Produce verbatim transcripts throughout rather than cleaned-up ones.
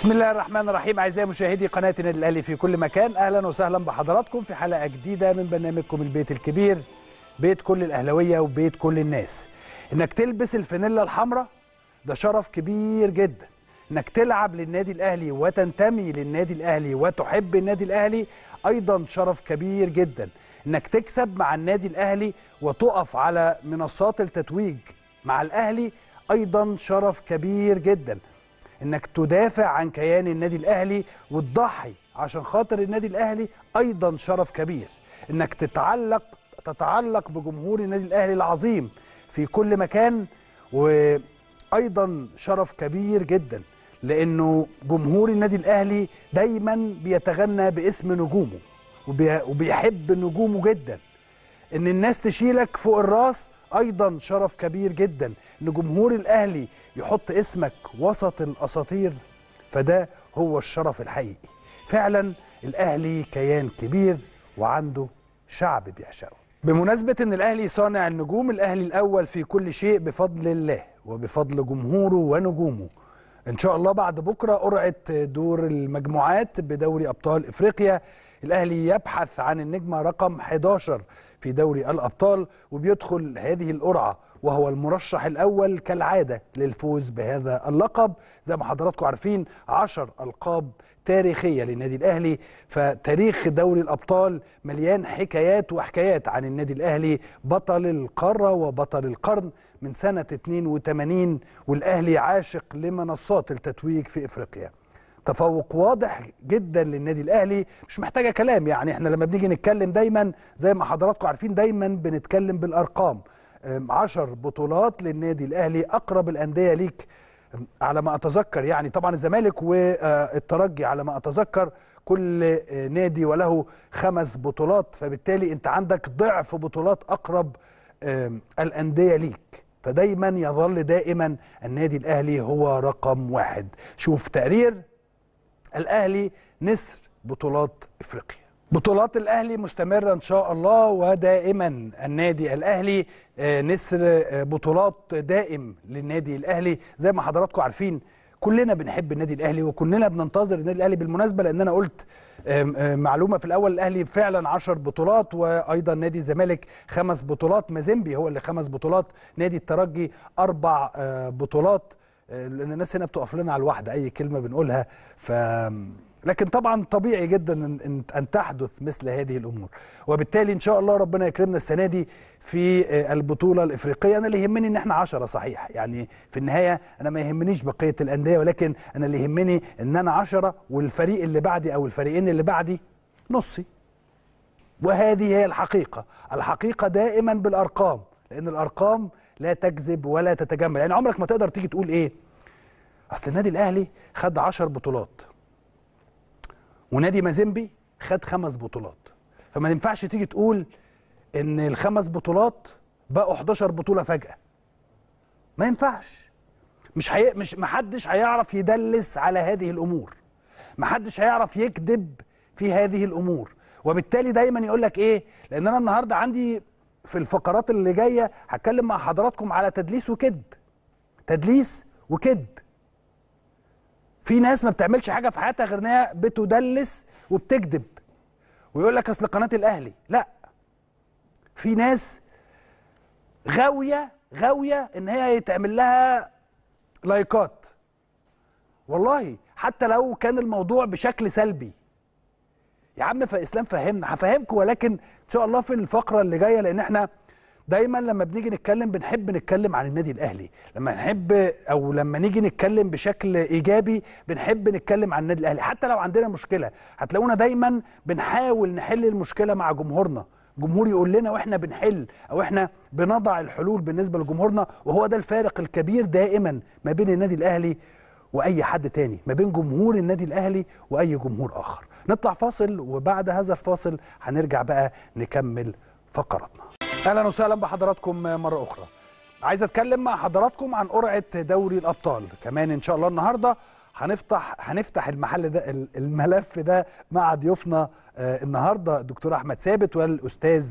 بسم الله الرحمن الرحيم. اعزائي مشاهدي قناه النادي الاهلي في كل مكان، اهلا وسهلا بحضراتكم في حلقه جديده من برنامجكم البيت الكبير، بيت كل الاهلاويه وبيت كل الناس. انك تلبس الفانيلا الحمراء ده شرف كبير جدا، انك تلعب للنادي الاهلي وتنتمي للنادي الاهلي وتحب النادي الاهلي ايضا شرف كبير جدا، انك تكسب مع النادي الاهلي وتقف على منصات التتويج مع الاهلي ايضا شرف كبير جدا، انك تدافع عن كيان النادي الاهلي وتضحي عشان خاطر النادي الاهلي ايضا شرف كبير، انك تتعلق تتعلق بجمهور النادي الاهلي العظيم في كل مكان وايضا شرف كبير جدا، لانه جمهور النادي الاهلي دايما بيتغنى باسم نجومه وبيحب نجومه جدا. ان الناس تشيلك فوق الراس ايضا شرف كبير جدا، ان جمهور الاهلي يحط اسمك وسط الاساطير فده هو الشرف الحقيقي. فعلا الاهلي كيان كبير وعنده شعب بيعشقه. بمناسبه ان الاهلي صانع النجوم، الاهلي الاول في كل شيء بفضل الله وبفضل جمهوره ونجومه. ان شاء الله بعد بكره قرعه دور المجموعات بدوري ابطال افريقيا، الاهلي يبحث عن النجمه رقم حداشر في دوري الابطال وبيدخل هذه القرعه وهو المرشح الاول كالعاده للفوز بهذا اللقب. زي ما حضراتكم عارفين عشر القاب تاريخيه للنادي الاهلي، فتاريخ دوري الابطال مليان حكايات وحكايات عن النادي الاهلي، بطل القاره وبطل القرن من سنه اتنين وتمانين، والاهلي عاشق لمنصات التتويج في افريقيا. تفوق واضح جدا للنادي الاهلي، مش محتاجه كلام. يعني احنا لما بنيجي نتكلم دايما زي ما حضراتكم عارفين دايما بنتكلم بالارقام. عشر بطولات للنادي الاهلي، اقرب الانديه ليك على ما اتذكر، يعني طبعا الزمالك والترجي على ما اتذكر كل نادي وله خمس بطولات، فبالتالي انت عندك ضعف بطولات اقرب الانديه ليك، فدايما يظل دائما النادي الاهلي هو رقم واحد. شوف تقرير الاهلي نسر بطولات افريقيا. بطولات الاهلي مستمره ان شاء الله، ودائما النادي الاهلي نسر بطولات دائم للنادي الاهلي. زي ما حضراتكم عارفين كلنا بنحب النادي الاهلي وكلنا بننتظر النادي الاهلي. بالمناسبه لان انا قلت معلومه في الاول، الاهلي فعلا عشر بطولات، وايضا نادي الزمالك خمس بطولات، مازيمبي هو اللي خمس بطولات، نادي الترجي اربع بطولات، لان الناس هنا بتقف لنا على الواحده اي كلمه بنقولها. ف لكن طبعا طبيعي جدا ان ان تحدث مثل هذه الامور، وبالتالي ان شاء الله ربنا يكرمنا السنه دي في البطوله الافريقيه. انا اللي يهمني ان احنا عشرة صحيح، يعني في النهايه انا ما يهمنيش بقيه الانديه، ولكن انا اللي يهمني ان انا عشرة والفريق اللي بعدي او الفريقين اللي بعدي نصي. وهذه هي الحقيقه، الحقيقه دائما بالارقام، لان الارقام لا تكذب ولا تتجمل. يعني عمرك ما تقدر تيجي تقول ايه اصل النادي الاهلي خد عشر بطولات ونادي مازيمبي خد خمس بطولات، فما ينفعش تيجي تقول ان الخمس بطولات بقوا حداشر بطوله فجاه. ما ينفعش. مش حي... مش محدش هيعرف يدلس على هذه الامور، محدش هيعرف يكذب في هذه الامور، وبالتالي دايما يقول لك ايه، لان انا النهارده عندي في الفقرات اللي جايه هتكلم مع حضراتكم على تدليس وكذب. تدليس وكذب. في ناس ما بتعملش حاجه في حياتها غير انها بتدلس وبتكذب، ويقول لك اصل قناه الاهلي. لا، في ناس غاويه غاويه ان هي يتعمل لها لايكات، والله حتى لو كان الموضوع بشكل سلبي. يا عم فاسلام فهمنا، هفهمكم، ولكن ان شاء الله في الفقره اللي جايه، لان احنا دايما لما بنيجي نتكلم بنحب نتكلم عن النادي الاهلي، لما نحب او لما نيجي نتكلم بشكل ايجابي بنحب نتكلم عن النادي الاهلي. حتى لو عندنا مشكله هتلاقونا دايما بنحاول نحل المشكله مع جمهورنا، جمهور يقول لنا واحنا بنحل او احنا بنضع الحلول بالنسبه لجمهورنا. وهو ده الفارق الكبير دائما ما بين النادي الاهلي واي حد تاني، ما بين جمهور النادي الاهلي واي جمهور اخر. نطلع فاصل وبعد هذا الفاصل هنرجع بقى نكمل فقراتنا. اهلا وسهلا بحضراتكم مره اخرى. عايز اتكلم مع حضراتكم عن قرعه دوري الابطال كمان ان شاء الله. النهارده هنفتح هنفتح المحل ده الملف ده مع ضيوفنا النهارده الدكتور احمد ثابت والاستاذ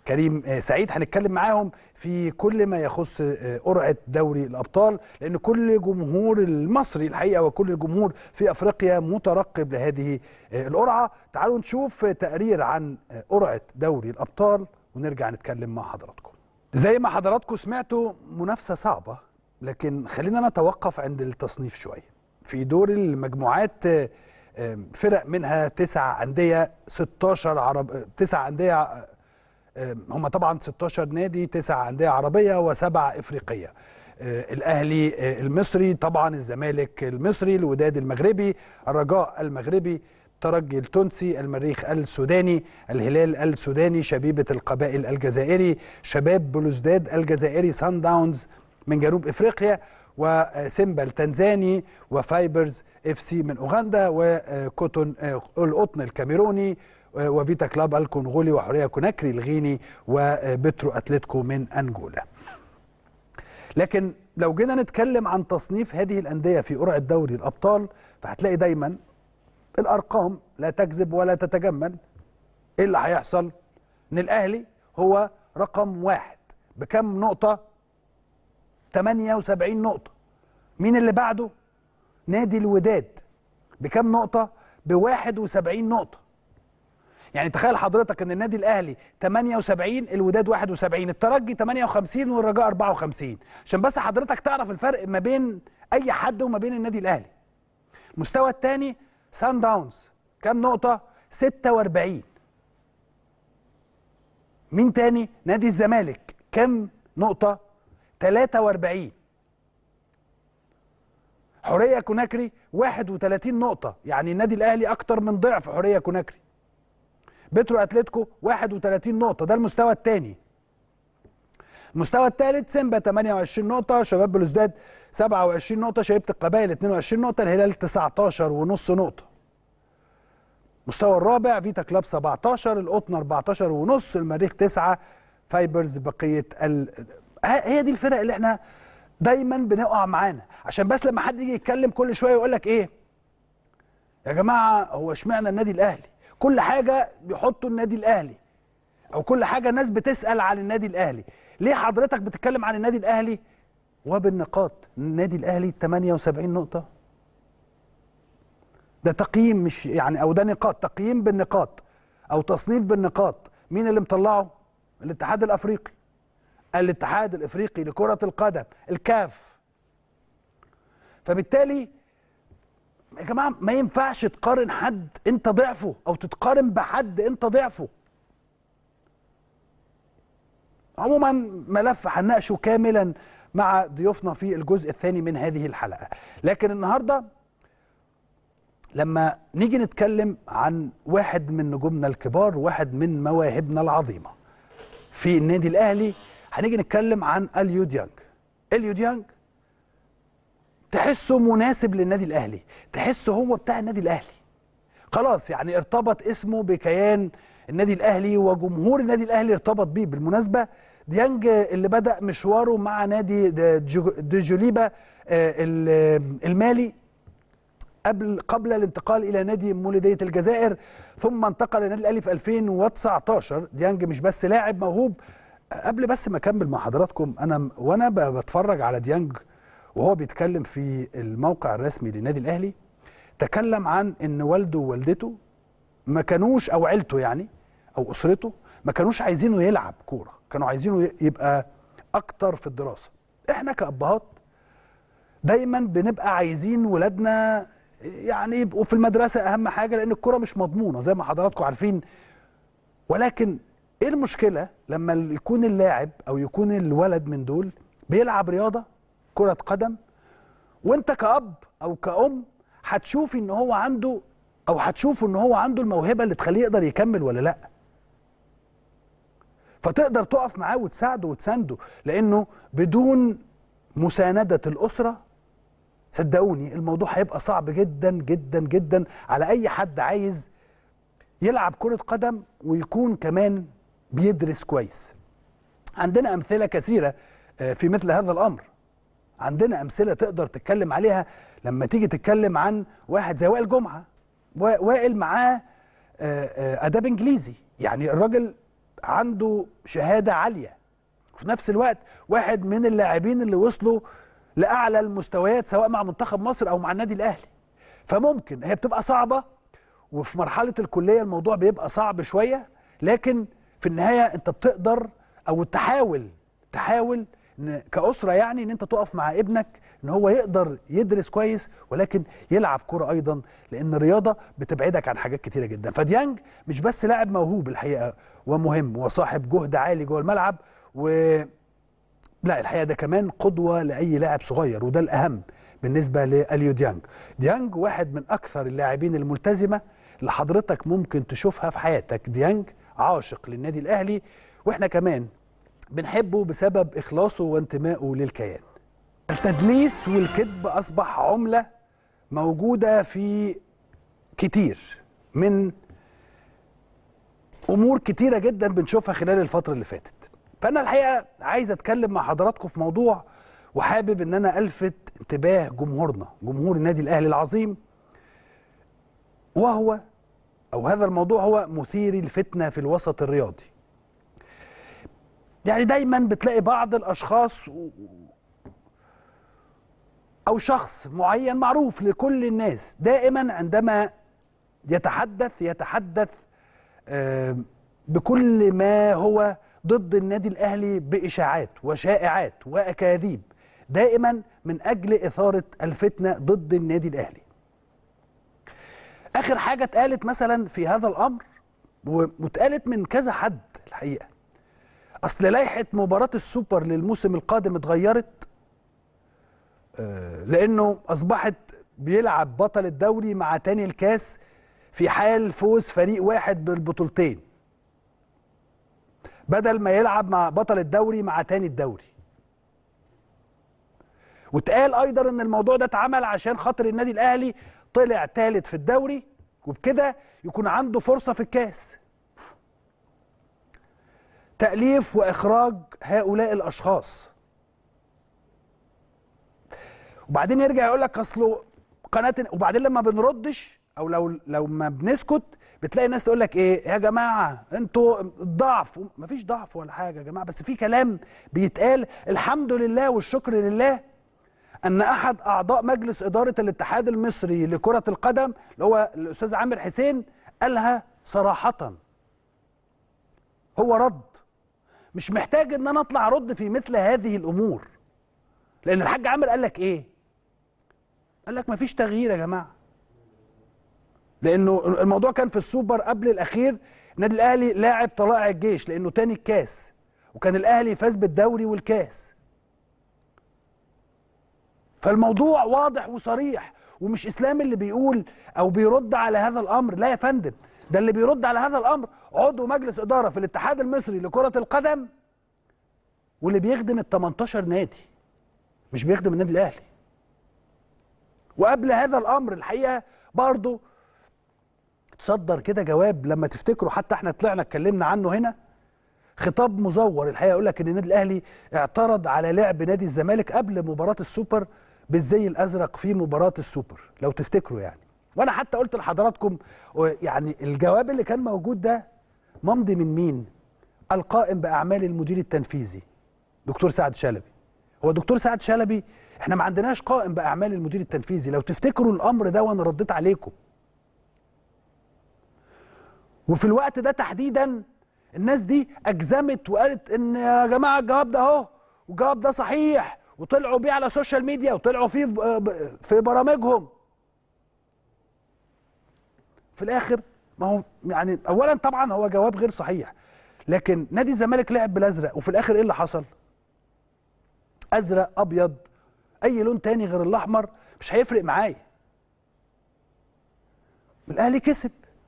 كريم سعيد. هنتكلم معاهم في كل ما يخص قرعه دوري الابطال، لان كل جمهور المصري الحقيقه وكل الجمهور في افريقيا مترقب لهذه القرعه. تعالوا نشوف تقرير عن قرعه دوري الابطال ونرجع نتكلم مع حضراتكم. زي ما حضراتكم سمعتوا منافسه صعبه، لكن خلينا نتوقف عند التصنيف شويه. في دور المجموعات فرق منها تسع أندية، ستاشر عرب تسع أندية، هم طبعا ستاشر نادي، تسع أندية عربية وسبع إفريقية. الأهلي المصري، طبعا الزمالك المصري، الوداد المغربي، الرجاء المغربي، الترجي التونسي، المريخ السوداني، الهلال السوداني، شبيبة القبائل الجزائري، شباب بلوزداد الجزائري، سان داونز من جنوب إفريقيا، وسيمبا التنزاني، وفايبرز اف سي من اوغندا، وكوتون القطن الكاميروني، وفيتا كلاب الكونغولي، وحوريه كوناكري الغيني، وبترو اتلتيكو من انجولا. لكن لو جينا نتكلم عن تصنيف هذه الانديه في قرعه دوري الابطال، فهتلاقي دايما الارقام لا تكذب ولا تتجمل. ايه اللي هيحصل؟ ان الاهلي هو رقم واحد بكم نقطه؟ تمانية وسبعين نقطة. مين اللي بعده؟ نادي الوداد بكم نقطة؟ بواحد وسبعين نقطة. يعني تخيل حضرتك ان النادي الاهلي تمانية وسبعين، الوداد واحد وسبعين، الترجي تمانية وخمسين، والرجاء اربعة وخمسين. عشان بس حضرتك تعرف الفرق ما بين اي حد وما بين النادي الاهلي. المستوى الثاني سان داونز كم نقطة؟ ستة واربعين. مين تاني؟ نادي الزمالك كم نقطة؟ تلاتة واربعين. حوريه كوناكري واحد وتلاتين نقطة، يعني النادي الاهلي اكتر من ضعف حوريه كوناكري. بترو اتلتيكو واحد وتلاتين نقطة، ده المستوى الثاني. المستوى الثالث سيمبا تمانية وعشرين نقطة، شباب بلوزداد سبعة وعشرين نقطة، شبيبة القبائل اتنين وعشرين نقطة، الهلال تسعتاشر ونص نقطة. المستوى الرابع فيتا كلاب سبعتاشر، القطن اربعتاشر ونص، المريخ تسعة، فايبرز بقية ال... هي دي الفرق اللي احنا دايما بنقع معانا. عشان بس لما حد يجي يتكلم كل شويه يقول لك ايه يا جماعه، هو اشمعنى النادي الاهلي؟ كل حاجه بيحطوا النادي الاهلي، او كل حاجه الناس بتسال عن النادي الاهلي. ليه حضرتك بتتكلم عن النادي الاهلي وبالنقاط؟ النادي الاهلي تمانية وسبعين نقطه، ده تقييم مش يعني، او ده نقاط، تقييم بالنقاط او تصنيف بالنقاط. مين اللي مطلعه؟ الاتحاد الافريقي، الاتحاد الافريقي لكرة القدم، الكاف. فبالتالي يا جماعة ما ينفعش تقارن حد انت ضعفه، او تتقارن بحد انت ضعفه. عموما ملف هنناقشه كاملا مع ضيوفنا في الجزء الثاني من هذه الحلقة. لكن النهاردة لما نيجي نتكلم عن واحد من نجومنا الكبار، واحد من مواهبنا العظيمة في النادي الاهلي، هنيجي نتكلم عن اليو ديانج. اليو ديانج تحسه مناسب للنادي الاهلي، تحسه هو بتاع النادي الاهلي خلاص، يعني ارتبط اسمه بكيان النادي الاهلي وجمهور النادي الاهلي ارتبط بيه. بالمناسبه ديانج اللي بدأ مشواره مع نادي دجوليبا المالي قبل قبل الانتقال الى نادي مولودية الجزائر، ثم انتقل للنادي الاهلي في ألفين وتسعتاشر. ديانج مش بس لاعب موهوب. قبل بس ما اكمل مع حضراتكم، انا وانا بتفرج على ديانج وهو بيتكلم في الموقع الرسمي للنادي الاهلي، تكلم عن ان والده ووالدته ما كانوش، او عيلته يعني، او اسرته ما كانوش عايزينه يلعب كوره، كانوا عايزينه يبقى اكتر في الدراسه. احنا كابهات دايما بنبقى عايزين ولادنا يعني يبقوا في المدرسه اهم حاجه، لان الكوره مش مضمونه زي ما حضراتكم عارفين. ولكن ايه المشكله لما يكون اللاعب او يكون الولد من دول بيلعب رياضه كره قدم، وانت كأب او كأم هتشوفي ان هو عنده، او هتشوفوا ان هو عنده الموهبه اللي تخليه يقدر يكمل ولا لا، فتقدر تقف معاه وتساعده وتسانده. لانه بدون مساندة الأسرة صدقوني الموضوع هيبقى صعب جدا جدا جدا على أي حد عايز يلعب كرة قدم ويكون كمان بيدرس كويس. عندنا أمثلة كثيرة في مثل هذا الأمر، عندنا أمثلة تقدر تتكلم عليها. لما تيجي تتكلم عن واحد زي وائل جمعة، وائل معاه آداب إنجليزي، يعني الراجل عنده شهاده عاليه، وفي نفس الوقت واحد من اللاعبين اللي وصلوا لاعلى المستويات سواء مع منتخب مصر او مع النادي الاهلي. فممكن هي بتبقى صعبه، وفي مرحله الكليه الموضوع بيبقى صعب شويه، لكن في النهايه انت بتقدر او تحاول تحاول إن كأسرة يعني ان انت تقف مع ابنك ان هو يقدر يدرس كويس ولكن يلعب كرة ايضا، لان الرياضة بتبعدك عن حاجات كتيرة جدا. فديانج مش بس لاعب موهوب الحقيقة ومهم وصاحب جهد عالي جوه الملعب، و لا الحقيقة ده كمان قدوة لأي لاعب صغير، وده الأهم بالنسبة لأليو ديانج. ديانج واحد من أكثر اللاعبين الملتزمة اللي حضرتك ممكن تشوفها في حياتك. ديانج عاشق للنادي الأهلي، واحنا كمان بنحبه بسبب إخلاصه وانتمائه للكيان. التدليس والكذب أصبح عملة موجودة في كتير من أمور كتيرة جدا بنشوفها خلال الفترة اللي فاتت. فأنا الحقيقة عايز أتكلم مع حضراتكم في موضوع، وحابب إن أنا ألفت انتباه جمهورنا، جمهور النادي الأهلي العظيم، وهو أو هذا الموضوع هو مثير الفتنة في الوسط الرياضي. يعني دايما بتلاقي بعض الاشخاص او شخص معين معروف لكل الناس دائما عندما يتحدث يتحدث بكل ما هو ضد النادي الاهلي باشاعات وشائعات واكاذيب، دائما من اجل اثاره الفتنه ضد النادي الاهلي. اخر حاجه اتقالت مثلا في هذا الامر، واتقالت من كذا حد الحقيقه، اصل لائحه مباراه السوبر للموسم القادم اتغيرت لانه اصبحت بيلعب بطل الدوري مع تاني الكاس في حال فوز فريق واحد بالبطولتين، بدل ما يلعب مع بطل الدوري مع تاني الدوري. واتقال ايضا ان الموضوع ده اتعمل عشان خاطر النادي الاهلي طلع ثالث في الدوري، وبكده يكون عنده فرصه في الكاس. تأليف وإخراج هؤلاء الأشخاص. وبعدين يرجع يقول لك أصله قناة، وبعدين لما بنردش أو لو لو ما بنسكت بتلاقي الناس تقول لك إيه يا جماعة أنتوا ضعف. مفيش ضعف ولا حاجة يا جماعة، بس في كلام بيتقال. الحمد لله والشكر لله أن أحد أعضاء مجلس إدارة الاتحاد المصري لكرة القدم اللي هو الأستاذ عامر حسين قالها صراحة. هو رد، مش محتاج ان انا اطلع ارد في مثل هذه الامور، لان الحاج عامر قال لك ايه؟ قال لك مفيش تغيير يا جماعه، لانه الموضوع كان في السوبر قبل الاخير النادي الاهلي لاعب طلائع الجيش لانه تاني الكاس، وكان الاهلي فاز بالدوري والكاس. فالموضوع واضح وصريح، ومش اسلام اللي بيقول او بيرد على هذا الامر، لا يا فندم، ده اللي بيرد على هذا الامر عضو مجلس اداره في الاتحاد المصري لكره القدم، واللي بيخدم ال تمنتاشر نادي، مش بيخدم النادي الاهلي. وقبل هذا الامر الحقيقه برضه تصدر كده جواب، لما تفتكروا حتى احنا طلعنا اتكلمنا عنه هنا، خطاب مزور الحقيقه يقول لك ان النادي الاهلي اعترض على لعب نادي الزمالك قبل مباراه السوبر بالزي الازرق في مباراه السوبر لو تفتكروا يعني. وانا حتى قلت لحضراتكم يعني الجواب اللي كان موجود ده ممضي من مين؟ القائم باعمال المدير التنفيذي دكتور سعد شلبي. هو دكتور سعد شلبي احنا ما عندناش قائم باعمال المدير التنفيذي، لو تفتكروا الامر ده وانا رديت عليكم. وفي الوقت ده تحديدا الناس دي اجزمت وقالت ان يا جماعه الجواب ده اهو، والجواب ده صحيح، وطلعوا بيه على السوشيال ميديا وطلعوا فيه في برامجهم. في الاخر ما هو يعني اولا طبعا هو جواب غير صحيح، لكن نادي الزمالك لعب بالازرق، وفي الاخر ايه اللي حصل؟ ازرق ابيض اي لون تاني غير الاحمر مش هيفرق معايا. الاهلي كسب.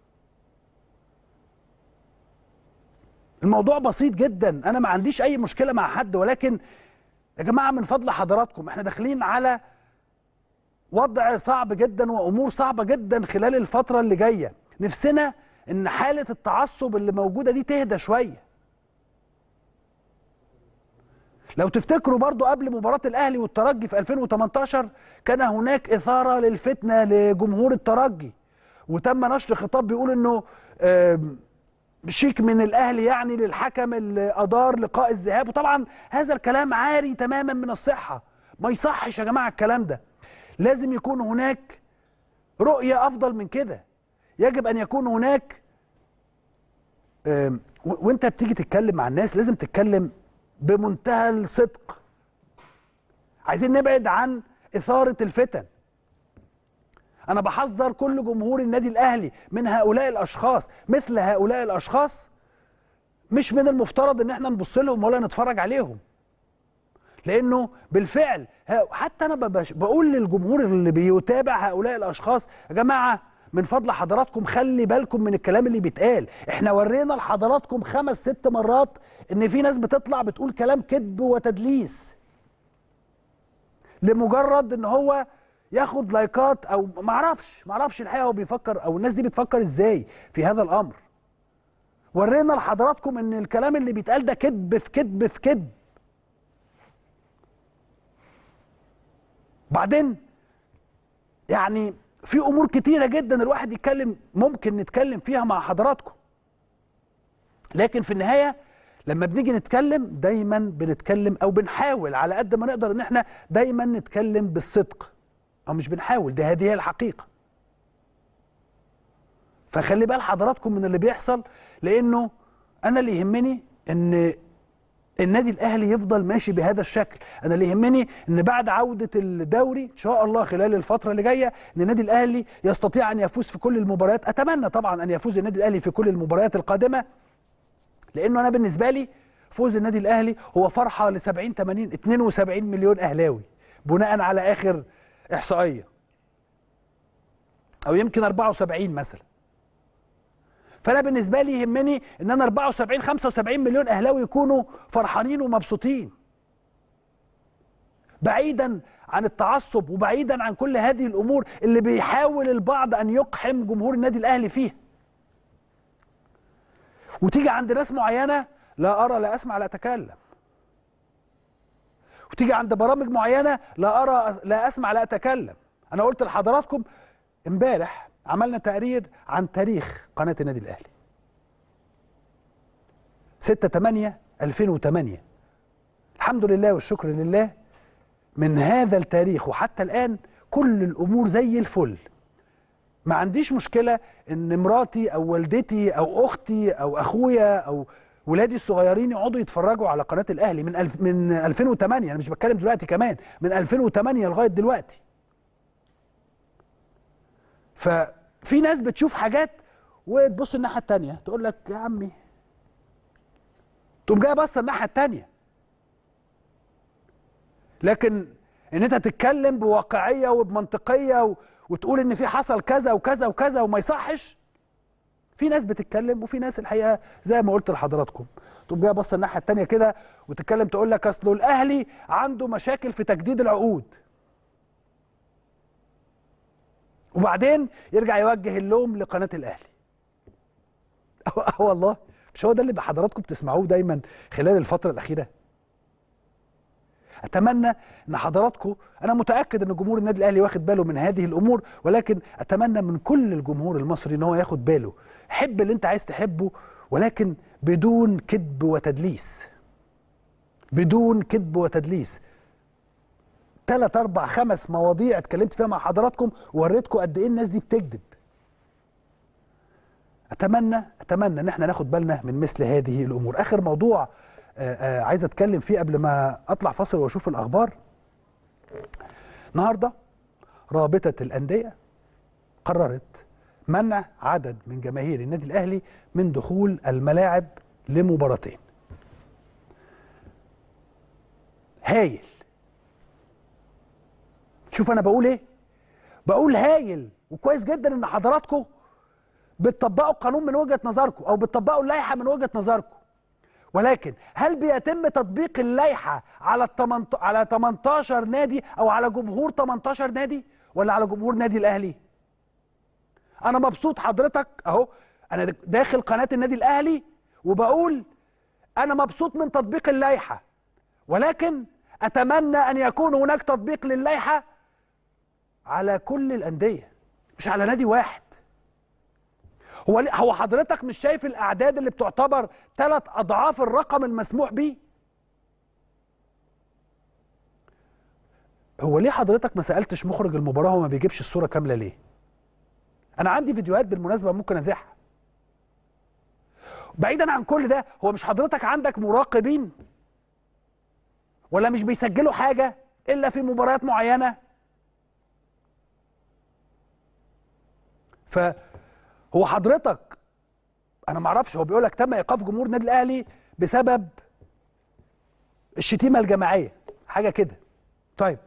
الموضوع بسيط جدا، انا ما عنديش اي مشكله مع حد، ولكن يا جماعه من فضل حضراتكم احنا داخلين على وضع صعب جدا وامور صعبه جدا خلال الفتره اللي جايه. نفسنا ان حاله التعصب اللي موجوده دي تهدى شويه. لو تفتكروا برضو قبل مباراه الاهلي والترجي في ألفين وتمنتاشر كان هناك اثاره للفتنه لجمهور الترجي، وتم نشر خطاب بيقول انه شيك من الاهلي يعني للحكم اللي ادار لقاء الذهاب، وطبعا هذا الكلام عاري تماما من الصحه، ما يصحش يا جماعه الكلام ده. لازم يكون هناك رؤيه افضل من كده، يجب ان يكون هناك وانت بتيجي تتكلم مع الناس لازم تتكلم بمنتهى الصدق. عايزين نبعد عن اثاره الفتن. انا بحذر كل جمهور النادي الاهلي من هؤلاء الاشخاص، مثل هؤلاء الاشخاص مش من المفترض ان احنا نبص لهم ولا نتفرج عليهم، لانه بالفعل حتى انا بقول للجمهور اللي بيتابع هؤلاء الاشخاص يا جماعه من فضل حضراتكم خلي بالكم من الكلام اللي بيتقال. احنا ورينا لحضراتكم خمس ست مرات ان في ناس بتطلع بتقول كلام كذب وتدليس لمجرد ان هو ياخد لايكات، او معرفش معرفش الحقيقه هو بيفكر او الناس دي بتفكر ازاي في هذا الامر. ورينا لحضراتكم ان الكلام اللي بيتقال ده كذب في كذب في كذب. بعدين يعني في امور كتيره جدا الواحد يتكلم ممكن نتكلم فيها مع حضراتكم، لكن في النهايه لما بنيجي نتكلم دايما بنتكلم او بنحاول على قد ما نقدر ان احنا دايما نتكلم بالصدق، او مش بنحاول، ده هذه هي الحقيقه. فخلي بال حضراتكم من اللي بيحصل، لانه انا اللي يهمني ان النادي الاهلي يفضل ماشي بهذا الشكل. انا اللي يهمني ان بعد عوده الدوري ان شاء الله خلال الفتره اللي جايه ان النادي الاهلي يستطيع ان يفوز في كل المباريات. اتمنى طبعا ان يفوز النادي الاهلي في كل المباريات القادمه، لانه انا بالنسبه لي فوز النادي الاهلي هو فرحه ل سبعين ثمانين اتنين وسبعين مليون اهلاوي بناء على اخر احصائيه، او يمكن اربعة وسبعين مثلا. فانا بالنسبه لي يهمني ان انا اربعة وسبعين خمسة وسبعين مليون اهلاوي يكونوا فرحانين ومبسوطين، بعيدا عن التعصب وبعيدا عن كل هذه الامور اللي بيحاول البعض ان يقحم جمهور النادي الاهلي فيها. وتيجي عند ناس معينه لا ارى لا اسمع لا اتكلم، وتيجي عند برامج معينه لا ارى لا اسمع لا اتكلم. انا قلت لحضراتكم امبارح عملنا تقرير عن تاريخ قناه النادي الاهلي ستة تمانية ألفين وتمانية. الحمد لله والشكر لله من هذا التاريخ وحتى الان كل الامور زي الفل. ما عنديش مشكله ان مراتي او والدتي او اختي او اخويا او ولادي الصغيرين يقعدوا يتفرجوا على قناه الاهلي من الف من ألفين وتمانية. انا مش بتكلم دلوقتي، كمان من ألفين وتمانية لغايه دلوقتي. ففي ناس بتشوف حاجات وتبص الناحيه الثانيه تقول لك يا عمي، تقوم جايه بص الناحيه الثانيه. لكن ان انت تتكلم بواقعيه وبمنطقيه و... وتقول ان في حصل كذا وكذا وكذا وما يصحش، في ناس بتتكلم وفي ناس الحقيقه زي ما قلت لحضراتكم تقوم جايه بص الناحيه الثانيه كده وتتكلم تقول لك اصل الاهلي عنده مشاكل في تجديد العقود، وبعدين يرجع يوجه اللوم لقناه الاهلي. اه والله مش هو ده اللي حضراتكم بتسمعوه دايما خلال الفتره الاخيره؟ اتمنى ان حضراتكم، انا متاكد ان جمهور النادي الاهلي واخد باله من هذه الامور، ولكن اتمنى من كل الجمهور المصري ان هو ياخد باله. حب اللي انت عايز تحبه ولكن بدون كذب وتدليس، بدون كذب وتدليس. ثلاث اربع خمس مواضيع اتكلمت فيها مع حضراتكم ووريتكم قد ايه الناس دي بتكذب. اتمنى اتمنى ان احنا ناخد بالنا من مثل هذه الامور. اخر موضوع آآ آآ عايز اتكلم فيه قبل ما اطلع فاصل واشوف الاخبار. النهارده رابطه الانديه قررت منع عدد من جماهير النادي الاهلي من دخول الملاعب لمباراتين. هايل. شوف انا بقول ايه؟ بقول هايل، وكويس جدا ان حضراتكم بتطبقوا القانون من وجهه نظركم او بتطبقوا اللائحه من وجهه نظركم، ولكن هل بيتم تطبيق اللائحه على على تمنتاشر نادي او على جمهور تمنتاشر نادي ولا على جمهور نادي الاهلي؟ انا مبسوط حضرتك اهو، انا داخل قناه النادي الاهلي وبقول انا مبسوط من تطبيق اللائحه، ولكن اتمنى ان يكون هناك تطبيق للائحه على كل الانديه مش على نادي واحد. هو هو حضرتك مش شايف الاعداد اللي بتعتبر ثلاث اضعاف الرقم المسموح بيه؟ هو ليه حضرتك ما سالتش مخرج المباراه هو ما بيجيبش الصوره كامله ليه؟ انا عندي فيديوهات بالمناسبه ممكن ازحها. بعيدا عن كل ده، هو مش حضرتك عندك مراقبين؟ ولا مش بيسجلوا حاجه الا في مباريات معينه؟ فهو حضرتك انا ما اعرفش، هو بيقول لك تم ايقاف جمهور النادي الاهلي بسبب الشتيمه الجماعيه، حاجه كده. طيب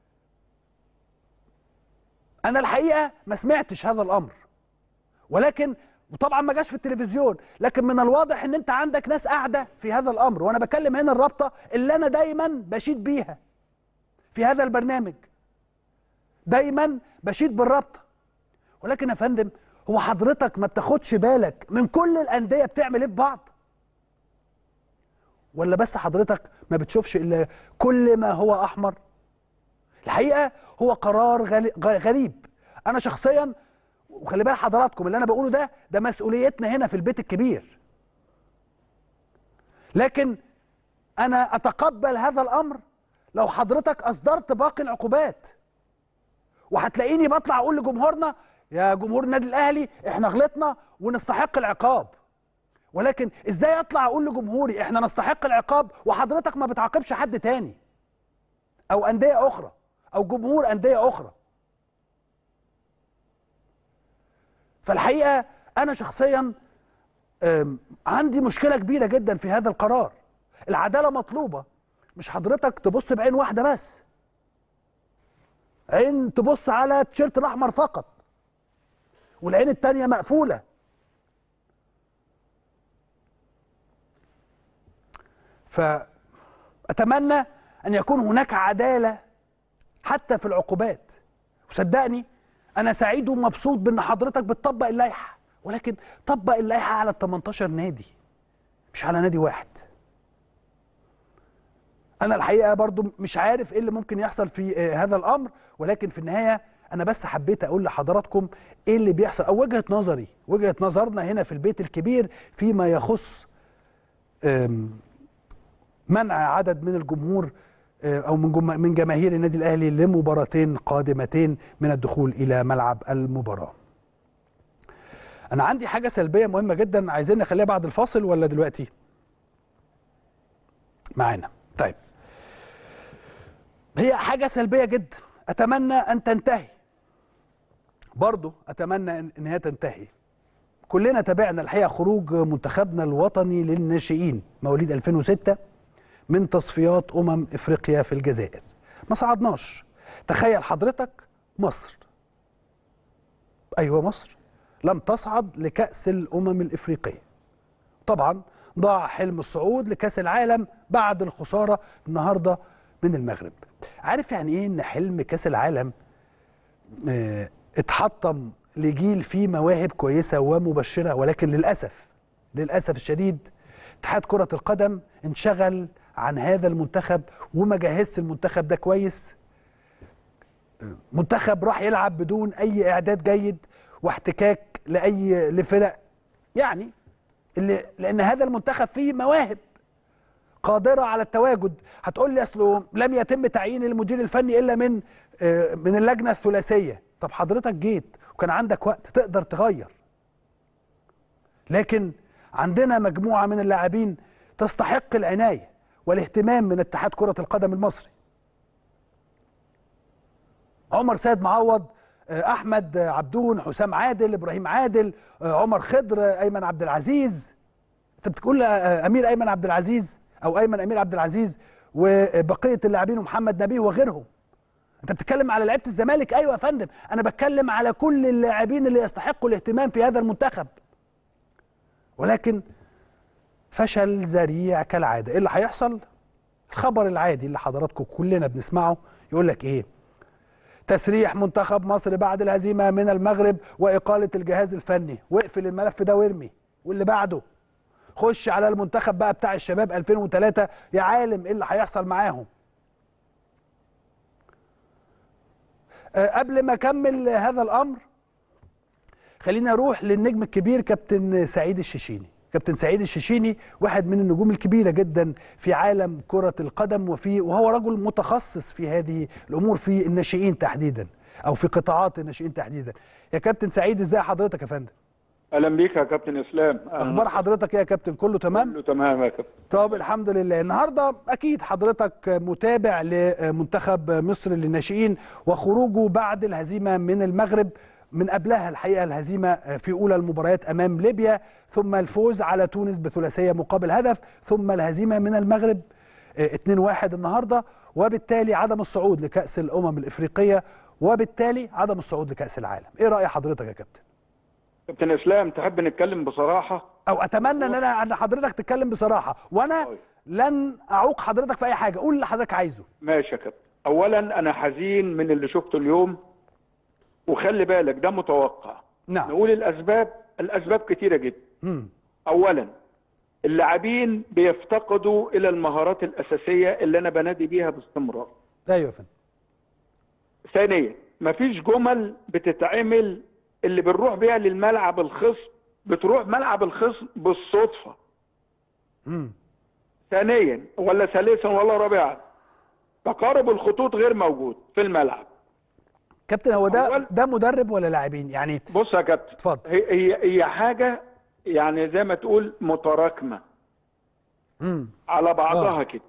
انا الحقيقه ما سمعتش هذا الامر، ولكن وطبعا ما جاش في التلفزيون، لكن من الواضح ان انت عندك ناس قاعده في هذا الامر، وانا بكلم هنا الرابطه اللي انا دايما بشيد بيها في هذا البرنامج، دايما بشيد بالرابطه. ولكن يا فندم، هو حضرتك ما بتاخدش بالك من كل الانديه بتعمل ايه في بعض؟ ولا بس حضرتك ما بتشوفش الا كل ما هو احمر؟ الحقيقه هو قرار غريب. انا شخصيا، وخلي بال حضراتكم اللي انا بقوله ده ده مسؤوليتنا هنا في البيت الكبير، لكن انا اتقبل هذا الامر لو حضرتك اصدرت باقي العقوبات. وهتلاقيني بطلع اقول لجمهورنا يا جمهور النادي الاهلي احنا غلطنا ونستحق العقاب. ولكن ازاي اطلع اقول لجمهوري احنا نستحق العقاب وحضرتك ما بتعاقبش حد تاني او انديه اخرى او جمهور انديه اخرى؟ فالحقيقه انا شخصيا عندي مشكله كبيره جدا في هذا القرار. العداله مطلوبه، مش حضرتك تبص بعين واحده بس، عين تبص على التيشيرت الاحمر فقط والعين التانيه مقفوله. فأتمنى أن يكون هناك عدالة حتى في العقوبات. وصدقني أنا سعيد ومبسوط بأن حضرتك بتطبق اللائحة، ولكن طبق اللائحة على ال تمنتاشر نادي مش على نادي واحد. أنا الحقيقة برضو مش عارف إيه اللي ممكن يحصل في هذا الأمر، ولكن في النهاية أنا بس حبيت أقول لحضراتكم إيه اللي بيحصل أو وجهة نظري، وجهة نظرنا هنا في البيت الكبير فيما يخص منع عدد من الجمهور او من من جماهير النادي الاهلي لمباراتين قادمتين من الدخول الى ملعب المباراه. انا عندي حاجه سلبيه مهمه جدا، عايزين نخليها بعد الفاصل ولا دلوقتي؟ معانا. طيب، هي حاجه سلبيه جدا اتمنى ان تنتهي، برضو اتمنى ان هي تنتهي. كلنا تابعنا الحقيقه خروج منتخبنا الوطني للناشئين مواليد ألفين وستة من تصفيات أمم إفريقيا في الجزائر. ما صعدناش. تخيل حضرتك مصر، أيوة مصر، لم تصعد لكأس الأمم الإفريقية. طبعا ضاع حلم الصعود لكأس العالم بعد الخسارة النهاردة من المغرب. عارف يعني إيه إن حلم كأس العالم اه اتحطم لجيل فيه مواهب كويسة ومبشرة، ولكن للأسف للأسف الشديد اتحاد كرة القدم انشغل عن هذا المنتخب وما جهزش المنتخب ده كويس. منتخب راح يلعب بدون اي اعداد جيد واحتكاك لاي لفرق، يعني اللي لان هذا المنتخب فيه مواهب قادره على التواجد. هتقول لي اصله لم يتم تعيين المدير الفني الا من من اللجنه الثلاثيه. طب حضرتك جيت وكان عندك وقت تقدر تغير، لكن عندنا مجموعه من اللاعبين تستحق العنايه والاهتمام من اتحاد كرة القدم المصري. عمر سيد معوض، احمد عبدون، حسام عادل، ابراهيم عادل، عمر خضر، ايمن عبد العزيز. انت بتقول امير ايمن عبد العزيز او ايمن امير عبد العزيز وبقيه اللاعبين ومحمد نبيه وغيرهم. انت بتتكلم على لعيبه الزمالك؟ ايوه يا فندم، انا بتكلم على كل اللاعبين اللي يستحقوا الاهتمام في هذا المنتخب. ولكن فشل ذريع كالعاده. ايه اللي هيحصل؟ الخبر العادي اللي حضراتكم كلنا بنسمعه يقول لك ايه؟ تسريح منتخب مصر بعد الهزيمه من المغرب واقاله الجهاز الفني. واقفل الملف ده وارمي، واللي بعده خش على المنتخب بقى بتاع الشباب ألفين وثلاثة يا عالم ايه اللي هيحصل معاهم. أه قبل ما اكمل هذا الامر، خلينا اروح للنجم الكبير كابتن سعيد الششيني. كابتن سعيد الششيني واحد من النجوم الكبيره جدا في عالم كره القدم، وفي وهو رجل متخصص في هذه الامور في الناشئين تحديدا او في قطاعات الناشئين تحديدا. يا كابتن سعيد ازاي حضرتك يا فندم؟ اهلا بيك يا كابتن اسلام. اخبار حضرتك ايه يا كابتن؟ كله تمام؟ كله تمام يا كابتن. طب الحمد لله. النهارده اكيد حضرتك متابع لمنتخب مصر للناشئين وخروجه بعد الهزيمه من المغرب، من قبلها الحقيقه الهزيمه في اولى المباريات امام ليبيا، ثم الفوز على تونس بثلاثيه مقابل هدف، ثم الهزيمه من المغرب اتنين واحد النهارده، وبالتالي عدم الصعود لكاس الامم الافريقيه، وبالتالي عدم الصعود لكاس العالم. ايه راي حضرتك يا كابتن؟ كابتن اسلام تحب نتكلم بصراحه؟ او اتمنى ان انا ان حضرتك تتكلم بصراحه، وانا لن اعوق حضرتك في اي حاجه، قول اللي حضرتك عايزه. ماشي يا كابتن. اولا انا حزين من اللي شفته اليوم، وخلي بالك ده متوقع. نعم. نقول الاسباب، الاسباب كتيره جدا. امم اولا اللاعبين بيفتقدوا الى المهارات الاساسيه اللي انا بنادي بيها باستمرار. ايوه يا فندم. ثانيا مفيش جمل بتتعمل اللي بنروح بيها للملعب الخصم بتروح ملعب الخصم بالصدفه. امم ثانيا ولا ثالثا ولا رابعا تقارب الخطوط غير موجود في الملعب. كابتن هو ده ده مدرب ولا لاعبين يعني؟ بص يا كابتن، اتفضل. هي هي هي حاجه يعني زي ما تقول متراكمه امم على بعضها آه. كده.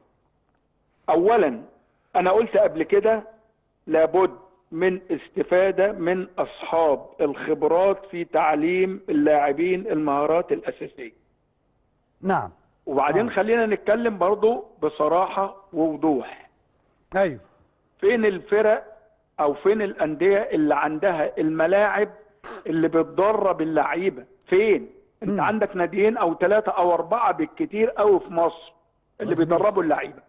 اولا انا قلت قبل كده لابد من استفاده من اصحاب الخبرات في تعليم اللاعبين المهارات الاساسيه. نعم. وبعدين آه. خلينا نتكلم برضو بصراحه ووضوح. ايوه. فين الفرق او فين الانديه اللي عندها الملاعب اللي بتدرب اللعيبه؟ فين؟ انت مم. عندك ناديين او ثلاثه او اربعه بالكتير قوي في مصر اللي مظبوط. بيدربوا اللعيبه.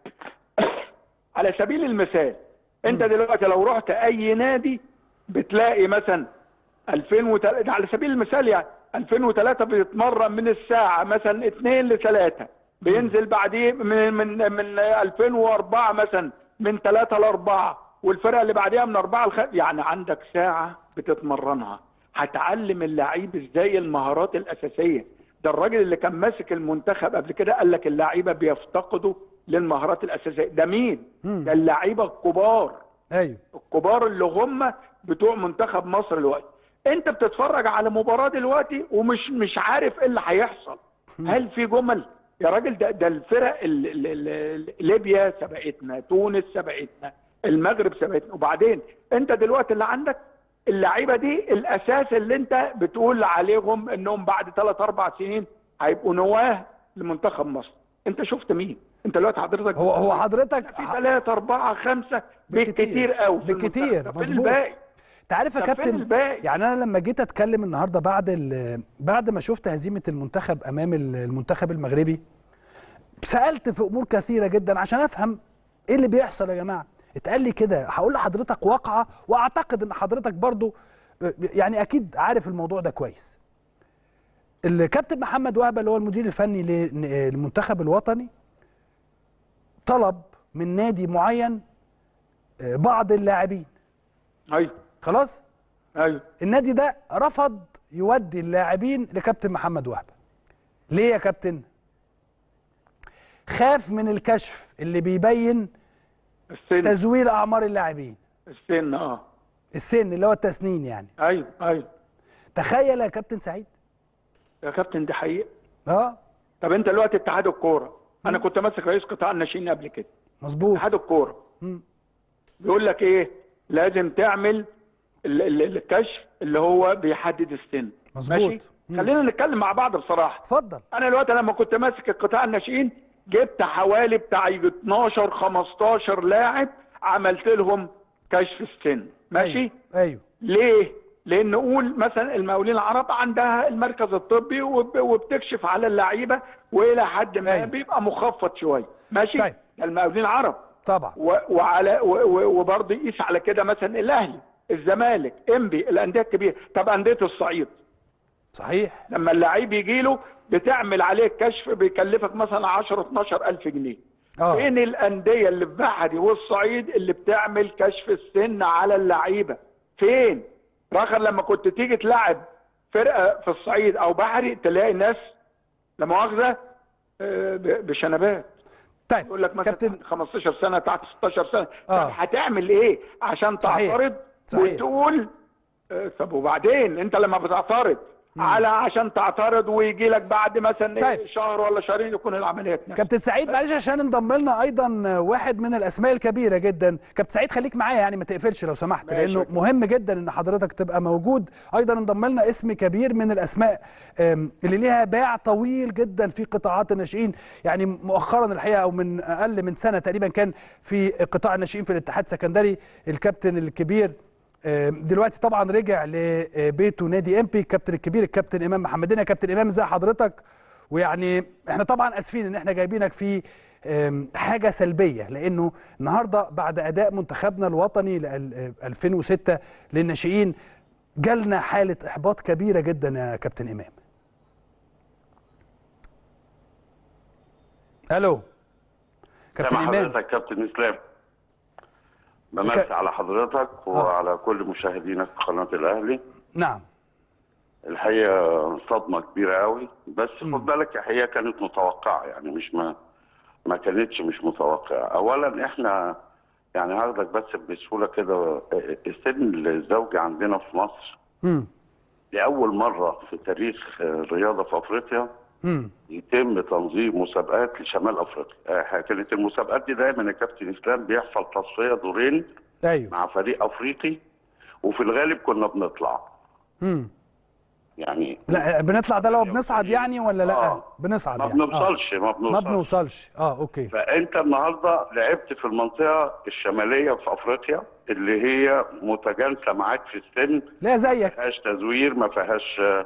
على سبيل المثال انت دلوقتي لو رحت اي نادي بتلاقي مثلا ألفين وثلاثة على سبيل المثال، يعني ألفين وثلاثة بيتمرن من الساعه مثلا اتنين ل ثلاثة، بينزل بعديه من من من ألفين وأربعة مثلا من ثلاثة ل أربعة، والفرقه اللي بعديها من أربعة ل خمسة. يعني عندك ساعه بتتمرنها، هتعلم اللعيب ازاي المهارات الاساسيه. ده الراجل اللي كان ماسك المنتخب قبل كده قال لك اللعيبه بيفتقدوا للمهارات الاساسيه. ده مين؟ مم. ده اللعيبه الكبار. ايوه. الكبار اللي هم بتوع منتخب مصر دلوقتي. انت بتتفرج على مباراه دلوقتي ومش مش عارف ايه اللي هيحصل. هل في جمل؟ يا راجل ده ده الفرق ال- ال- ال- ليبيا سبقتنا، تونس سبقتنا، المغرب سبقتنا، وبعدين انت دلوقتي اللي عندك اللعيبه دي الاساس اللي انت بتقول عليهم انهم بعد ثلاث اربع سنين هيبقوا نواه لمنتخب مصر. انت شفت مين؟ انت دلوقتي حضرتك هو هو حضرتك في ثلاثة أربعة خمسة بالكتير قوي في بالكتير. المنتخب. مظبوط. فين الباقي؟ انت عارف يا طب فين كابتن، الباقي؟ يعني انا لما جيت اتكلم النهارده بعد ال- بعد ما شفت هزيمه المنتخب امام المنتخب المغربي، سالت في امور كثيره جدا عشان افهم ايه اللي بيحصل يا جماعه. اتقال لي كده، هقول لحضرتك واقعه، واعتقد ان حضرتك برضو يعني اكيد عارف الموضوع ده كويس. الكابتن محمد وهبه اللي هو المدير الفني للمنتخب الوطني طلب من نادي معين بعض اللاعبين. ايوه. خلاص؟ ايوه. النادي ده رفض يودي اللاعبين لكابتن محمد وهبه. ليه يا كابتن؟ خاف من الكشف اللي بيبين السن. تزوير اعمار اللاعبين. السن اه السن اللي هو التسنين يعني. ايوه ايوه. تخيل يا كابتن سعيد. يا كابتن دي حقيقه. اه طب انت دلوقتي اتحاد الكوره، انا كنت ماسك رئيس قطاع الناشئين قبل كده. مظبوط. اتحاد الكوره مم. بيقول لك ايه؟ لازم تعمل ال- ال- الكشف اللي هو بيحدد السن. مظبوط. ماشي؟ مم. خلينا نتكلم مع بعض بصراحه. اتفضل. انا دلوقتي لما كنت ماسك القطاع الناشئين جبت حوالي بتاع اتناشر خمستاشر لاعب عملت لهم كشف السن. ماشي؟ ايوه, أيوه. ليه؟ لان نقول مثلا المقاولين العرب عندها المركز الطبي وب- وبتكشف على اللعيبه والى حد ما أيوه. بيبقى مخفض شويه. ماشي؟ طيب. المقاولين العرب طبعا. و- وعلى و- و- وبرضه يقيس على كده مثلا الاهلي، الزمالك، انبي، الانديه الكبيره. طب انديه الصعيد صحيح. لما اللعيب يجي له بتعمل عليه كشف بيكلفك مثلا عشرة اتناشر الف جنيه. اه فين الانديه اللي في بحري والصعيد اللي بتعمل كشف السن على اللعيبه؟ فين؟ رخر لما كنت تيجي تلعب فرقه في الصعيد او بحري تلاقي ناس لا مؤاخذه آه، ب- بشنبات. طيب يقول لك مثلا كابتن. تحت خمستاشر سنه، تحت ستاشر سنه. آه. طب هتعمل ايه عشان صحيح. تعترض صحيح. وتقول آه، طب وبعدين انت لما بتعترض على عشان تعترض ويجي لك بعد مثلا طيب. إيه شهر ولا شهرين يكون العمليه اتنفذت. كابتن سعيد معلش عشان انضم لنا ايضا واحد من الاسماء الكبيره جدا. كابتن سعيد خليك معايا يعني ما تقفلش لو سمحت، ماشي. لانه مهم جدا ان حضرتك تبقى موجود. ايضا انضم لنا اسم كبير من الاسماء أم، اللي ليها باع طويل جدا في قطاعات الناشئين. يعني مؤخرا الحقيقه او من اقل من سنه تقريبا كان في قطاع الناشئين في الاتحاد السكندري الكابتن الكبير. أم، دلوقتي طبعا رجع لبيته نادي امبي الكابتن الكبير الكابتن امام محمدين. يا كابتن امام ازي حضرتك؟ ويعني احنا طبعا اسفين ان احنا جايبينك في أم، حاجه سلبيه، لانه النهارده بعد اداء منتخبنا الوطني ل ألفين وستة للناشئين جالنا حاله احباط كبيره جدا يا كابتن امام. الو كابتن سامع امام. حضرتك كابتن اسلام، بمسي على حضرتك وعلى كل مشاهدينك في قناه الاهلي. نعم. الحقيقه صدمه كبيره قوي، بس خد بالك هي كانت متوقعه، يعني مش ما ما كانتش مش متوقعه. اولا احنا يعني هاخدك بس بسهوله كده، السن الزوجي عندنا في مصر امم لاول مره في تاريخ الرياضه في افريقيا امم يتم تنظيم مسابقات لشمال افريقيا. آه، كانت المسابقات دي دايما يا كابتن اسلام بيحصل تصفيه دورين ايوه. مع فريق افريقي، وفي الغالب كنا بنطلع. امم يعني لا بنطلع ده لو بنصعد يعني ولا لا؟ آه. بنصعد ما يعني بنوصلش آه. ما ما بنوصلش بنوصلش اه اوكي. فانت النهارده لعبت في المنطقه الشماليه في افريقيا اللي هي متجانسه معاك في السن، لا ما زيك. فيهاش تزوير، ما فيهاش آه،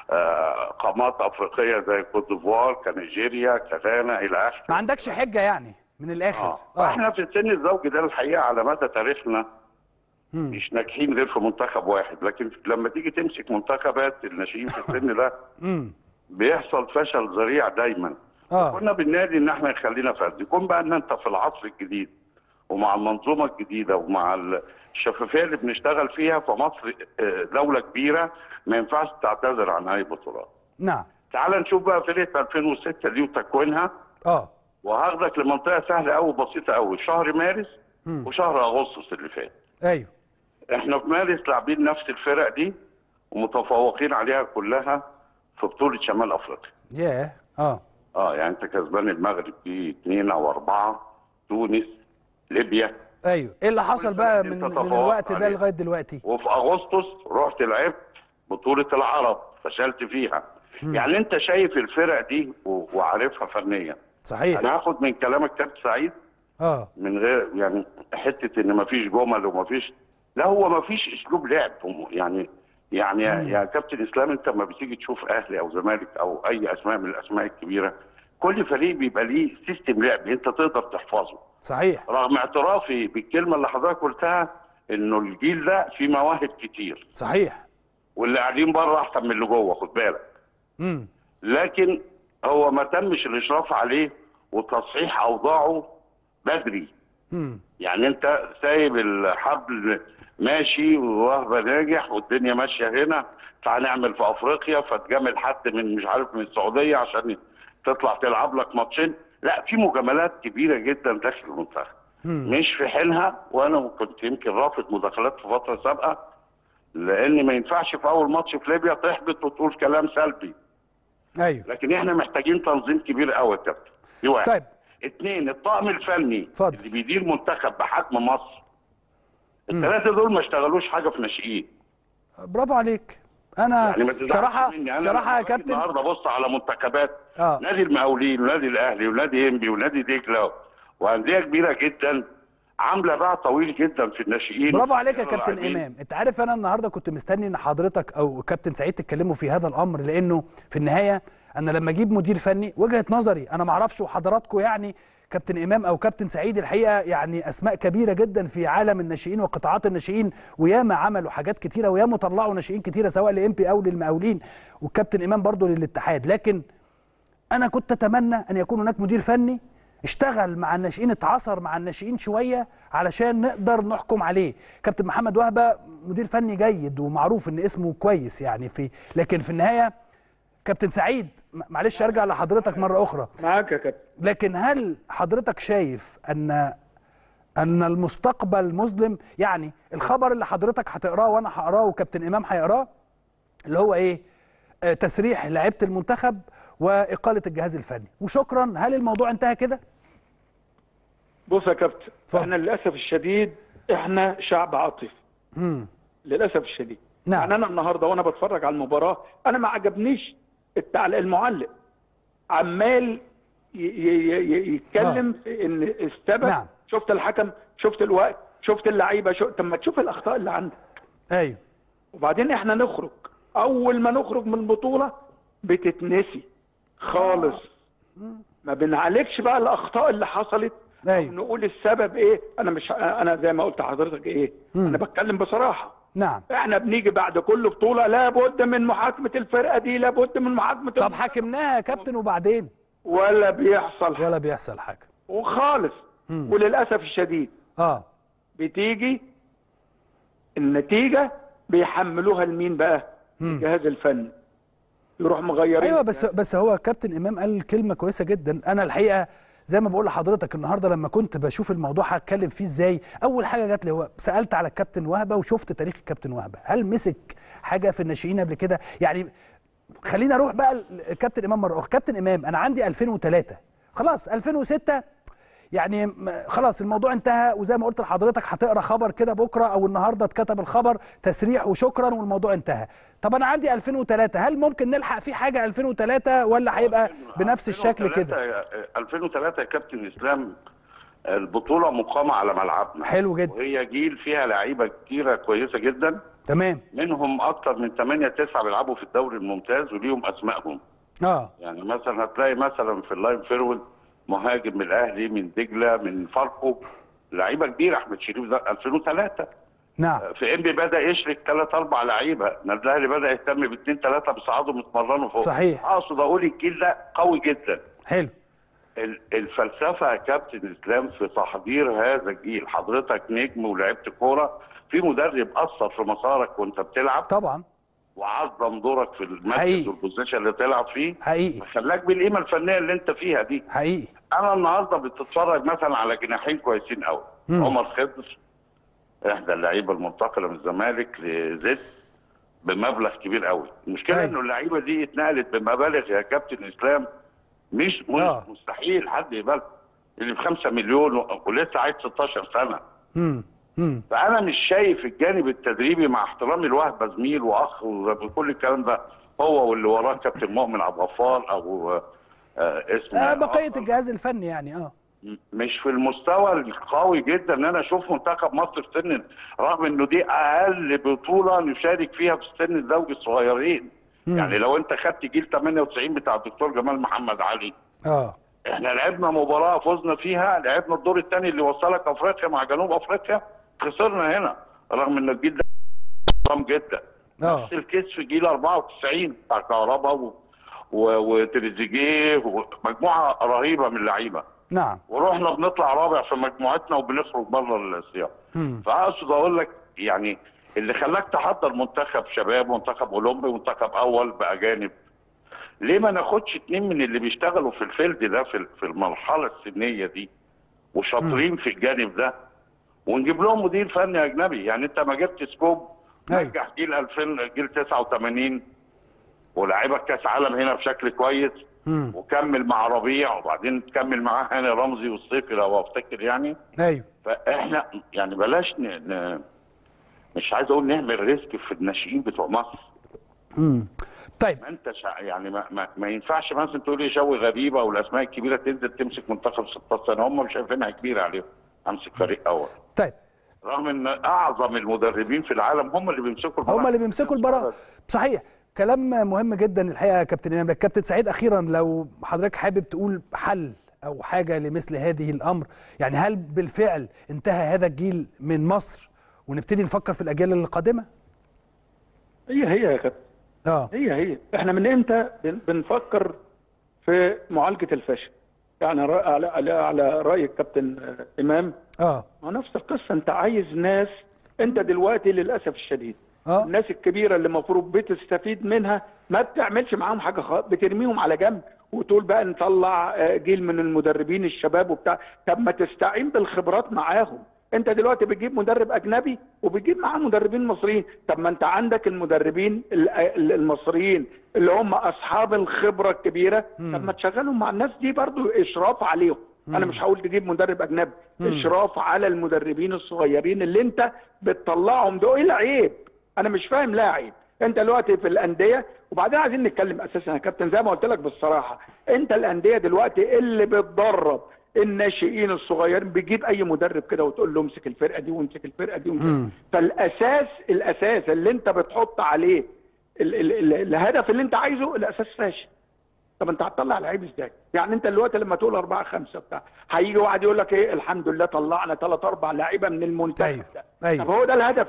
آه، قامات افريقيه زي كوت ديفوار كنيجيريا كغانا الى اخره. ما عندكش حجه يعني من الاخر. اه فاحنا في السن الزوجي ده الحقيقه على مدى تاريخنا مم. مش ناجحين غير في منتخب واحد، لكن لما تيجي تمسك منتخبات الناشئين في السن ده امم بيحصل فشل ذريع دايما. اه كنا بالنادي ان احنا يخلينا فرد، يكون بقى ان انت في العصر الجديد ومع المنظومه الجديده ومع الشفافيه اللي بنشتغل فيها، فمصر آه، دوله كبيره ما ينفعش تعتذر عن اي بطولات. نعم. تعال نشوف بقى فرقه ألفين وستة دي وتكوينها، اه وهاخدك لمنطقه سهله قوي بسيطه قوي، شهر مارس مم. وشهر اغسطس اللي فات. ايوه. احنا في مارس لاعبين نفس الفرق دي ومتفوقين عليها كلها في بطوله شمال افريقيا. ياه. اه اه يعني انت كسبان المغرب دي اثنين او اربعه، تونس، ليبيا. ايوه. ايه اللي حصل بقى من, من الوقت ده لغايه دلوقتي؟ وفي اغسطس رحت لعبت بطوله العرب فشلت فيها. مم. يعني انت شايف الفرق دي و- وعارفها فنيا. صحيح. انا هاخد من كلامك كابتن سعيد اه من غير يعني حته ان مفيش جمل ومفيش، لا هو مفيش اسلوب لعب يعني. يعني يا- مم. يا كابتن اسلام انت لما بتيجي تشوف اهلي او زمالك او اي اسماء من الاسماء الكبيره، كل فريق بيبقى ليه سيستم لعب انت تقدر تحفظه. صحيح. رغم اعترافي بالكلمه اللي حضرتك قلتها انه الجيل ده فيه مواهب كتير، صحيح. واللي قاعدين بره احسن من اللي جوه، خد بالك. امم لكن هو ما تمش الاشراف عليه وتصحيح اوضاعه بدري. امم يعني انت سايب الحبل ماشي وهو ناجح والدنيا ماشيه هنا، فهنعمل في افريقيا فتجامل حد من مش عارف من السعوديه عشان تطلع تلعب لك ماتشين. لا، في مجاملات كبيره جدا داخل المنتخب مش في حينها. وانا كنت يمكن رافض مداخلات في فتره سابقه، لان ما ينفعش في اول ماتش في ليبيا تحبط وتقول كلام سلبي. ايوه. لكن احنا محتاجين تنظيم كبير قوي يا كابتن. دي واحد. طيب. اثنين، الطاقم الفني اتفضل. اللي بيدير منتخب بحجم مصر، الثلاثه دول ما اشتغلوش حاجه في ناشئين. برافو عليك. انا يعني ما تزعلش بصراحه مني. انا بصراحه يا كابتن النهارده بص على منتخبات اه نادي المقاولين ونادي الاهلي ونادي انبي ونادي دجله وانديه كبيره جدا عامله باع طويل جدا في الناشئين. برافو عليك يا كابتن امام. انت عارف انا النهارده كنت مستني ان حضرتك او كابتن سعيد تتكلموا في هذا الامر، لانه في النهايه انا لما اجيب مدير فني وجهه نظري انا ما اعرفش، وحضراتكم يعني كابتن امام او كابتن سعيد الحقيقه يعني اسماء كبيره جدا في عالم الناشئين وقطاعات الناشئين، وياما عملوا حاجات كتيره وياما طلعوا ناشئين كتيره سواء لامبي او للمقاولين، والكابتن امام برضو للاتحاد. لكن انا كنت اتمنى ان يكون هناك مدير فني اشتغل مع الناشئين، اتعاصر مع الناشئين شويه علشان نقدر نحكم عليه. كابتن محمد وهبه مدير فني جيد ومعروف ان اسمه كويس يعني، في لكن في النهايه كابتن سعيد معلش ارجع لحضرتك مره اخرى. معاك يا كابتن. لكن هل حضرتك شايف ان ان المستقبل مظلم؟ يعني الخبر اللي حضرتك هتقراه وانا هقراه وكابتن امام هيقراه اللي هو ايه؟ آه تسريح لعيبه المنتخب واقاله الجهاز الفني وشكرا. هل الموضوع انتهى كده؟ بص يا كابتن، احنا للاسف الشديد احنا شعب عاطفي. امم للاسف الشديد. نعم. يعني انا النهارده وانا بتفرج على المباراه انا ما عجبنيش التعليق، المعلق عمال ي- ي- ي- يتكلم آه. في ان السبب. نعم. شفت الحكم، شفت الوقت، شفت اللعيبه، شو... طب ما تشوف الاخطاء اللي عندك. ايوه. وبعدين احنا نخرج، اول ما نخرج من البطوله بتتنسي خالص. ما بنعالجش بقى الاخطاء اللي حصلت. أيوة. أو نقول السبب ايه. انا مش انا زي ما قلت لحضرتك ايه، مم. انا بتكلم بصراحه. نعم. احنا بنيجي بعد كل بطوله لابد من محاكمه الفرقه دي، لابد من محاكمه. طب حاكمناها يا كابتن وبعدين؟ ولا بيحصل حاجه ولا بيحصل حاجه وخالص. مم. وللاسف الشديد اه بتيجي النتيجه بيحملوها لمين بقى؟ مم. الجهاز الفني. يروح مغيرين. ايوه بس بس هو كابتن امام قال كلمه كويسه جدا. انا الحقيقه زي ما بقول لحضرتك النهارده لما كنت بشوف الموضوع هتكلم فيه ازاي، اول حاجه جات لي هو سالت على الكابتن وهبه وشفت تاريخ الكابتن وهبه، هل مسك حاجه في الناشئين قبل كده؟ يعني خلينا اروح بقى لكابتن امام مره اخرى. كابتن امام انا عندي ألفين وثلاثة خلاص ألفين وستة يعني خلاص الموضوع انتهى، وزي ما قلت لحضرتك هتقرا خبر كده بكره او النهارده اتكتب الخبر تسريح وشكرا والموضوع انتهى. طب انا عندي ألفين وثلاثة، هل ممكن نلحق في حاجه ألفين وثلاثة ولا هيبقى بنفس الشكل كده؟ ألفين وثلاثة يا كابتن اسلام البطوله مقامه على ملعبنا. حلو جدا. وهي جيل فيها لعيبه كتيره كويسه جدا. تمام. منهم اكتر من ثمانية تسعة بيلعبوا في الدوري الممتاز وليهم اسمائهم. اه يعني مثلا هتلاقي مثلا في اللاين فيرول مهاجم من الاهلي، من دجله، من فاركو، لعيبه كبيره. احمد شريف ده ألفين وثلاثة. نعم. في انبي بدا يشرك ثلاث اربع لعيبه، النادي الاهلي بدا يهتم باثنين ثلاثه بيصعدوا يتمرنوا فوق. صحيح. اقصد اقول الجيل ده قوي جدا. حلو. الفلسفه يا كابتن اسلام في تحضير هذا الجيل، حضرتك نجم ولعبت كوره، في مدرب اثر في مسارك وانت بتلعب طبعا وعظم دورك في المركز حقيقي. والبوزيشن اللي تلعب فيه حقيقي. خلاك بالقيمه الفنيه اللي انت فيها دي. حقيقي. انا النهارده بتتفرج مثلا على جناحين كويسين قوي. عمر خضر احدى اللعيبه المنتقله من الزمالك لزد بمبلغ كبير قوي. المشكله أيوة. انه اللعيبه دي اتنقلت بمبالغ يا كابتن اسلام مش آه. مستحيل حد يقبل اللي بخمسة مليون ولسه عايز ستاشر سنه. امم امم فانا مش شايف الجانب التدريبي، مع احترامي لوهبه زميل واخ وكل الكلام ده، هو واللي وراه كابتن مؤمن عبد الغفار او آه اسمه آه بقيه الجهاز الفني يعني. اه مش في المستوى القوي جدا ان انا اشوف منتخب مصر في سن، رغم انه دي اقل بطوله نشارك فيها في سن الزوج الصغيرين. مم. يعني لو انت خدت جيل ثمانية وتسعين بتاع الدكتور جمال محمد علي، اه احنا لعبنا مباراه فزنا فيها، لعبنا الدور الثاني اللي وصلك افريقيا مع جنوب افريقيا، خسرنا هنا رغم ان الجيل ده ضخم جدا. اه نفس الكيس في جيل أربعة وتسعين بتاع كهربا و... و... وتريزيجيه ومجموعه رهيبه من اللعيبه. نعم. ورحنا بنطلع رابع في مجموعتنا وبنخرج بره السياق. فاقصد اقول لك يعني اللي خلاك تحضر منتخب شباب، منتخب اولمبي، منتخب اول باجانب، ليه ما ناخدش اتنين من اللي بيشتغلوا في الفيلد ده في في المرحله السنيه دي وشاطرين في الجانب ده ونجيب لهم مدير فني اجنبي؟ يعني انت ما جبت سكوب نجح جيل ألفين جيل تسعة وثمانين ولاعيبك كاس عالم هنا بشكل كويس. مم. وكمل مع ربيع وبعدين تكمل معاه هاني رمزي والصيفي لو افتكر يعني. ايوه. فاحنا يعني بلاش ن... ن... مش عايز اقول نعمل ريسك في الناشئين بتوع مصر. امم طيب ما انت شع... يعني ما, ما, ما ينفعش مثلا تقول لي شوي غريبه والاسماء الكبيره تنزل تمسك منتخب ستاشر سنه، هم مش شايفينها كبيره عليهم. امسك فريق اول. طيب رغم ان اعظم المدربين في العالم هم اللي بيمسكوا البراءه. هم اللي بيمسكوا البراءه. صحيح. كلام مهم جدا الحقيقه يا كابتن امام. كابتن سعيد اخيرا لو حضرتك حابب تقول حل او حاجه لمثل هذه الامر، يعني هل بالفعل انتهى هذا الجيل من مصر ونبتدي نفكر في الاجيال القادمه؟ هي هي يا كابتن. اه هي هي احنا من امتى بنفكر في معالجه الفشل؟ يعني رأ- على على على راي الكابتن آه، امام، اه ما نفس القصه. انت عايز ناس، انت دلوقتي للاسف الشديد اه الناس الكبيره اللي المفروض بتستفيد منها ما بتعملش معاهم حاجه خالص، بترميهم على جنب وتقول بقى نطلع آه، جيل من المدربين الشباب وبتاع. طب ما تستعين بالخبرات معاهم. انت دلوقتي بتجيب مدرب اجنبي وبتجيب معاه مدربين مصريين. طب ما انت عندك المدربين ال- ال- المصريين اللي هم اصحاب الخبره الكبيره، طب ما تشغلهم مع الناس دي برضو اشراف عليهم. انا مش هقول تجيب مدرب اجنبي، اشراف على المدربين الصغيرين اللي انت بتطلعهم. دول ايه العيب؟ انا مش فاهم لا عيب. انت دلوقتي في الانديه، وبعدين عايزين نتكلم اساسا يا كابتن زي ما قلت لك بالصراحه، انت الانديه دلوقتي اللي بتدرب الناشئين الصغيرين بتجيب اي مدرب كده وتقول له امسك الفرقه دي وامسك الفرقه دي وامسك. فالاساس الاساس اللي انت بتحط عليه ال ال ال الهدف اللي انت عايزه الاساس فاشل. طب انت هتطلع لعيب ازاي؟ يعني انت دلوقتي لما تقول أربعة خمسة بتاع، هيجي واحد يقول لك ايه الحمد لله طلعنا ثلاث اربع لعيبه من المنتخب أيوه. ده. أيوه. طب هو ده الهدف؟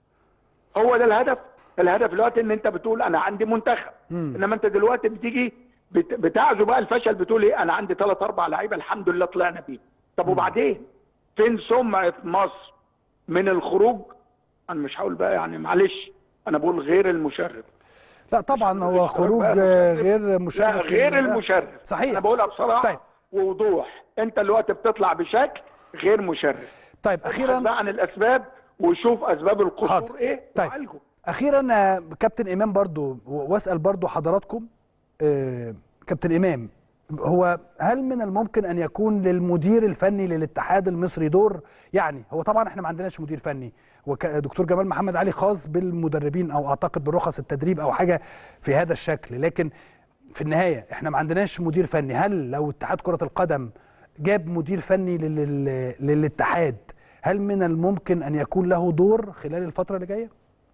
هو ده الهدف؟ الهدف دلوقتي ان انت بتقول انا عندي منتخب، انما انت دلوقتي بتيجي بت- بتعزو بقى الفشل، بتقول ايه انا عندي ثلاث اربع لعيبه الحمد لله طلعنا بيهم. طب وبعدين فين سمعه مصر من الخروج؟ انا مش هقول بقى يعني معلش، انا بقول غير المشرف. لا طبعا هو الاشتراك خروج بقى آه، مشرف. غير لا مشرف غير لل- المشرف. صحيح. انا بقولها بصراحه طيب. ووضوح، انت دلوقتي بتطلع بشكل غير مشرف. طيب ابحث اخيرا بقى عن الاسباب وشوف اسباب القصور حاضر. ايه طيب. وعالجه. اخيرا آه، كابتن امام برضو و- واسال برضو حضراتكم آه، كابتن امام، هو هل من الممكن ان يكون للمدير الفني للاتحاد المصري دور؟ يعني هو طبعا احنا ما عندناش مدير فني، ودكتور جمال محمد علي خاص بالمدربين او اعتقد برخص التدريب او حاجه في هذا الشكل، لكن في النهايه احنا ما عندناش مدير فني. هل لو اتحاد كره القدم جاب مدير فني لل- للاتحاد، هل من الممكن ان يكون له دور خلال الفتره اللي جايه؟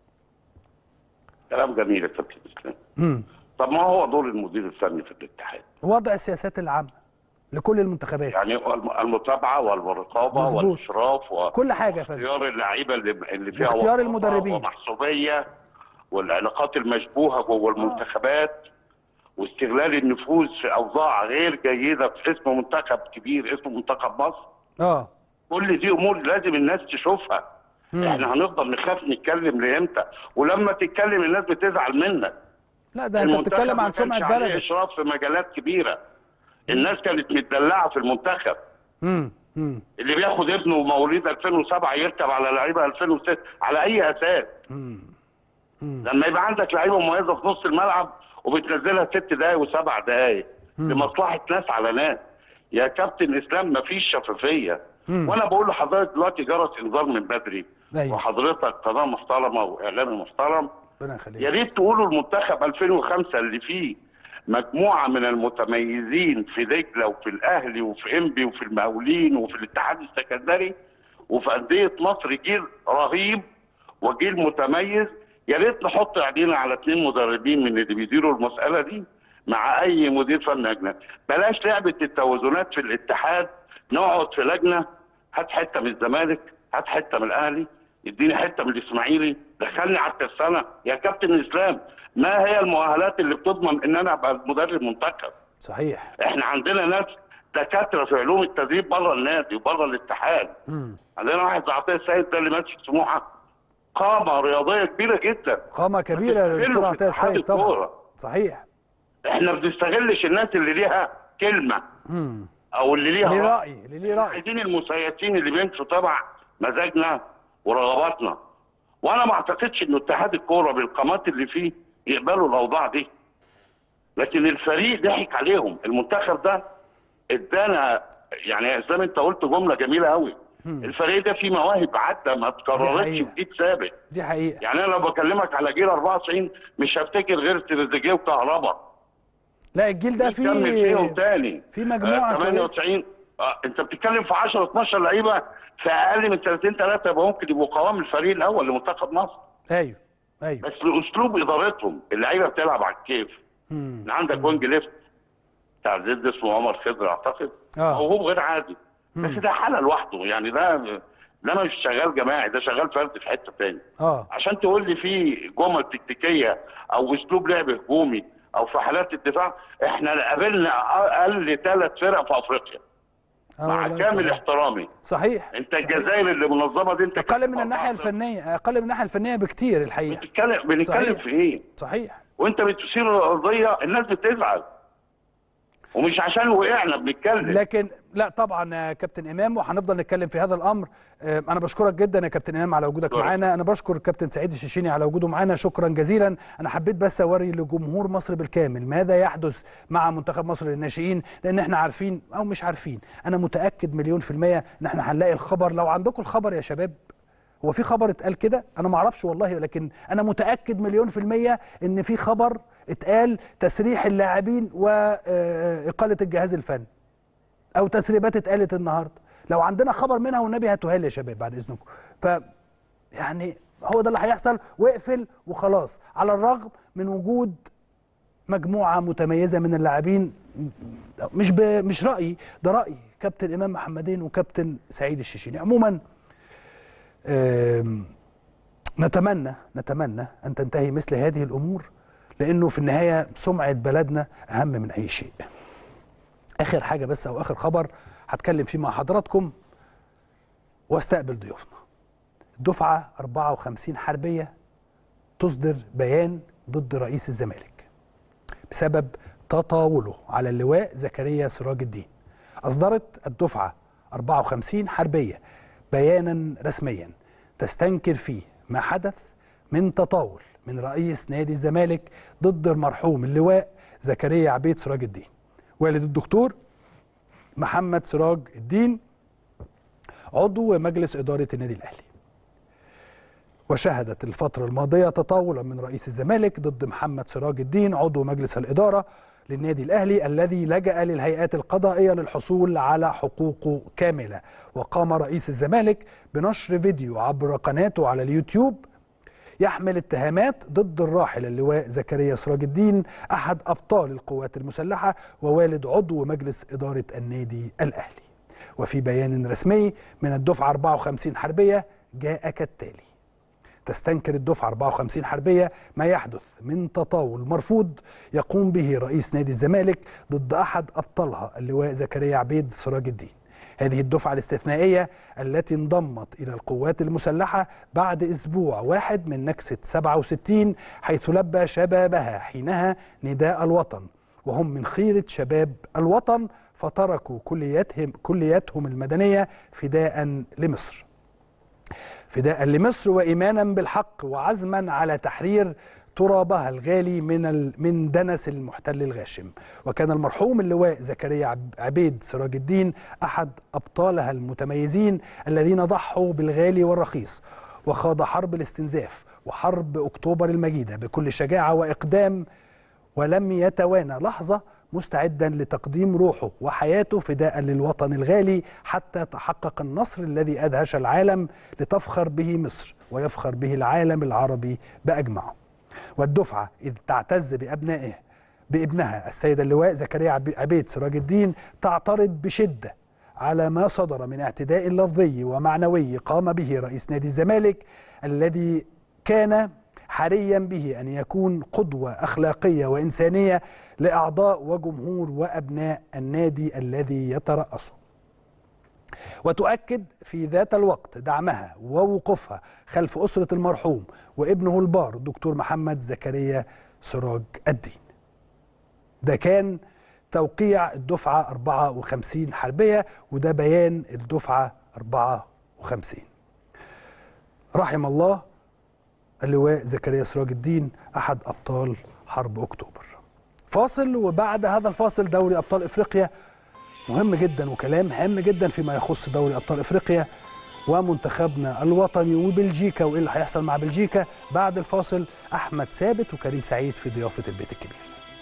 كلام جميل يا كابتن اسلام. امم طب ما هو دور المدير الفني في الاتحاد؟ وضع السياسات العامه لكل المنتخبات، يعني الم- المتابعه والرقابه مظبوط. والاشراف و- كل حاجه يا فندم، واختيار اللعيبه اللي اللي فيها واختيار وقافة المدربين. ومحسوبيه، والعلاقات المشبوهه جوه المنتخبات، واستغلال النفوذ في اوضاع غير جيده في اسم منتخب كبير اسمه منتخب مصر. اه كل دي امور لازم الناس تشوفها. مم. احنا هنفضل نخاف نتكلم لامتى؟ ولما تتكلم الناس بتزعل منك. لا ده انت بتتكلم عن سمعه المنتخب ما كانش عليه بلدك. اشراف في مجالات كبيره. الناس كانت متدلعه في المنتخب. امم امم اللي بياخد ابنه مواليد ألفين وسبعة يركب على لعيبه ألفين وستة على اي اساس؟ لما يبقى عندك لعيبه مميزه في نص الملعب وبتنزلها ست دقائق وسبع دقائق لمصلحه ناس على ناس. يا كابتن اسلام مفيش شفافيه. وانا بقول لحضرتك دلوقتي جرس انذار من بدري. أيوة. وحضرتك قناه محترمه واعلامي محترم، ربنا يخليك. يا ريت تقولوا المنتخب ألفين وخمسة اللي فيه مجموعه من المتميزين في دجله وفي الاهلي وفي انبي وفي المقاولين وفي الاتحاد السكندري وفي انديه مصر، جيل رهيب وجيل متميز. يا ريت نحط عينينا على اثنين مدربين من اللي بيديروا المساله دي مع اي مدير فني اجنبي. بلاش لعبه التوازنات في الاتحاد، نقعد في لجنه، هات حته من الزمالك، هات حته من الاهلي، اديني حته من الاسماعيلي، دخلني على الترسانه. يا كابتن اسلام ما هي المؤهلات اللي بتضمن ان انا ابقى مدرب منتخب؟ صحيح. احنا عندنا ناس دكاتره في علوم التدريب بره النادي وبره الاتحاد. مم. عندنا واحد زي عطيه السيد ده اللي ماسك سموحه، قامه رياضيه كبيره جدا. قامه كبيره للدكتور عطيه السيد طبعا. صحيح. احنا ما بنستغلش الناس اللي ليها كلمه امم او اللي ليها ليه راي اللي ليه راي عايزين المسيسين اللي بيمشوا تبع مزاجنا ورغباتنا. وانا ما اعتقدش انه اتحاد الكوره بالقامات اللي فيه يقبلوا الاوضاع دي. لكن الفريق ضحك عليهم. المنتخب ده ادانا، يعني يا اسلام انت قلت جمله جميله قوي، الفريق ده فيه مواهب عدة ما اتكررتش في جيل سابق. دي حقيقه. يعني انا لو بكلمك على جيل أربعة وتسعين مش هفتكر غير تريزيجيه وكهربا. لا الجيل ده فيه كمل فيهم تاني في مجموعه آه ثمانية وتسعين. آه انت بتتكلم في عشرة اتناشر لعيبه في اقل من سنتين ثلاثه يبقى ممكن يبقوا قوام الفريق الاول لمنتخب مصر. ايوه ايوه. بس اسلوب ادارتهم اللعيبه بتلعب على الكيف. مم. عندك وينج ليفت بتاع زد اسمه عمر خضر اعتقد، اه موهوب غير عادي. بس ده حاله لوحده، يعني ده ده مش شغال جماعي، ده شغال فردي في حته ثانيه. اه عشان تقول لي في جمل تكتيكيه او اسلوب لعب هجومي او في حالات الدفاع، احنا قابلنا اقل ثلاث فرق في افريقيا مع كامل احترامي. صحيح. انت الجزائر اللي منظمه دي انت اقل من الناحيه الفنيه، اقل من الناحيه الفنيه بكتير الحقيقه. بنتكلم بنتكلم في ايه؟ صحيح. وانت بتثير القضيه الناس بتزعل، ومش عشان وقعنا بنتكلم. لكن لا طبعا يا كابتن امام، وهنفضل نتكلم في هذا الامر. انا بشكرك جدا يا كابتن امام على وجودك معانا. انا بشكر الكابتن سعيد الشيشيني على وجوده معانا، شكرا جزيلا. انا حبيت بس اوري لجمهور مصر بالكامل ماذا يحدث مع منتخب مصر للناشئين، لان احنا عارفين او مش عارفين، انا متاكد مليون في الميه ان احنا هنلاقي الخبر. لو عندكم الخبر يا شباب، هو في خبر اتقال كده؟ انا ما اعرفش والله، لكن انا متاكد مليون في الميه ان في خبر اتقال تسريح اللاعبين واقاله الجهاز الفني، او تسريبات اتقالت النهارده. لو عندنا خبر منها والنبي هاتوها لي يا شباب بعد اذنكم. ف يعني هو ده اللي هيحصل، واقفل وخلاص. على الرغم من وجود مجموعه متميزه من اللاعبين، مش ب... مش رايي، ده راي كابتن امام محمدين وكابتن سعيد الشيشيني. عموما نتمنى نتمنى ان تنتهي مثل هذه الامور، لانه في النهايه سمعه بلدنا اهم من اي شيء. اخر حاجه بس او اخر خبر هتكلم فيه مع حضراتكم واستقبل ضيوفنا. الدفعه أربعة وخمسين حربيه تصدر بيان ضد رئيس الزمالك بسبب تطاوله على اللواء زكريا سراج الدين. اصدرت الدفعه أربعة وخمسين حربيه بيانا رسميا تستنكر فيه ما حدث من تطاول من رئيس نادي الزمالك ضد المرحوم اللواء زكريا عبيد سراج الدين والد الدكتور محمد سراج الدين عضو مجلس إدارة النادي الأهلي. وشهدت الفترة الماضية تطاولا من رئيس الزمالك ضد محمد سراج الدين عضو مجلس الإدارة للنادي الأهلي الذي لجأ للهيئات القضائية للحصول على حقوقه كاملة. وقام رئيس الزمالك بنشر فيديو عبر قناته على اليوتيوب يحمل اتهامات ضد الراحل اللواء زكريا سراج الدين أحد أبطال القوات المسلحة ووالد عضو مجلس إدارة النادي الأهلي. وفي بيان رسمي من الدفعة أربعة وخمسين حربية جاء كالتالي: تستنكر الدفعة أربعة وخمسين حربية ما يحدث من تطاول مرفوض يقوم به رئيس نادي الزمالك ضد أحد أبطالها اللواء زكريا عبيد سراج الدين. هذه الدفعة الاستثنائية التي انضمت إلى القوات المسلحة بعد أسبوع واحد من نكسة سبعة وستين، حيث لبى شبابها حينها نداء الوطن، وهم من خيرة شباب الوطن، فتركوا كلياتهم كلياتهم المدنية فداء لمصر. فداء لمصر وإيمانا بالحق وعزما على تحرير ترابها الغالي من من دنس المحتل الغاشم. وكان المرحوم اللواء زكريا عبيد سراج الدين أحد أبطالها المتميزين الذين ضحوا بالغالي والرخيص وخاض حرب الاستنزاف وحرب أكتوبر المجيدة بكل شجاعة وإقدام، ولم يتوانى لحظة مستعدا لتقديم روحه وحياته فداء للوطن الغالي حتى تحقق النصر الذي أدهش العالم لتفخر به مصر ويفخر به العالم العربي بأجمعه. والدفعة إذ تعتز بأبنائه بابنها السيد اللواء زكريا عبيد سراج الدين تعترض بشدة على ما صدر من اعتداء لفظي ومعنوي قام به رئيس نادي الزمالك الذي كان حريا به أن يكون قدوة أخلاقية وإنسانية لأعضاء وجمهور وأبناء النادي الذي يترأسه. وتؤكد في ذات الوقت دعمها ووقوفها خلف أسرة المرحوم وابنه البار الدكتور محمد زكريا سراج الدين. ده كان توقيع الدفعة أربعة وخمسين حربية، وده بيان الدفعة أربعة وخمسين. رحم الله اللواء زكريا سراج الدين أحد أبطال حرب أكتوبر. فاصل، وبعد هذا الفاصل دوري أبطال إفريقيا مهم جدا وكلام هام جدا فيما يخص دوري أبطال إفريقيا ومنتخبنا الوطني وبلجيكا وإيه اللي هيحصل مع بلجيكا. بعد الفاصل أحمد ثابت وكريم سعيد في ضيافة البيت الكبير.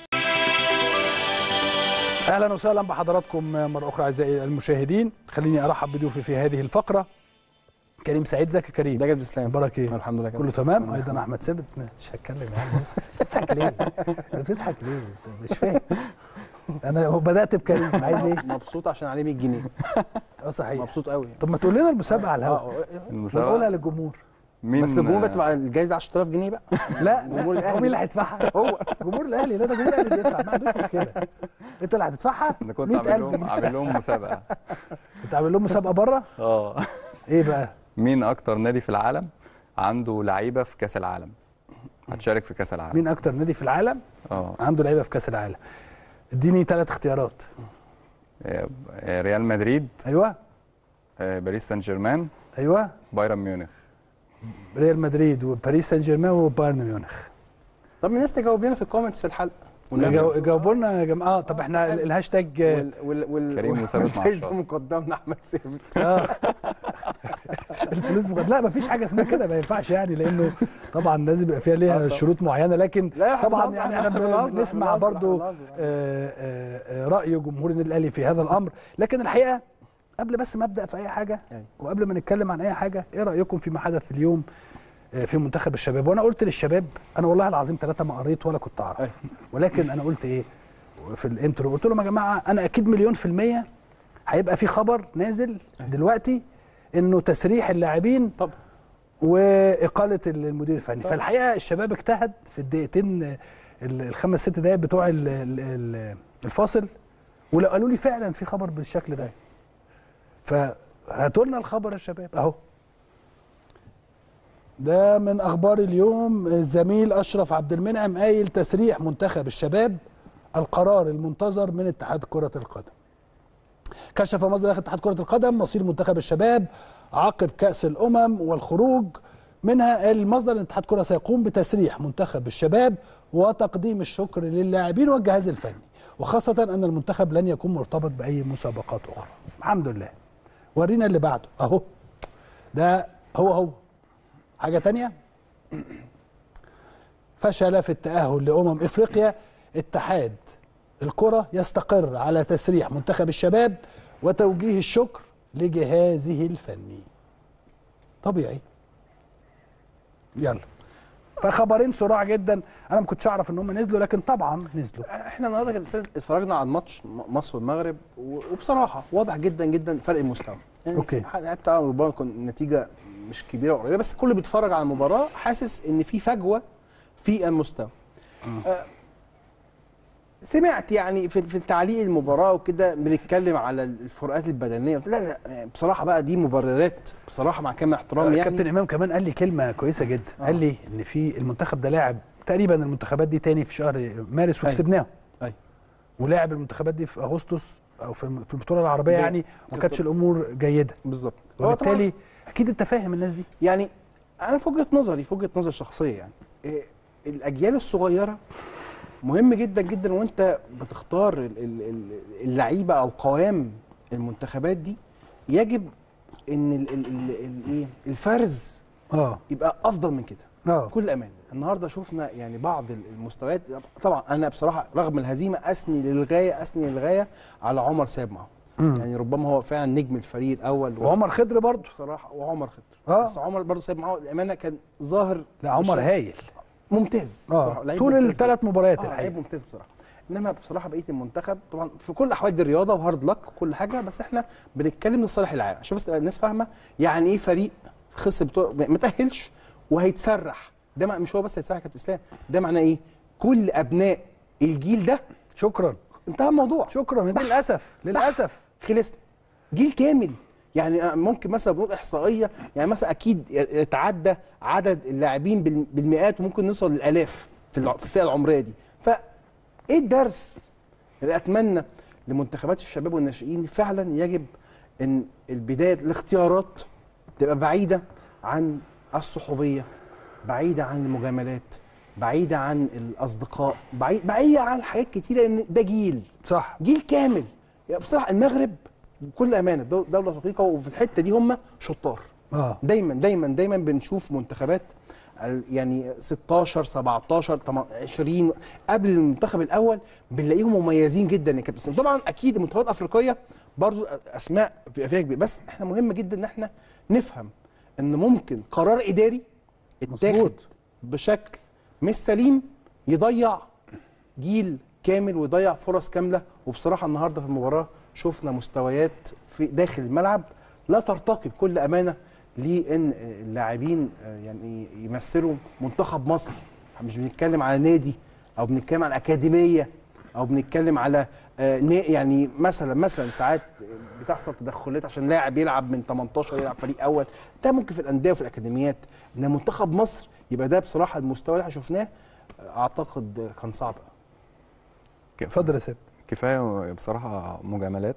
أهلا وسهلا بحضراتكم مرة أخرى أعزائي المشاهدين. خليني أرحب بضيوفي في هذه الفقرة. كريم سعيد، ازيك يا كريم؟ ازيك يا بسلام؟ مبارك ايه؟ الحمد لله كله تمام. ايضا احمد ثابت. مش هتكلم يا عم، بتضحك ليه؟ بتضحك ليه؟ مش فاهم. انا بدات بكريم، عايز ايه؟ مبسوط عشان عليه مية جنيه. اه صحيح، مبسوط قوي. طب ما تقول لنا المسابقه على الهواء المسابقه ونقولها للجمهور. مين بس الجمهور بقى تبقى الجايزه عشرة آلاف جنيه بقى. لا جمهور هو الأهلي. مين اللي هيدفعها؟ هو جمهور الاهلي. لا ده جمهور الاهلي بيدفع، ما عندوش مشكله. انت اللي هتدفعها؟ انا كنت مئة عامل ألف لهم عامل لهم مسابقه. انت عامل لهم مسابقه بره؟ اه ايه بقى؟ مين اكتر نادي في العالم عنده لعيبه في كاس العالم؟ هتشارك في كاس العالم. مين اكتر نادي في العالم اه عنده لعيبه في كاس العالم؟ اديني ثلاث اختيارات. آه، آه، ريال مدريد، ايوه آه، باريس سان جيرمان، ايوه. بايرن ميونخ. ريال مدريد وباريس سان جيرمان وبايرن ميونخ. طب الناس تجاوب لنا في الكومنتس في الحلقه. جاو- جاوبوا لنا يا جماعه. طب احنا ال- الهاشتاج وال وال وال كريم وثابت مع والجايزه الشاطر. مقدمنا احمد ثابت. اه الفلوس مقد... لا مفيش حاجه اسمها كده، ما ينفعش يعني، لانه طبعا لازم يبقى فيها ليها شروط معينه. لكن لا، إحنا طبعا بنهزر، يعني إحنا احنا بنهزر، بنسمع إحنا بنهزر، برضو إحنا بنهزر. آه، آه، آه، راي جمهور النادي الاهلي في هذا الامر. لكن الحقيقه قبل بس ما ابدا في اي حاجه أيوة. وقبل ما نتكلم عن اي حاجه، ايه رايكم فيما حدث اليوم آه، في منتخب الشباب؟ وانا قلت للشباب، انا والله العظيم ثلاثه ما قريت ولا كنت اعرف. أيوة. ولكن انا قلت ايه في الانترو؟ قلت لهم يا جماعه انا اكيد مليون في الميه هيبقى في خبر نازل دلوقتي انه تسريح اللاعبين طب واقاله المدير الفني. فالحقيقه الشباب اجتهد في الدقيقتين ال- الخمس ست دقائق بتوع ال- ال- ال- الفاصل، ولو قالوا لي فعلا في خبر بالشكل ده. فهاتوا لنا الخبر يا شباب اهو. ده من اخبار اليوم. الزميل اشرف عبد المنعم قايل تسريح منتخب الشباب القرار المنتظر من اتحاد كرة القدم. كشف مصدر داخل اتحاد كرة القدم مصير منتخب الشباب عقب كأس الأمم والخروج منها. المصدر ان اتحاد كرة سيقوم بتسريح منتخب الشباب وتقديم الشكر للاعبين والجهاز الفني، وخاصة أن المنتخب لن يكون مرتبط بأي مسابقات أخرى. الحمد لله. ورينا اللي بعده أهو. ده هو هو حاجة تانية. فشل في التأهل لأمم إفريقيا. اتحاد الكرة يستقر على تسريح منتخب الشباب وتوجيه الشكر لجهازه الفني. طبيعي. يلا. فخبرين سرعة جدا، انا ما كنتش اعرف ان هم نزلوا، لكن طبعا نزلوا. احنا النهارده كده اتفرجنا على الماتش مصر والمغرب، وبصراحه واضح جدا جدا فرق المستوى. يعني اوكي. حتى ربما تكون النتيجه مش كبيره وقريبه، بس كل بيتفرج على المباراه حاسس ان في فجوه في المستوى. آه سمعت يعني في في تعليق المباراه وكده بنتكلم على الفروقات البدنيه، لا لا بصراحه بقى دي مبررات بصراحه مع كامل احترامي. يعني كابتن امام كمان قال لي كلمه كويسه جدا. آه. قال لي ان في المنتخب ده لاعب تقريبا المنتخبات دي تاني في شهر مارس وكسبناهم. ايوه. ولاعب المنتخبات دي في اغسطس او في البطوله العربيه يعني، وما كانتش الامور جيده. بالظبط. وبالتالي اكيد انت فاهم الناس دي. يعني انا في وجهه نظري في وجهه نظر شخصيه يعني إيه الاجيال الصغيره مهم جدا جدا وانت بتختار اللعيبه او قوام المنتخبات دي، يجب ان ال ال ال ال ايه الفرز اه يبقى افضل من كده. اه بكل امان النهارده شفنا يعني بعض المستويات. طبعا انا بصراحه رغم الهزيمه اثني للغايه اثني للغايه على عمر ساب معه. يعني ربما هو فعلا نجم الفريق الاول، وعمر خضر برضه بصراحه، وعمر خضر آه. بس عمر برضه ساب معه الامانه كان ظاهر. لا عمر هايل ممتاز اه طول الثلاث مباريات آه الحقيقه. لعيب ممتاز بصراحه. انما بصراحه بقيه المنتخب طبعا في كل احوال دي رياضه وهارد لك وكل حاجه، بس احنا بنتكلم لصالح العالم عشان بس الناس فاهمه يعني ايه فريق خسر بطوله ما تاهلش وهيتسرح. ده مش هو بس هيتسرح يا كابتن اسلام، ده معناه ايه؟ كل ابناء الجيل ده شكرا انتهى الموضوع. شكرا. للاسف للاسف خلصنا جيل كامل. يعني ممكن مثلا بنقول احصائيه يعني مثلا اكيد يتعدى عدد اللاعبين بالمئات وممكن نوصل للالاف في الفئه العمريه دي. فايه الدرس اللي اتمنى لمنتخبات الشباب والناشئين؟ فعلا يجب ان البدايه الاختيارات تبقى بعيده عن الصحوبيه، بعيده عن المجاملات، بعيده عن الاصدقاء، بعيد بعيده عن حاجات كتيره، لان ده جيل صح جيل كامل. يعني بصراحه المغرب بكل امانه دوله شقيقه وفي الحته دي هم شطار. اه دايما دايما دايما بنشوف منتخبات يعني ستاشر سبعتاشر عشرين قبل المنتخب الاول بنلاقيهم مميزين جدا يا كابتن. طبعا اكيد المنتخبات الافريقيه برضو اسماء بيبقى فيها كبير، بس احنا مهم جدا ان احنا نفهم ان ممكن قرار اداري اتاخد بشكل مش سليم يضيع جيل كامل ويضيع فرص كامله. وبصراحه النهارده في المباراه شفنا مستويات في داخل الملعب لا ترتقي بكل امانه لان اللاعبين يعني يمثلوا منتخب مصر. مش بنتكلم على نادي او بنتكلم على اكاديميه او بنتكلم على يعني مثلا مثلا ساعات بتحصل تدخلات عشان لاعب يلعب من تمنتاشر يلعب فريق اول، ده ممكن في الانديه وفي الاكاديميات. ان منتخب مصر يبقى ده بصراحه المستوى اللي احنا شفناه اعتقد كان صعب. اتفضل يا سيد. كفايه بصراحه مجاملات،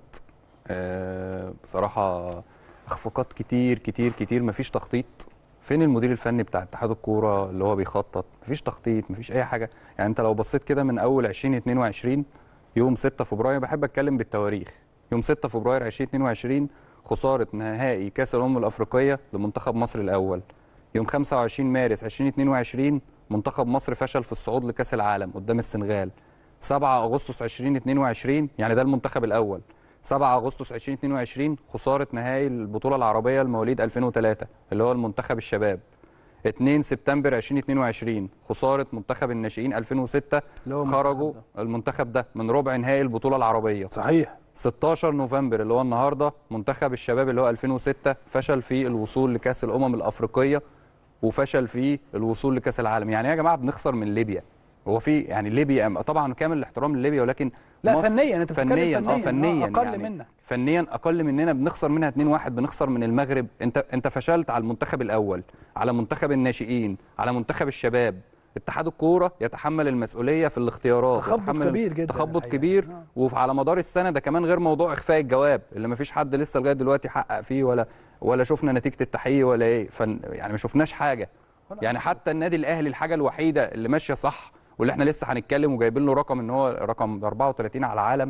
أه بصراحه اخفاقات كتير كتير كتير، مفيش تخطيط. فين المدير الفني بتاع اتحاد الكوره اللي هو بيخطط؟ مفيش تخطيط، مفيش اي حاجه. يعني انت لو بصيت كده من اول ألفين واتنين وعشرين يوم ستة فبراير، بحب اتكلم بالتواريخ، يوم ستة فبراير ألفين واتنين وعشرين خساره نهائي كاس الامم الافريقيه لمنتخب مصر الاول. يوم خمسة وعشرين مارس ألفين واتنين وعشرين منتخب مصر فشل في الصعود لكاس العالم قدام السنغال. سبعة أغسطس ألفين واتنين وعشرين يعني ده المنتخب الاول، سبعة أغسطس ألفين واتنين وعشرين خساره نهائي البطوله العربيه لمواليد ألفين وتلاتة اللي هو المنتخب الشباب. اتنين سبتمبر ألفين واتنين وعشرين خساره منتخب الناشئين ألفين وستة، خرجوا المنتخب ده من ربع نهائي البطوله العربيه. صحيح. ستاشر نوفمبر اللي هو النهارده منتخب الشباب اللي هو ألفين وستة فشل في الوصول لكاس الامم الافريقيه وفشل في الوصول لكاس العالم. يعني يا جماعه بنخسر من ليبيا، هو في يعني ليبيا طبعا كامل الاحترام لليبيا، ولكن لا فنيا انت بتتكلم فنيا اه فنيا اقل يعني منا، فنيا اقل مننا، بنخسر منها اتنين واحد، بنخسر من المغرب. انت انت فشلت على المنتخب الاول، على منتخب الناشئين، على منتخب الشباب. اتحاد الكوره يتحمل المسؤوليه في الاختيارات، تخبط كبير جدا، تخبط كبير. وعلى مدار السنه ده كمان غير موضوع اخفاء الجواب اللي ما فيش حد لسه لغايه دلوقتي حقق فيه، ولا ولا شفنا نتيجه التحقيق ولا ايه، فن يعني ما شفناش حاجه. يعني حتى النادي الاهلي الحاجه الوحيده اللي ماشيه صح واللي احنا لسه هنتكلم وجايبين له رقم ان هو رقم أربعة وتلاتين على العالم،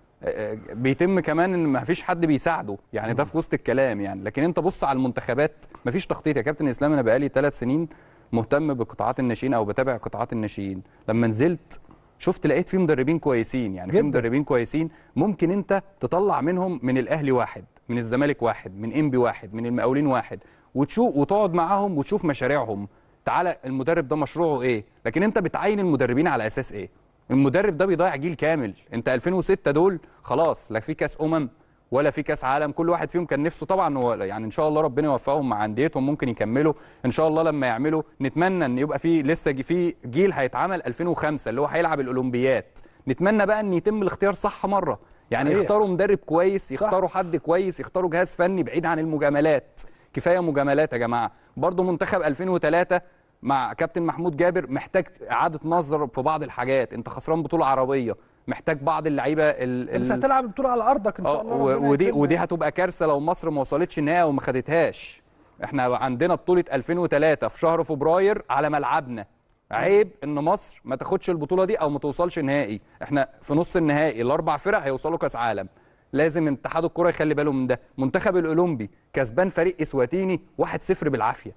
بيتم كمان ان ما فيش حد بيساعده، يعني ده في وسط الكلام يعني. لكن انت بص على المنتخبات ما فيش تخطيط يا كابتن اسلام. انا بقالي ثلاث سنين مهتم بقطاعات الناشئين او بتابع قطاعات الناشئين، لما نزلت شفت لقيت في مدربين كويسين، يعني في مدربين كويسين ممكن انت تطلع منهم من الاهلي واحد، من الزمالك واحد، من انبي واحد، من المقاولين واحد، وتشوف وتقعد معاهم وتشوف مشاريعهم. تعالى المدرب ده مشروعه ايه، لكن انت بتعين المدربين على اساس ايه؟ المدرب ده بيضيع جيل كامل. انت ألفين وستة دول خلاص لا في كاس امم ولا في كاس عالم. كل واحد فيهم كان نفسه طبعا هو يعني ان شاء الله ربنا يوفقهم مع انديتهم ممكن يكملوا ان شاء الله. لما يعملوا نتمنى ان يبقى في لسه في جيل هيتعمل ألفين وخمسة اللي هو هيلعب الاولمبيات. نتمنى بقى ان يتم الاختيار صح مره، يعني صحيح. يختاروا مدرب كويس، يختاروا صح. حد كويس، يختاروا جهاز فني بعيد عن المجاملات. كفايه مجاملات يا جماعه. برضو منتخب ألفين وتلاتة مع كابتن محمود جابر محتاج اعاده نظر في بعض الحاجات. انت خسران بطوله عربيه، محتاج بعض اللعيبه ال بس هتلعب البطوله على ارضك ان شاء الله. ودي ودي هتبقى كارثه لو مصر ما وصلتش النهائي وما خدتهاش. احنا عندنا بطوله ألفين وتلاتة في شهر فبراير على ملعبنا. عيب ان مصر ما تاخدش البطوله دي او ما توصلش نهائي. احنا في نص النهائي الاربع فرق هيوصلوا كاس عالم. لازم اتحاد الكره يخلي باله من ده. منتخب الاولمبي كسبان فريق اسواتيني واحد صفر بالعافيه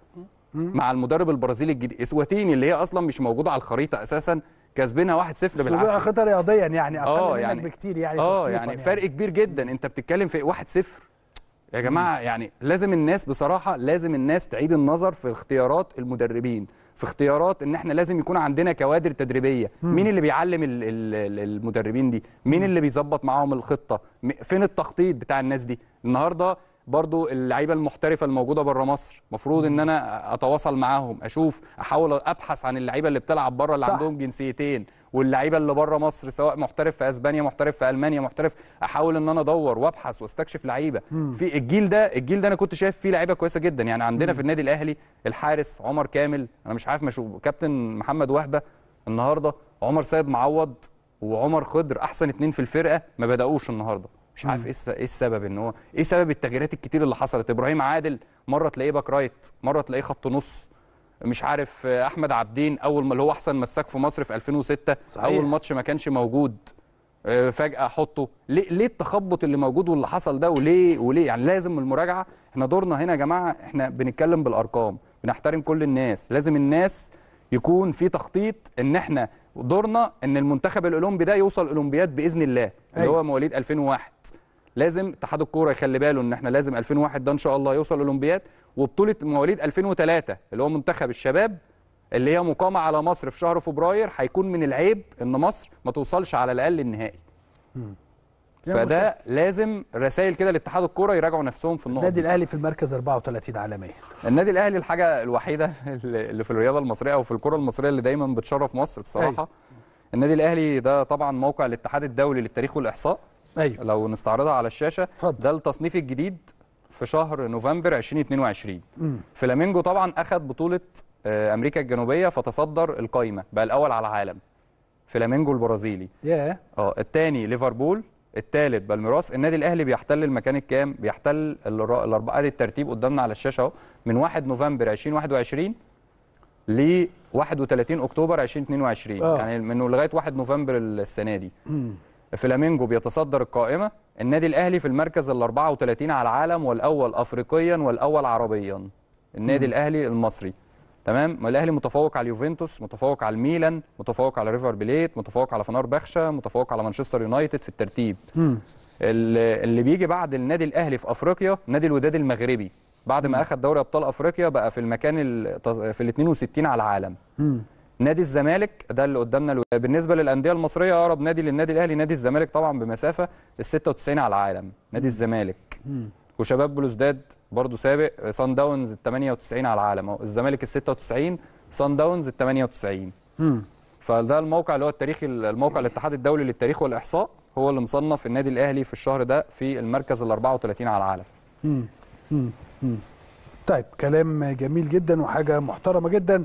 مع المدرب البرازيلي الجديد. اسواتيني اللي هي اصلا مش موجوده على الخريطه اساسا كسبنا واحد صفر بالعافيه. على الخريطه رياضيا يعني اقل منك يعني بكتير يعني. اه يعني فرق يعني. كبير جدا. انت بتتكلم في واحد صفر يا جماعه. يعني لازم الناس بصراحه لازم الناس تعيد النظر في اختيارات المدربين، في اختيارات ان احنا لازم يكون عندنا كوادر تدريبيه. مم. مين اللي بيعلم ال ال المدربين دي؟ مين مم. اللي بيظبط معاهم الخطه؟ فين التخطيط بتاع الناس دي؟ النهارده برضو اللعيبه المحترفه الموجوده بره مصر مفروض ان انا اتواصل معاهم، اشوف احاول ابحث عن اللعيبه اللي بتلعب بره اللي صح. عندهم جنسيتين، واللعيبه اللي بره مصر سواء محترف في اسبانيا، محترف في المانيا، محترف، احاول ان انا ادور وابحث واستكشف لعيبه. في الجيل ده الجيل ده انا كنت شايف فيه لعيبه كويسه جدا. يعني عندنا مم. في النادي الاهلي الحارس عمر كامل، انا مش عارف مشو كابتن محمد وهبه النهارده، عمر سيد معوض وعمر خضر احسن اتنين في الفرقه ما بداوش النهارده. مش عارف ايه ايه السبب، ان هو ايه سبب التغييرات الكتير اللي حصلت. ابراهيم عادل مره تلاقيه باك رايت، مره تلاقيه خط نص، مش عارف. احمد عبدين اول ما اللي هو احسن مساك في مصر في ألفين وستة صحيح. اول ماتش ما كانش موجود، فجاه احطه. ليه ليه التخبط اللي موجود واللي حصل ده؟ وليه وليه يعني لازم المراجعه. احنا دورنا هنا يا جماعه، احنا بنتكلم بالارقام، بنحترم كل الناس. لازم الناس يكون في تخطيط ان احنا دورنا ان المنتخب الاولمبي ده يوصل اولمبياد باذن الله اللي هو مواليد ألفين وواحد. لازم اتحاد الكوره يخلي باله ان احنا لازم ألفين وواحد ده ان شاء الله يوصل اولمبياد. وبطوله مواليد ألفين وتلاتة اللي هو منتخب الشباب اللي هي مقامه على مصر في شهر فبراير، هيكون من العيب ان مصر ما توصلش على الاقل النهائي. فده لازم رسائل كده لاتحاد الكوره يراجعوا نفسهم في النقطه. النادي الاهلي في المركز أربعة وثلاثين عالميا. النادي الاهلي الحاجه الوحيده اللي في الرياضه المصريه او في الكره المصريه اللي دايما بتشرف مصر بصراحه. أيوة. النادي الاهلي ده طبعا موقع الاتحاد الدولي للتاريخ والاحصاء. ايوه لو نستعرضها على الشاشه فضل. ده التصنيف الجديد في شهر نوفمبر ألفين واثنين وعشرين. مم. فلامينجو طبعا اخذ بطوله امريكا الجنوبيه فتصدر القائمه بقى الاول على العالم. فلامينجو البرازيلي. ياه. اه الثاني ليفربول، الثالث بالميراس. النادي الاهلي بيحتل المكان الكام؟ بيحتل الاربعه الترتيب قدامنا على الشاشه اهو من واحد نوفمبر ألفين وواحد وعشرين ل واحد وثلاثين اكتوبر ألفين واثنين وعشرين. أوه. يعني من لغايه واحد نوفمبر السنه دي. مم. فلامينجو بيتصدر القائمه. النادي الاهلي في المركز ال أربعة وثلاثين على العالم والاول افريقيا والاول عربيا. النادي مم. الاهلي المصري تمام. الاهلي متفوق على اليوفنتوس، متفوق على الميلان، متفوق على ريفر بليت، متفوق على فنربخشة، متفوق على مانشستر يونايتد في الترتيب. مم. اللي بيجي بعد النادي الاهلي في افريقيا نادي الوداد المغربي، بعد ما اخذ دوري ابطال افريقيا بقى في المكان في ال اثنين وستين على العالم. مم. نادي الزمالك ده اللي قدامنا. بالنسبه للانديه المصريه اقرب نادي للنادي الاهلي نادي الزمالك طبعا بمسافه ال ستة وتسعين على العالم. نادي الزمالك. مم. وشباب بلوزداد برضه سابق. صن داونز ال ثمانية وتسعين على العالم اهو. الزمالك ال ستة وتسعين، صن داونز ال ثمانية وتسعين. امم فده الموقع اللي هو التاريخي، الموقع الاتحاد الدولي للتاريخ والاحصاء هو اللي مصنف النادي الاهلي في الشهر ده في المركز ال أربعة وثلاثين على العالم. امم امم طيب كلام جميل جدا وحاجه محترمه جدا.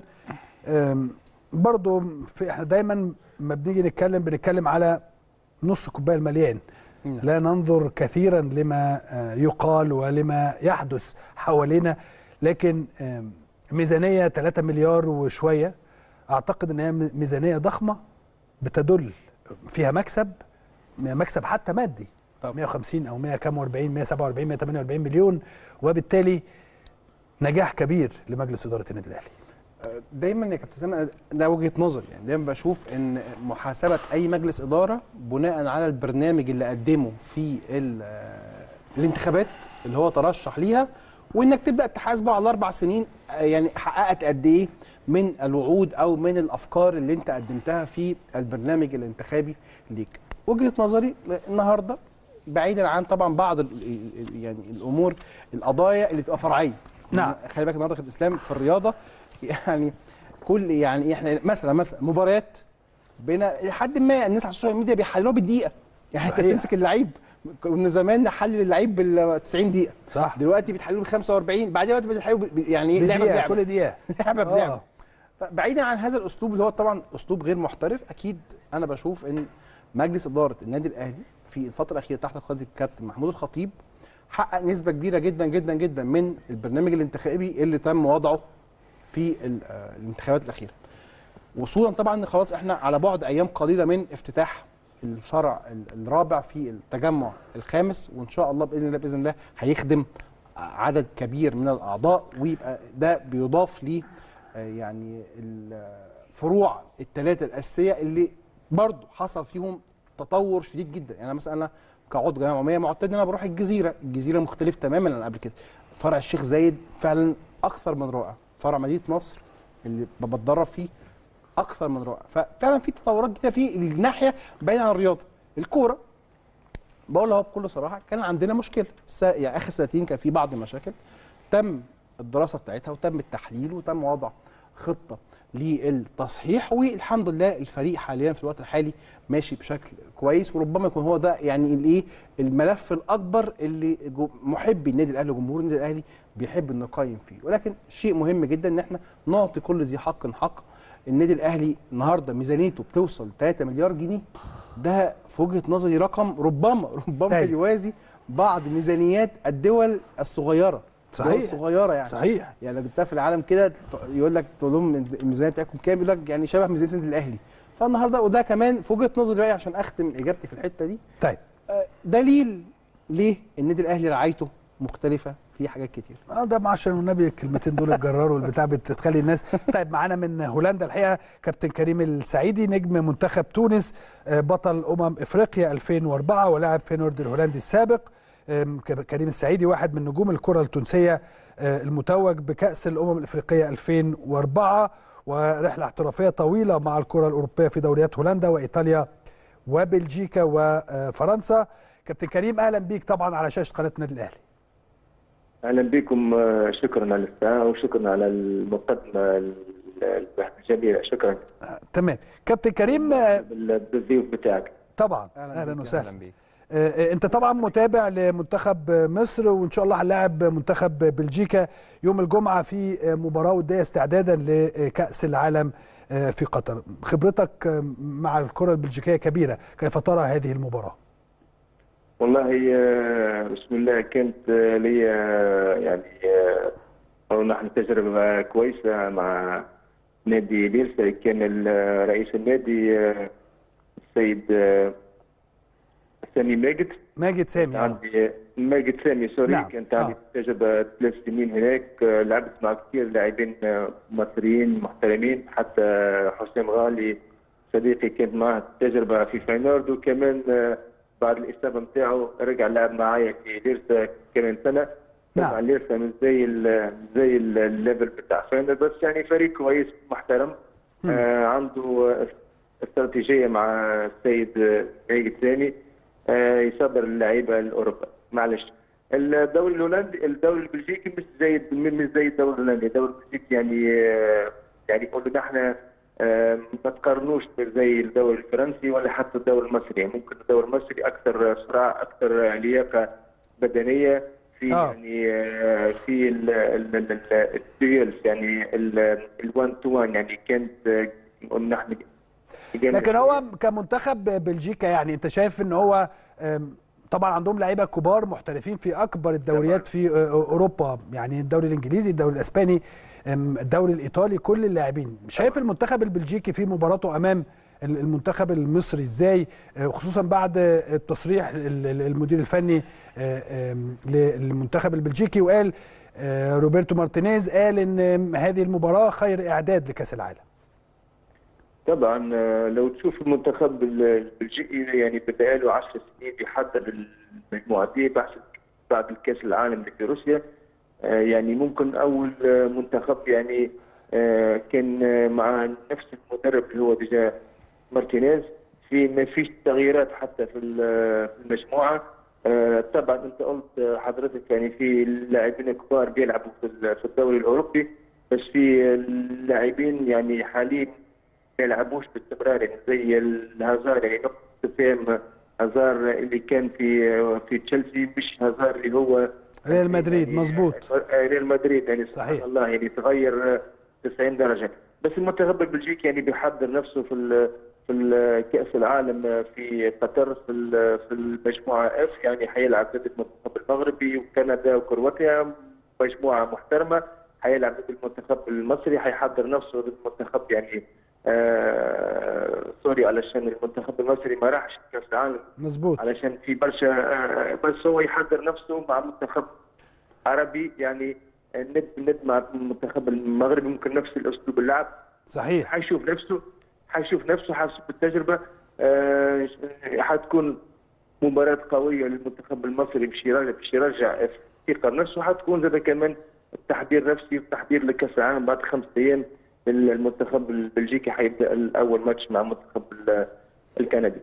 برضه في احنا دايما ما بنيجي نتكلم بنتكلم على نص كوبايه المليان. لا ننظر كثيرا لما يقال ولما يحدث حوالينا، لكن ميزانيه ثلاثة مليار وشويه اعتقد ان هي ميزانيه ضخمه بتدل فيها مكسب مكسب حتى مادي. طب. مئة وخمسين او مئة كام وأربعين مئة وسبعة وأربعين مئة وثمانية وأربعين مليون، وبالتالي نجاح كبير لمجلس اداره النادي الاهلي. دايما يا كابتن سامي ده وجهه نظري، يعني دايما بشوف ان محاسبه اي مجلس اداره بناء على البرنامج اللي قدمه في الانتخابات اللي هو ترشح ليها، وانك تبدا تحاسبه على اربع سنين يعني حققت قد ايه من الوعود او من الافكار اللي انت قدمتها في البرنامج الانتخابي ليك. وجهه نظري النهارده بعيدا عن طبعا بعض يعني الامور القضايا اللي بتبقى فرعيه. نعم. خلي بالك النهارده في الاسلام في الرياضه يعني كل يعني احنا مثلا مثلا مباريات بين لحد ما الناس على السوشيال ميديا بيحللوها بالدقيقه، يعني انت بتمسك اللعيب كنا زمان نحلل اللعيب بال تسعين دقيقه صح، دلوقتي بيتحللوا ب خمسة وأربعين، بعدين وقت بتحللوا يعني ايه لعبه بلعبه كل دقيقه لعبه بلعبه. فبعيدا عن هذا الاسلوب اللي هو طبعا اسلوب غير محترف، اكيد انا بشوف ان مجلس اداره النادي الاهلي في الفتره الاخيره تحت قياده الكابتن محمود الخطيب حقق نسبه كبيره جدا جدا جدا من البرنامج الانتخابي اللي تم وضعه في الانتخابات الاخيره. وصولا طبعا خلاص احنا على بعد ايام قليله من افتتاح الفرع الرابع في التجمع الخامس، وان شاء الله باذن الله باذن الله هيخدم عدد كبير من الاعضاء، ويبقى ده بيضاف ليه يعني الفروع الثلاثه الاساسيه اللي برضه حصل فيهم تطور شديد جدا. يعني مثلا انا كعضو جمعيه عموميه معتاد ان انا بروح الجزيره، الجزيره مختلف تماما عن قبل كده. فرع الشيخ زايد فعلا اكثر من رائع، فرع مدينه نصر اللي بتدرب فيه اكثر من رائع، ففعلا في تطورات جديده في الناحيه بعيد عن الرياضه. الكوره بقول لها بكل صراحه كان عندنا مشكله، يعني اخر سنتين كان في بعض المشاكل تم الدراسه بتاعتها وتم التحليل وتم وضع خطه للتصحيح، والحمد لله الفريق حاليا في الوقت الحالي ماشي بشكل كويس، وربما يكون هو ده يعني الايه الملف الاكبر اللي محبي النادي الاهلي وجمهور النادي الاهلي بيحب انه يقيم فيه. ولكن شيء مهم جدا ان احنا نعطي كل ذي حق حق. النادي الاهلي النهارده ميزانيته بتوصل ثلاثة مليار جنيه، ده في وجهه نظري رقم ربما ربما يوازي بعض ميزانيات الدول الصغيره. صحيح الصغيره يعني صحيح يعني لو جبتها في العالم كده يقول لك تقول لهم الميزانيه بتاعتكم كام، يقول لك يعني شبه ميزانيه النادي الاهلي. فالنهارده وده كمان في وجهه نظري بقى عشان اختم اجابتي في الحته دي. طيب دليل ليه النادي الاهلي رعايته مختلفه في حاجات كتير. اه ده عشان النبي الكلمتين دول الجرار والبتاع بتخلي الناس. طيب معانا من هولندا الحقيقه كابتن كريم السعيدي نجم منتخب تونس، بطل امم افريقيا ألفين وأربعة ولاعب فينورد الهولندي السابق. كريم السعيدي واحد من نجوم الكره التونسيه المتوج بكاس الامم الافريقيه ألفين وأربعة، ورحله احترافيه طويله مع الكره الاوروبيه في دوريات هولندا وايطاليا وبلجيكا وفرنسا. كابتن كريم اهلا بيك طبعا على شاشه قناه النادي الاهلي. اهلا بكم، شكرا على الساعه وشكرا على المقدمه الجميله، شكرا. آه، تمام كابتن كريم. بالضيوف بتاعك طبعا اهلا, أهلاً وسهلا. اهلا بيك. آه، انت طبعا متابع لمنتخب مصر، وان شاء الله هنلاعب منتخب بلجيكا يوم الجمعه في مباراه وديه استعدادا لكاس العالم في قطر. خبرتك مع الكره البلجيكيه كبيره، كيف ترى هذه المباراه؟ والله بسم الله كانت لي يعني او نحن تجربه كويسه مع نادي ليرسا. كان رئيس النادي السيد سامي ماجد ماجد سامي عندي ماجد سامي سوري. نعم. كانت عندي آه. تجربه ثلاث سنين هناك، لعبت مع كثير لاعبين مصريين محترمين، حتى حسام غالي صديقي كانت معه تجربه في فاينورد، وكمان بعد الاصابه نتاعو رجع لعب معايا في ليرسا كمان سنه. نعم. مع ليرسا مش زي ال زي الليفل بتاع فاينورد، بس يعني فريق كويس محترم. آه عنده استراتيجيه مع السيد ماجد سامي آه يصدر اللعيبه الاوروبا. معلش الدوري الهولندي الدوري البلجيكي مش زي مش زي الدوري الهولندي. الدوري البلجيكي يعني آه يعني يقولوا نحن آه ما تقارنوش زي الدوري الفرنسي ولا حتى الدوري المصري. يعني ممكن الدوري المصري اكثر سرعه، اكثر لياقه بدنيه في آه. يعني آه في الديولز، يعني الوان تو وان، يعني كانت نقول نحن. لكن هو كمنتخب بلجيكا يعني انت شايف ان هو طبعا عندهم لعيبه كبار محترفين في اكبر الدوريات في اوروبا، يعني الدوري الانجليزي، الدوري الاسباني، الدوري الايطالي، كل اللاعبين. شايف المنتخب البلجيكي في مباراته امام المنتخب المصري ازاي، خصوصا بعد التصريح المدير الفني للمنتخب البلجيكي، وقال روبرتو مارتينيز قال ان هذه المباراه خير اعداد لكاس العالم. طبعا لو تشوف المنتخب البلجيكي يعني بقاله عشر سنين بيحضر المجموعه دي بعد الكاس العالم اللي في روسيا. يعني ممكن اول منتخب يعني كان مع نفس المدرب اللي هو ديجا مارتينيز، في ما فيش تغييرات حتى في المجموعه. طبعا انت قلت حضرتك يعني في لاعبين كبار بيلعبوا في الدوري الاوروبي، بس في لاعبين يعني حاليا ما يلعبوش باستمرار، يعني زي الهازار. يعني نقطة استفهام هازار اللي كان في في تشيلسي، مش هازار اللي هو ريال مدريد. يعني مظبوط، ريال مدريد يعني صحيح. سبحان الله يعني تغير تسعين درجة. بس المنتخب البلجيكي يعني بيحضر نفسه في في كأس العالم في قطر في في المجموعة اف، يعني حيلعب ضد المنتخب المغربي وكندا وكرواتيا، مجموعة محترمة. حيلعب ضد المنتخب المصري، حيحضر نفسه ضد المنتخب يعني آه سوري علشان المنتخب المصري ما راحش كاس العالم. مظبوط، علشان في برشا آه بس هو يحضر نفسه مع منتخب عربي، يعني ند ند مع المنتخب المغربي ممكن نفس الاسلوب اللعب. صحيح. حيشوف نفسه حيشوف نفسه حيشوف التجربه. آه حتكون مباراه قويه للمنتخب المصري، باش يرجع باش يرجع ثقه نفسه. حتكون زاد كمان التحضير نفسي والتحضير لكاس العالم بعد خمسة ايام. المنتخب البلجيكي حيبدا الاول ماتش مع المنتخب الكندي.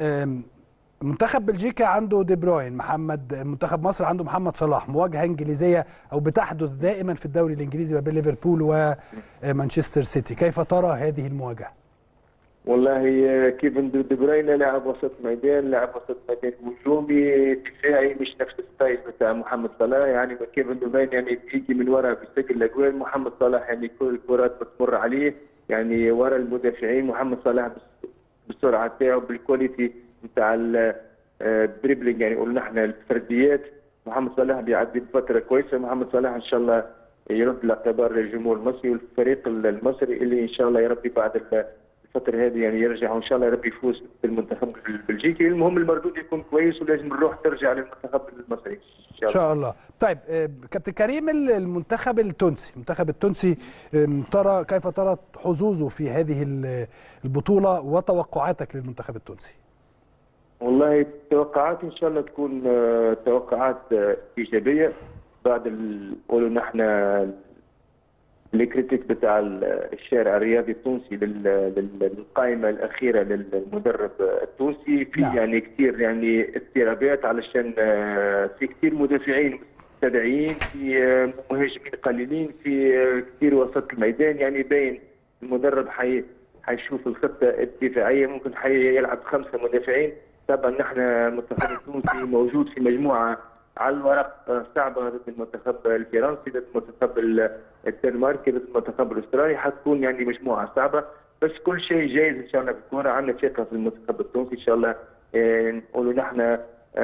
منتخب بلجيكا عنده دي بروين، محمد منتخب مصر عنده محمد صلاح. مواجهه انجليزيه او بتحدث دائما في الدوري الانجليزي ما بين ليفربول ومانشستر سيتي، كيف ترى هذه المواجهه؟ والله كيفن دي بروين لاعب وسط ميدان، لاعب وسط ميدان هجومي دفاعي، مش نفس الستايل بتاع محمد صلاح. يعني كيفن دي بروين يعني بيجي من وراء بيسجل الاجوال، محمد صلاح يعني كل الكرات بتمر عليه يعني وراء المدافعين. محمد صلاح بالسرعه تاعو بالكواليتي بتاع الدريبلينج، يعني قلنا احنا الفرديات. محمد صلاح بيعدي بفتره كويسه. محمد صلاح ان شاء الله يرد الاعتبار للجمهور المصري والفريق المصري اللي ان شاء الله يربي بعد الفتره هذه يعني يرجع وان شاء الله يربي يفوز بالمنتخب البلجيكي. المهم المردود يكون كويس ولازم الروح ترجع للمنتخب المصري ان شاء الله. ان شاء الله. طيب كابتن كريم، المنتخب التونسي المنتخب التونسي ترى كيف ترى حظوظه في هذه البطوله وتوقعاتك للمنتخب التونسي؟ والله توقعاتي ان شاء الله تكون توقعات ايجابيه. بعد قولوا نحن الكريتيك بتاع الشارع الرياضي التونسي للقائمه الاخيره للمدرب التونسي. في نعم. يعني كثير يعني اضطرابات، علشان في كثير مدافعين مستدعيين، في مهاجمين قليلين، في كثير وسط الميدان. يعني باين المدرب حي حيشوف الخطه الدفاعيه، ممكن حيلعب خمسه مدافعين. طبعا نحن المنتخب التونسي موجود في مجموعه على الورق صعبه ضد المنتخب الفرنسي، ضد المنتخب الدنماركي، ضد المنتخب الاسترالي. حتكون يعني مجموعه صعبه، بس كل شيء جايز ان شاء الله بالكوره. عندنا ثقه في المنتخب التونسي ان شاء الله. نقولوا نحن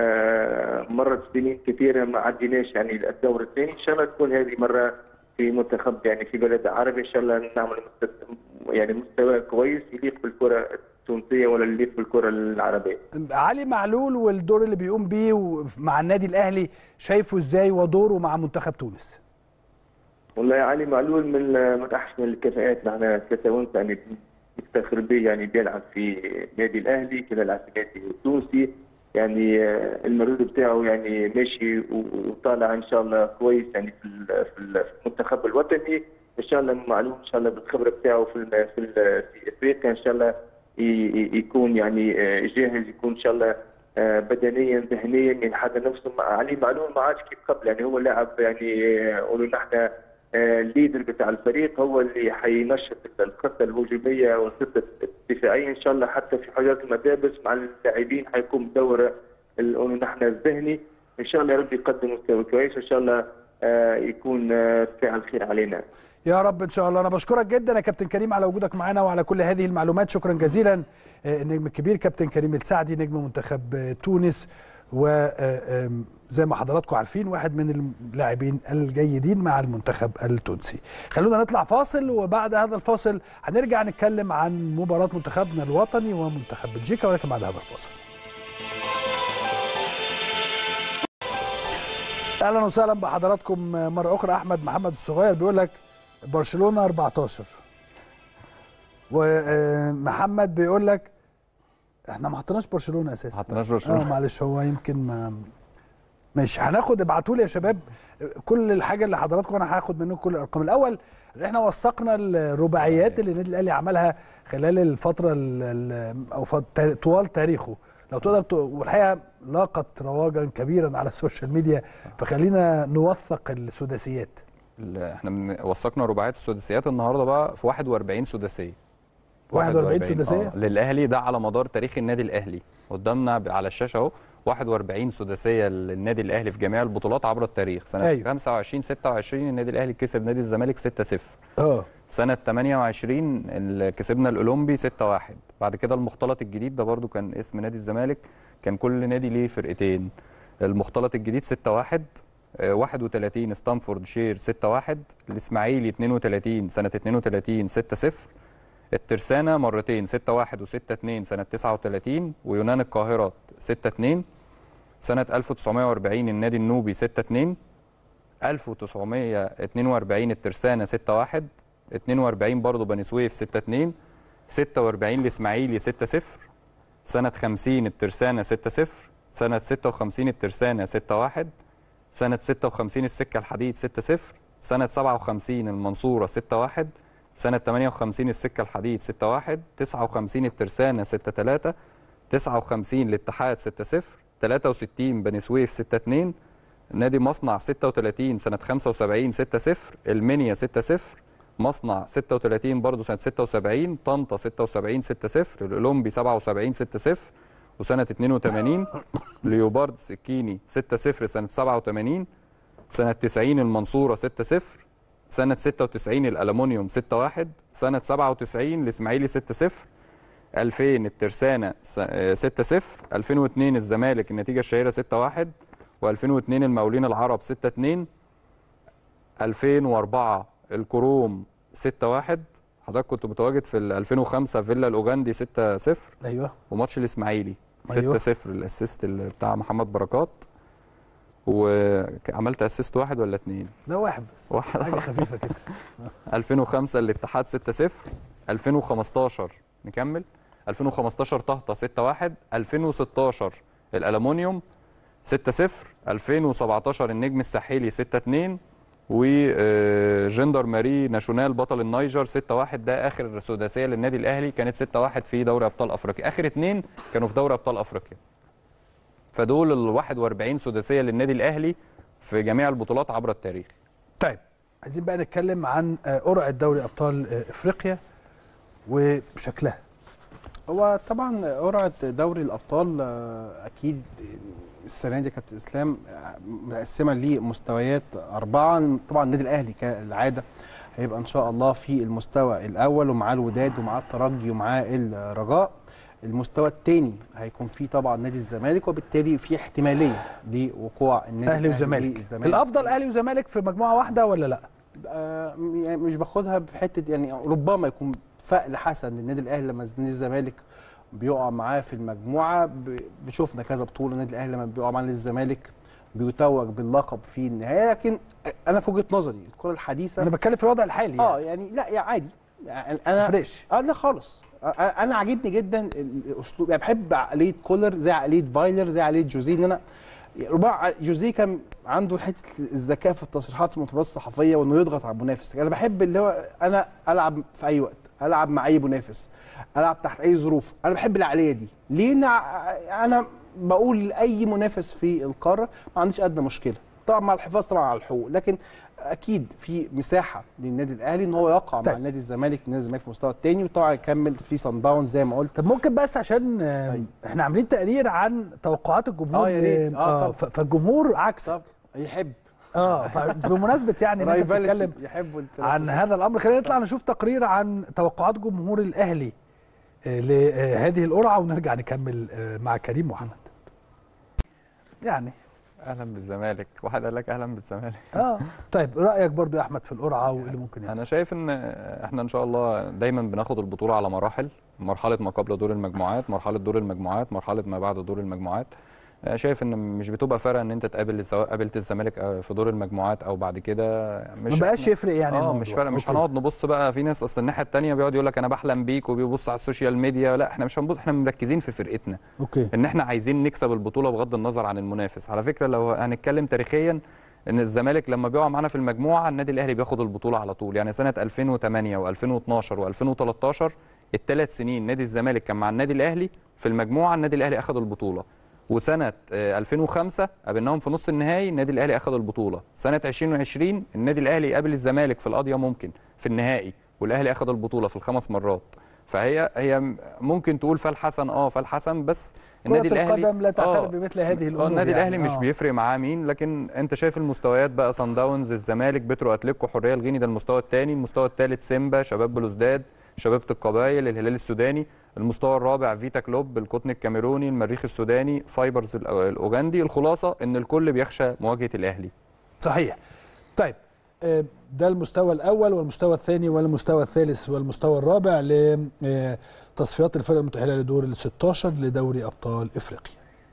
مرت سنين كثيره ما عديناش يعني الدور الثاني، ان شاء الله تكون هذه مره في منتخب يعني في بلد عربي ان شاء الله نعمل يعني مستوى كويس يليق بالكره التونسيه ولا يليق بالكره العربيه. علي معلول والدور اللي بيقوم بيه مع النادي الاهلي شايفه ازاي، ودوره مع منتخب تونس؟ والله علي معلول من من احسن الكفاءات. نحن كتونس يعني نفتخر به، يعني بيلعب في نادي الاهلي، كان يلعب في النادي التونسي. يعني المردود بتاعه يعني ماشي وطالع ان شاء الله كويس يعني في في المنتخب الوطني. ان شاء الله معلوم ان شاء الله بالخبره بتاعه في في في افريقيا ان شاء الله يكون يعني جاهز، يكون ان شاء الله بدنيا ذهنيا ينحدى نفسه. علي معلول ما عادش كيف قبل، يعني هو لاعب يعني قولوا نحن الليدر بتاع الفريق، هو اللي حينشط الخطه الهجوميه والخطه الدفاعيه ان شاء الله. حتى في حاجات الملابس مع اللاعبين حيكون بدور نحن الذهني. ان شاء الله يا رب يقدم مستوى كويس، وان شاء الله يكون فعل خير علينا يا رب ان شاء الله. انا بشكرك جدا يا كابتن كريم على وجودك معنا وعلى كل هذه المعلومات. شكرا جزيلا. النجم الكبير كابتن كريم السعدي نجم منتخب تونس، وزي ما حضراتكم عارفين واحد من اللاعبين الجيدين مع المنتخب التونسي. خلونا نطلع فاصل، وبعد هذا الفاصل هنرجع نتكلم عن مباراة منتخبنا الوطني ومنتخب بلجيكا، ولكن بعد هذا الفاصل. اهلا وسهلا بحضراتكم مرة أخرى. أحمد محمد الصغير بيقول لك برشلونة أربعتاشر، ومحمد بيقول لك احنا ما حطيناش برشلونه اساسا. ما حطيناش برشلونه. اه معلش هو يمكن ما ماشي. هناخد ابعتوا لي يا شباب كل الحاجه اللي حضراتكم، انا هاخد منكم كل الارقام. الاول احنا وثقنا الرباعيات اللي النادي الاهلي عملها خلال الفتره او طوال تاريخه، لو تقدر، والحقيقه لاقت رواجا كبيرا على السوشيال ميديا، فخلينا نوثق السداسيات. احنا وثقنا رباعيات السداسيات النهارده بقى في واحد وأربعين سداسيه. واحد وأربعين سداسيه آه. للاهلي، ده على مدار تاريخ النادي الاهلي قدامنا على الشاشه اهو. واحد وأربعين سداسيه للنادي الاهلي في جميع البطولات عبر التاريخ. سنه أيوه. خمسة وعشرين ستة وعشرين النادي الاهلي كسب نادي الزمالك ستة صفر. اه سنه ثمانية وعشرين كسبنا الاولمبي ستة واحد. بعد كده المختلط الجديد ده برده كان اسم نادي الزمالك، كان كل نادي ليه فرقتين. المختلط الجديد ستة واحد. واحد وثلاثين ستانفورد شير ستة واحد. الاسماعيلي اثنين وثلاثين سنه اثنين وثلاثين ستة صفر. الترسانة مرتين ستة واحد وستة اتنين سنة تسعة وثلاثين، ويونان القاهرة ستة اتنين. سنة ألف وتسعمائة وأربعين النادي النوبي ستة اتنين. ألف وتسعمائة واثنين وأربعين الترسانة ستة واحد. اثنين وأربعين برضه بني سويف ستة اتنين. ستة وأربعين الإسماعيلي ستة صفر. سنة خمسين الترسانة ستة صفر. سنة ستة وخمسين الترسانة ستة واحد. سنة ستة وخمسين السكة الحديد ستة صفر. سنة سبعة وخمسين المنصورة ستة واحد. سنة ثمانية وخمسين السكة الحديد ستة واحد. تسعة وخمسين الترسانة ستة ثلاثة. تسعة وخمسين الاتحاد ستة صفر. ثلاثة وستين بني سويف ستة اتنين. نادي مصنع ستة وثلاثين سنة خمسة وسبعين ستة صفر. المنيا ستة صفر. مصنع ستة وثلاثين برضه سنة ستة وسبعين. طنطا ستة وسبعين ستة صفر. الأولمبي سبعة وسبعين ستة صفر. وسنة اثنين وثمانين ليوبارد سكيني ستة صفر سنة سبعة وثمانين. سنة تسعين المنصورة ستة صفر. سنة ستة وتسعين الألمونيوم ستة واحد. سنة سبعة وتسعين الإسماعيلي ستة صفر. ألفين الترسانة ستة صفر. ألفين واثنين الزمالك النتيجة الشهيرة ستة واحد. وألفين واثنين المقاولين العرب ستة اتنين. ألفين وأربعة الكروم ستة واحد. حضرتك كنت متواجد في ألفين وخمسة فيلا الأوغندي ستة صفر. ايوه. وماتش الإسماعيلي أيوة. ستة صفر الأسيست بتاع محمد بركات. وعملت اسيست واحد ولا اثنين؟ لا واحد بس. واحد حاجه خفيفه كده. ألفين وخمسة الاتحاد ستة صفر. ألفين وخمستاشر نكمل. ألفين وخمستاشر طهطا ستة واحد. ألفين وستاشر الألمونيوم ستة صفر. ألفين وسبعتاشر النجم الساحلي ستة اتنين. وجندر ماري ناشونال بطل النيجر ستة واحد، ده اخر سداسيه للنادي الاهلي كانت ستة واحد في دوري ابطال افريقيا، اخر اثنين كانوا في دوري ابطال افريقيا. فدول ال واحد وأربعين سداسيه للنادي الاهلي في جميع البطولات عبر التاريخ. طيب عايزين بقى نتكلم عن قرعه دوري ابطال افريقيا وشكلها. هو طبعا قرعه دوري الابطال اكيد السنه دي كابتن اسلام مقسمه لمستويات اربعه. طبعا النادي الاهلي كالعاده هيبقى ان شاء الله في المستوى الاول ومعاه الوداد ومعاه الترجي ومعاه الرجاء. المستوى الثاني هيكون فيه طبعا نادي الزمالك، وبالتالي في احتماليه لوقوع النادي اهلي وزمالك. الافضل اهلي وزمالك في مجموعه واحده ولا لا؟ آه يعني مش باخدها بحته، يعني ربما يكون فقل حسن للنادي الاهلي لما نادي الزمالك بيقع معاه في المجموعه. بشوفنا كذا بطوله النادي الاهلي لما بيقع مع الزمالك بيتوج باللقب في النهايه. لكن انا في وجهه نظري الكره الحديثه، انا بتكلم في الوضع الحالي يعني. اه يعني لا يا عادي يعني انا فريش. اه لا خالص. انا عاجبني جدا الاسلوب، يعني بحب عقليه كولر زي عقليه فايلر زي عقليه جوزيه. ان انا ربما جوزيه كان عنده حته الذكاء في التصريحات في المؤتمرات الصحفيه وانه يضغط على المنافس. انا بحب اللي هو انا العب في اي وقت، العب مع اي منافس، العب تحت اي ظروف. انا بحب العقليه دي. ليه؟ انا بقول لاي منافس في القاره ما عنديش ادنى مشكله، طبعا مع الحفاظ طبعا على الحقوق، لكن اكيد في مساحه للنادي الاهلي ان هو يقع طيب. مع النادي الزمالك، النادي الزمالك في المستوى الثاني، وطبعا يكمل في صن داونز زي ما قلت. طب ممكن بس عشان طيب. احنا عاملين تقرير عن توقعات الجمهور. اه يا ريت. اه طب فالجمهور عكسك يحب. اه فبمناسبه يعني ان انت بتتكلم عن هذا الامر، خلينا نطلع نشوف تقرير عن توقعات جمهور الاهلي لهذه القرعه ونرجع نكمل مع كريم محمد. يعني اهلا بالزمالك، واحد قال لك اهلا بالزمالك. اه طيب رايك برضو يا احمد في القرعه وايه اللي ممكن يحصل؟ انا شايف ان احنا ان شاء الله دايما بناخد البطوله على مراحل، مرحله ما قبل دور المجموعات، مرحله دور المجموعات، مرحله ما بعد دور المجموعات. شايف ان مش بتبقى فارقه ان انت تقابل سواء قابلت الزمالك في دور المجموعات او بعد كده، مش ما بقاش يفرق يعني. اه مش فارقه، مش هنقعد نبص بقى. في ناس اصل الناحيه الثانيه بيقعد يقول لك انا بحلم بيك وبيبص على السوشيال ميديا. لا احنا مش هنبص، احنا مركزين في فرقتنا. اوكي. ان احنا عايزين نكسب البطوله بغض النظر عن المنافس. على فكره لو هنتكلم تاريخيا ان الزمالك لما بيقع معانا في المجموعه النادي الاهلي بياخد البطوله على طول. يعني سنه ألفين وثمانية وألفين واثناشر وألفين وتلتاشر الثلاث سنين نادي الزمالك كان مع النادي الاهلي في المجموعه، النادي الاهلي اخذ البطوله. وسنه ألفين وخمسة قابلناهم في نص النهائي، النادي الاهلي اخذ البطوله. سنه ألفين وعشرين النادي الاهلي قابل الزمالك في القضيه ممكن في النهائي، والاهلي اخذ البطوله في الخمس مرات. فهي هي ممكن تقول فالحسن اه فالحسن بس النادي الاهلي القدم لا تعترف بمثل هذه الامور. النادي يعني. الاهلي مش آه. بيفرق معاه مين، لكن انت شايف المستويات بقى صن داونز، الزمالك، بترو اتليكو، حريه الغيني، ده المستوى الثاني. المستوى الثالث سيمبا، شباب بلوزداد، شباب القبائل، الهلال السوداني. المستوى الرابع فيتا كلوب، القطن الكاميروني، المريخ السوداني، فايبرز الاوغندي. الخلاصه ان الكل بيخشى مواجهه الاهلي. صحيح. طيب ده المستوى الاول والمستوى الثاني والمستوى الثالث والمستوى الرابع لتصفيات الفرق المتأهله لدور ال ستاشر لدوري ابطال افريقيا.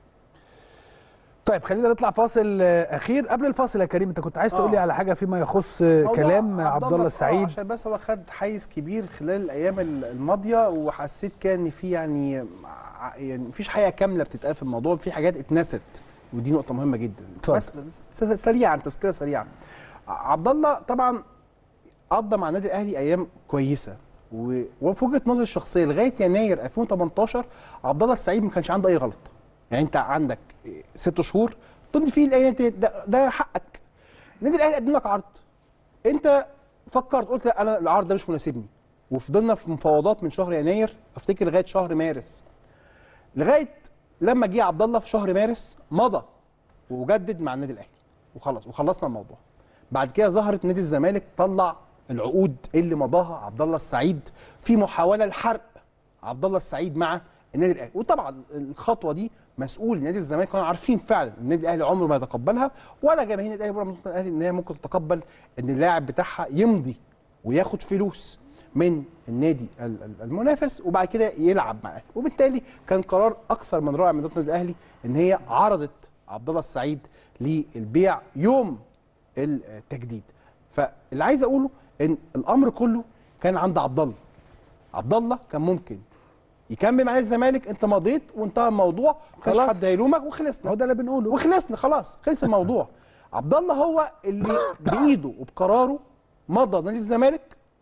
طيب خلينا نطلع فاصل اخير. قبل الفاصل يا كريم انت كنت عايز تقول لي على حاجه فيما يخص كلام عبد الله السعيد. عشان بس هو خد حيز كبير خلال الايام الماضيه، وحسيت كان في يعني يعني مفيش حقيقه كامله بتتقال في الموضوع، في حاجات اتنست ودي نقطه مهمه جدا. بس سريعا تذكره سريعا. عبد الله طبعا قضى مع النادي الاهلي ايام كويسه، وفي وجهه نظري الشخصيه لغايه يناير ألفين وتمنتاشر عبد الله السعيد ما كانش عنده اي غلط. يعني انت عندك ست شهور تمضي فيه الايام ده, ده حقك. النادي الاهلي قدم لك عرض، انت فكرت قلت لا انا العرض ده مش مناسبني، وفضلنا في مفاوضات من شهر يناير افتكر لغايه شهر مارس، لغايه لما جه عبد الله في شهر مارس مضى وجدد مع النادي الاهلي وخلص وخلصنا الموضوع. بعد كده ظهرت نادي الزمالك طلع العقود اللي مضاها عبد الله السعيد في محاوله لحرق عبد الله السعيد مع النادي الاهلي. وطبعا الخطوه دي مسؤول نادي الزمالك كانوا عارفين فعلا النادي الاهلي عمره ما يتقبلها، ولا جماهير النادي الاهلي ولا منظومه الاهلي ان هي ممكن تتقبل ان اللاعب بتاعها يمضي وياخد فلوس من النادي المنافس وبعد كده يلعب معاه. وبالتالي كان قرار اكثر من رائع من اداره النادي الاهلي ان هي عرضت عبد الله السعيد للبيع يوم التجديد. فاللي عايز اقوله ان الامر كله كان عند عبد الله. عبد الله كان ممكن يكمل مع الزمالك، انت مضيت وانتهى الموضوع، ما كانش حد هيلومك وخلصنا. هو ده اللي بنقوله وخلصنا خلاص، خلص الموضوع. عبد الله هو اللي بايده وبقراره مضى نادي الزمالك،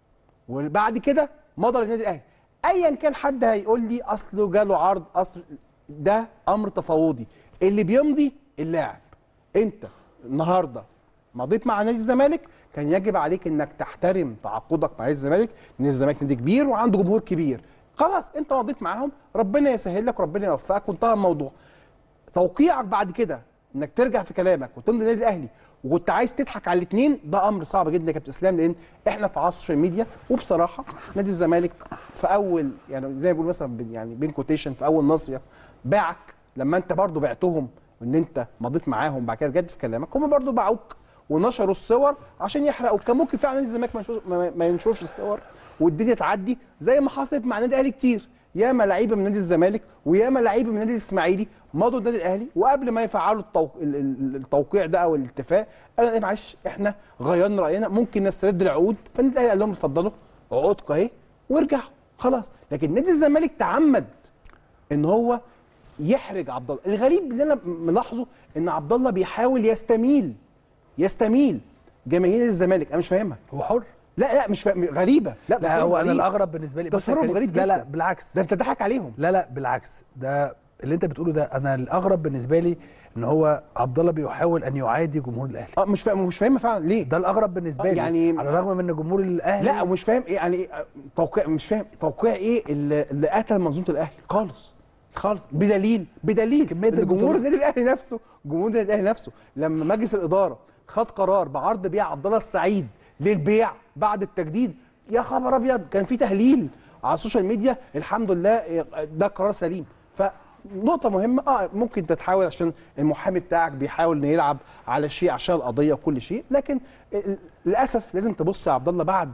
وبعد كده مضى للنادي الاهلي. ايا كان حد هيقول لي اصله جاله عرض، اصل ده امر تفاوضي، اللي بيمضي اللاعب. انت النهارده مضيت مع نادي الزمالك، كان يجب عليك انك تحترم تعاقدك مع نادي الزمالك. نادي الزمالك نادي كبير وعنده جمهور كبير، خلاص انت مضيت معاهم، ربنا يسهل لك وربنا يوفقك وانتهى الموضوع. توقيعك بعد كده انك ترجع في كلامك وتمضي النادي الاهلي وكنت عايز تضحك على الاثنين، ده امر صعب جدا يا كابتن اسلام، لان احنا في عصر السوشيال ميديا. وبصراحه نادي الزمالك في اول يعني زي ما بيقول مثلا يعني بين كوتيشن في اول ناصيه باعك، لما انت برضو بعتهم وان انت مضيت معاهم بعد كده رجعت في كلامك، هم برضو باعوك ونشروا الصور عشان يحرقوا. كان ممكن فعلا نادي الزمالك ما ينشرش الصور والدنيا تعدي زي ما حصلت مع النادي الاهلي كتير. ياما لعيبه من نادي الزمالك وياما لعيبه من نادي الاسماعيلي مضوا النادي الاهلي، وقبل ما يفعلوا التوق... التوقيع ده او الاتفاق قالوا ايه معلش احنا غيرنا راينا، ممكن نسترد العقود. فالنادي الاهلي قال لهم اتفضلوا عقودكم اهي وارجعوا خلاص. لكن نادي الزمالك تعمد ان هو يحرج عبد الله. الغريب اللي انا ملاحظه ان عبد الله بيحاول يستميل يستميل جماهير الزمالك. انا مش فاهمها. هو حر. لا لا مش فاهم. غريبه. لا, لا هو انا الاغرب بالنسبه لي تصرف غريب جدا. لا لا بالعكس، ده انت ضحك عليهم. لا لا بالعكس، ده اللي انت بتقوله ده انا الاغرب بالنسبه لي ان هو عبد الله بيحاول ان يعادي جمهور الاهلي. اه مش فاهم مش فاهم فعلا ليه. ده الاغرب بالنسبه لي يعني على الرغم من ان جمهور الاهلي لا ومش فاهم ايه يعني توقيع. مش فاهم توقيع ايه اللي, اللي قتل منظومه الاهلي خالص خالص. بدليل بدليل كميه جمهور النادي الاهلي نفسه جمهور النادي الاهلي نفسه لما مجلس الاداره خد قرار بعرض بيع عبد الله السعيد للبيع بعد التجديد، يا خبر ابيض كان في تهليل على السوشيال ميديا. الحمد لله ده قرار سليم. فنقطه مهمه اه ممكن تتحاول عشان المحامي بتاعك بيحاول انه يلعب على شيء عشان القضيه وكل شيء، لكن للاسف لازم تبص يا عبد الله بعد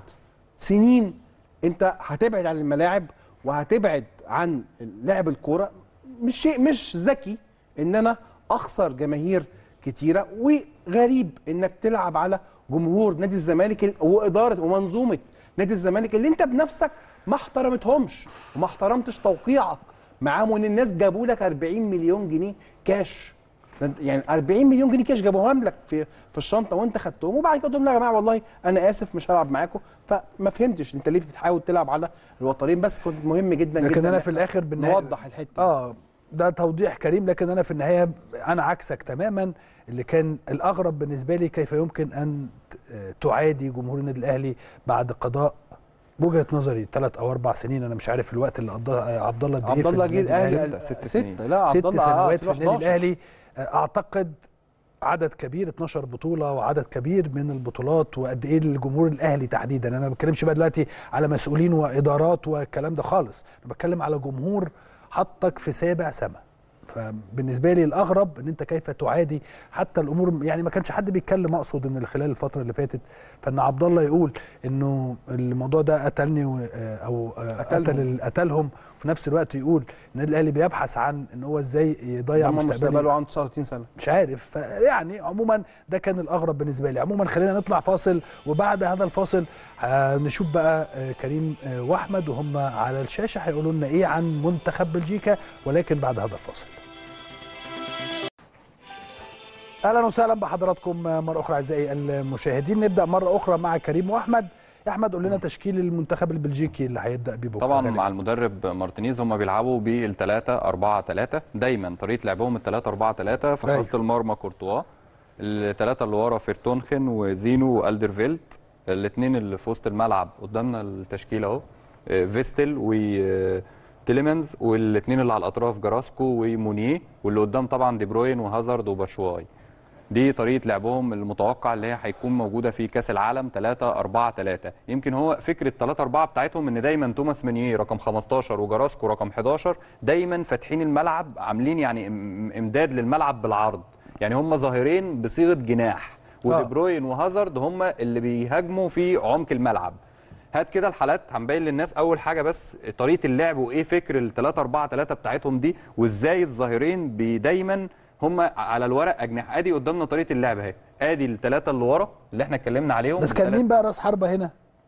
سنين انت هتبعد عن الملاعب وهتبعد عن لعب الكوره. مش شيء مش ذكي ان انا اخسر جماهير كتيره، وغريب انك تلعب على جمهور نادي الزمالك واداره ومنظومه نادي الزمالك اللي انت بنفسك ما احترمتهمش وما احترمتش توقيعك معاهم، وان الناس جابوا لك أربعين مليون جنيه كاش. يعني أربعين مليون جنيه كاش جابوهم لك في في الشنطه وانت خدتهم، وبعد كده قلت لهم يا جماعه والله انا اسف مش هلعب معاكم. فما فهمتش انت ليه بتحاول تلعب على الوترين. بس كنت مهم جدا لكن جدا انا في الاخر بالنهايه نوضح الحته. اه ده توضيح كريم، لكن انا في النهايه انا عكسك تماما. اللي كان الاغرب بالنسبه لي كيف يمكن ان تعادي جمهور النادي الاهلي بعد قضاء وجهه نظري ثلاث او اربع سنين. انا مش عارف الوقت اللي قضاه عبد الله قد ايه. عبد الله جه الاهلي ست سنين. لا عبد الله ست سنوات في النادي الاهلي. اعتقد عدد كبير اتناشر بطوله وعدد كبير من البطولات، وقد ايه الجمهور الاهلي تحديدا. انا ما بتكلمش بقى دلوقتي على مسؤولين وادارات والكلام ده خالص، انا بتكلم على جمهور حطك في سابع سما. فبالنسبه لي الاغرب ان انت كيف تعادي حتى الامور. يعني ما كانش حد بيتكلم، اقصد ان خلال الفتره اللي فاتت فان عبد الله يقول انه الموضوع ده قتلني او قتل قتلهم، وفي نفس الوقت يقول النادي الاهلي بيبحث عن ان هو ازاي يضيع مستقبله عنده تسعة وتلاتين سنه. مش عارف يعني. عموما ده كان الاغرب بالنسبه لي. عموما خلينا نطلع فاصل، وبعد هذا الفاصل نشوف بقى كريم واحمد وهم على الشاشه هيقولوا لنا ايه عن منتخب بلجيكا، ولكن بعد هذا الفاصل. اهلا وسهلا بحضراتكم مره اخرى اعزائي المشاهدين. نبدا مره اخرى مع كريم واحمد. يا احمد قول لنا تشكيل المنتخب البلجيكي اللي هيبدا بيه بكره. طبعا مع المدرب مارتينيز هم بيلعبوا بال ثلاثة أربعة ثلاثة، دايما طريقه لعبهم ال ثلاثة أربعة ثلاثة. في حراسه المرمى كورتوا، الثلاثه اللي ورا فيرتونخن وزينو والدرفيلت، الاثنين اللي في وسط الملعب قدامنا التشكيل اهو فيستل وتيليمنز، والاثنين اللي على الاطراف جراسكو ومونيه، واللي قدام طبعا دي بروين وهازارد وباشواي. دي طريقه لعبهم المتوقع اللي هي هيكون موجوده في كاس العالم ثلاثة أربعة ثلاثة. يمكن هو فكره ثلاثة أربعة بتاعتهم ان دايما توماس مينيه رقم خمستاشر وجراسكو رقم حداشر دايما فاتحين الملعب، عاملين يعني امداد للملعب بالعرض. يعني هم ظاهرين بصيغه جناح، ودي بروين وهازارد هم اللي بيهاجموا في عمق الملعب. هات كده الحالات هنبين للناس اول حاجه بس طريقه اللعب وايه فكر ال ثلاثة أربعة ثلاثة بتاعتهم دي، وازاي الظاهرين دايما هم على الورق اجنحه. ادي قدامنا طريقه اللعب اهي، ادي الثلاثه اللي ورا اللي احنا اتكلمنا عليهم. بس كان مين بقى راس حربه هنا؟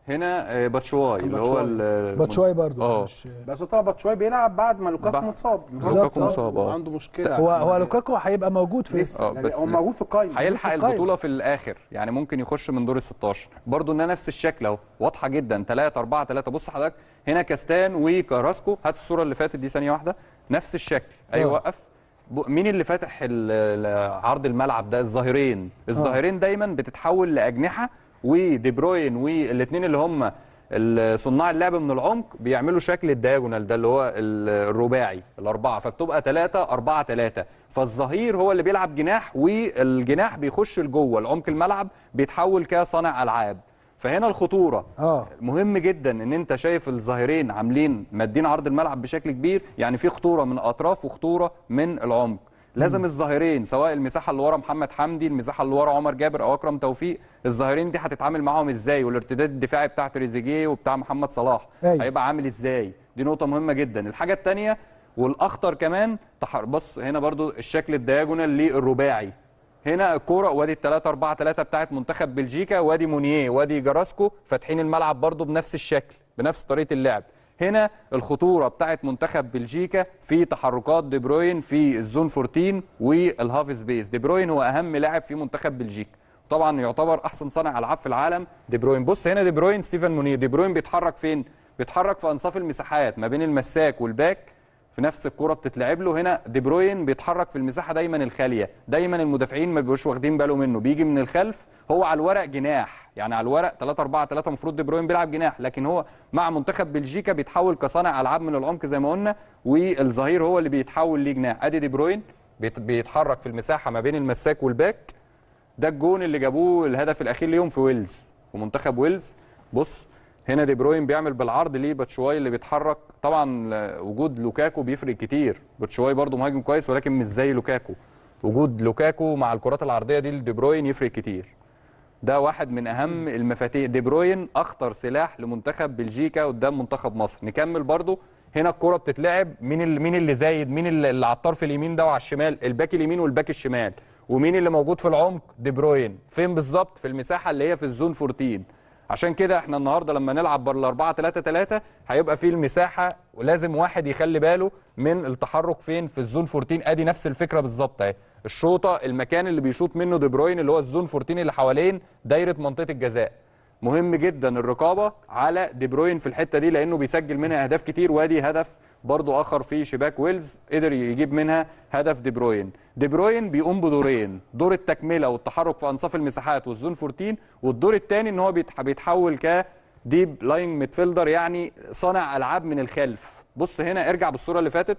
هنا آه، باتشواي اللي هو ال- باتشواي برضو اه مش بس هو طبعا باتشواي بيلعب بعد ما لوكاكو بعد- متصاب. لوكاكو مصاب، اه. عنده مشكله. هو هو لوكاكو هيبقى موجود في لسه اه، يعني بس هو لسه. موجود في القايمه. هيلحق في القايمة. البطوله في الاخر، يعني ممكن يخش من دور ال ستاشر. برضو انها نفس الشكل اهو، واضحه جدا ثلاثة أربعة ثلاثة. بص حضرتك هنا كاستان وكاراسكو، هات الصوره اللي فاتت دي ثانيه واحده، نفس الشكل. ايوه اه. وقف. ب- مين اللي فاتح ال- ال- عرض الملعب ده؟ الظهيرين. الظهيرين دايما بتتحول لاجنحه، ودي بروين والاثنين اللي هم ال- صناع اللعب من العمق بيعملوا شكل الدياجونال ده اللي هو ال- الرباعي الاربعه، فبتبقى ثلاثة أربعة ثلاثة. فالظهير هو اللي بيلعب جناح، والجناح بيخش لجوه العمق الملعب، بيتحول كصانع العاب. فهنا الخطوره اه مهم جدا ان انت شايف الظهيرين عاملين مادين عرض الملعب بشكل كبير، يعني في خطوره من اطراف وخطوره من العمق. لازم الظهيرين سواء المساحه اللي ورا محمد حمدي، المساحه اللي ورا عمر جابر او اكرم توفيق، الظهيرين دي هتتعامل معاهم ازاي، والارتداد الدفاعي بتاع تريزيجيه وبتاع محمد صلاح أيوة. هيبقى عامل ازاي. دي نقطه مهمه جدا. الحاجه الثانيه والاخطر كمان، تحر... بص هنا برضو الشكل الدياجونال للرباعي. هنا الكوره وادي الثلاثة أربعة ثلاثة بتاعت منتخب بلجيكا، وادي مونيه وادي جراسكو فاتحين الملعب برضو بنفس الشكل بنفس طريقه اللعب. هنا الخطوره بتاعت منتخب بلجيكا في تحركات دي بروين في الزون أربعتاشر والهاف سبيس. دي بروين هو اهم لاعب في منتخب بلجيكا، طبعا يعتبر احسن صانع العاب في العالم دي بروين. بص هنا دي بروين ستيفن مونير. دي بروين بيتحرك فين؟ بيتحرك في انصاف المساحات ما بين المساك والباك، في نفس الكرة بتتلعب له. هنا دي بروين بيتحرك في المساحه دايما الخاليه، دايما المدافعين ما بيبقوش واخدين باله منه، بيجي من الخلف. هو على الورق جناح، يعني على الورق ثلاثة أربعة ثلاثة المفروض دي بروين بيلعب جناح، لكن هو مع منتخب بلجيكا بيتحول كصانع العاب من العمق زي ما قلنا، والظهير هو اللي بيتحول ليه جناح. ادي دي بروين بيت- بيتحرك في المساحه ما بين المساك والباك. ده الجون اللي جابوه الهدف الاخير ليهم في ويلز، في منتخب ويلز. بص هنا دي بروين بيعمل بالعرض ليه باتشواي اللي بيتحرك. طبعا وجود لوكاكو بيفرق كتير، باتشواي برده مهاجم كويس ولكن مش زي لوكاكو. وجود لوكاكو مع الكرات العرضيه دي لدي بروين يفرق كتير. ده واحد من اهم المفاتيح. دي بروين اخطر سلاح لمنتخب بلجيكا قدام منتخب مصر. نكمل برده. هنا الكره بتتلعب، مين اللي مين اللي زايد، مين اللي اللي على الطرف اليمين ده وعلى الشمال؟ الباك اليمين والباك الشمال. ومين اللي موجود في العمق؟ دي بروين. فين بالظبط؟ في المساحه اللي هي في الزون أربعتاشر. عشان كده احنا النهارده لما نلعب بال أربعة ثلاثة ثلاثة هيبقى في المساحه، ولازم واحد يخلي باله من التحرك فين في الزون أربعتاشر. ادي نفس الفكره بالظبط اهي، الشوطه المكان اللي بيشوط منه دي بروين اللي هو الزون أربعتاشر اللي حوالين دايره منطقه الجزاء. مهم جدا الرقابه على دي بروين في الحته دي لانه بيسجل منها اهداف كتير، وادي هدف برضو اخر في شباك ويلز قدر يجيب منها هدف دي بروين. دي بروين بيقوم بدورين، دور التكمله والتحرك في انصاف المساحات والزون أربعتاشر، والدور الثاني ان هو بيتح- بيتحول كديب لاين ميدفيلدر، يعني صانع العاب من الخلف. بص هنا ارجع بالصوره اللي فاتت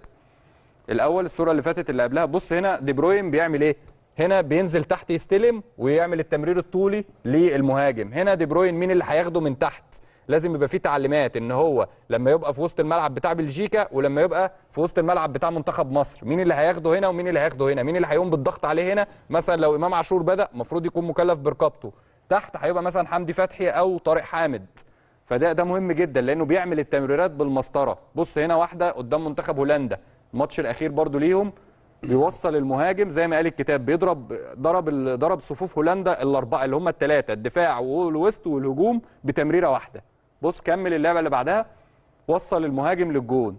الاول، الصوره اللي فاتت اللي قبلها. بص هنا دي بروين بيعمل ايه؟ هنا بينزل تحت يستلم ويعمل التمرير الطولي للمهاجم. هنا دي بروين مين اللي هياخده من تحت؟ لازم يبقى فيه تعليمات ان هو لما يبقى في وسط الملعب بتاع بلجيكا ولما يبقى في وسط الملعب بتاع منتخب مصر، مين اللي هياخده هنا ومين اللي هياخده هنا، مين اللي هيقوم بالضغط عليه هنا. مثلا لو امام عاشور بدا المفروض يكون مكلف برقابته، تحت هيبقى مثلا حمدي فتحي او طارق حامد. فده ده مهم جدا لانه بيعمل التمريرات بالمسطره. بص هنا واحده قدام منتخب هولندا الماتش الاخير برضو ليهم، بيوصل المهاجم زي ما قال الكتاب، بيضرب ضرب ال- ضرب صفوف هولندا الاربعه اللي هم الثلاثه الدفاع والوسط والهجوم بتمريره واحده. بص كمل اللعبه اللي بعدها، وصل المهاجم للجون.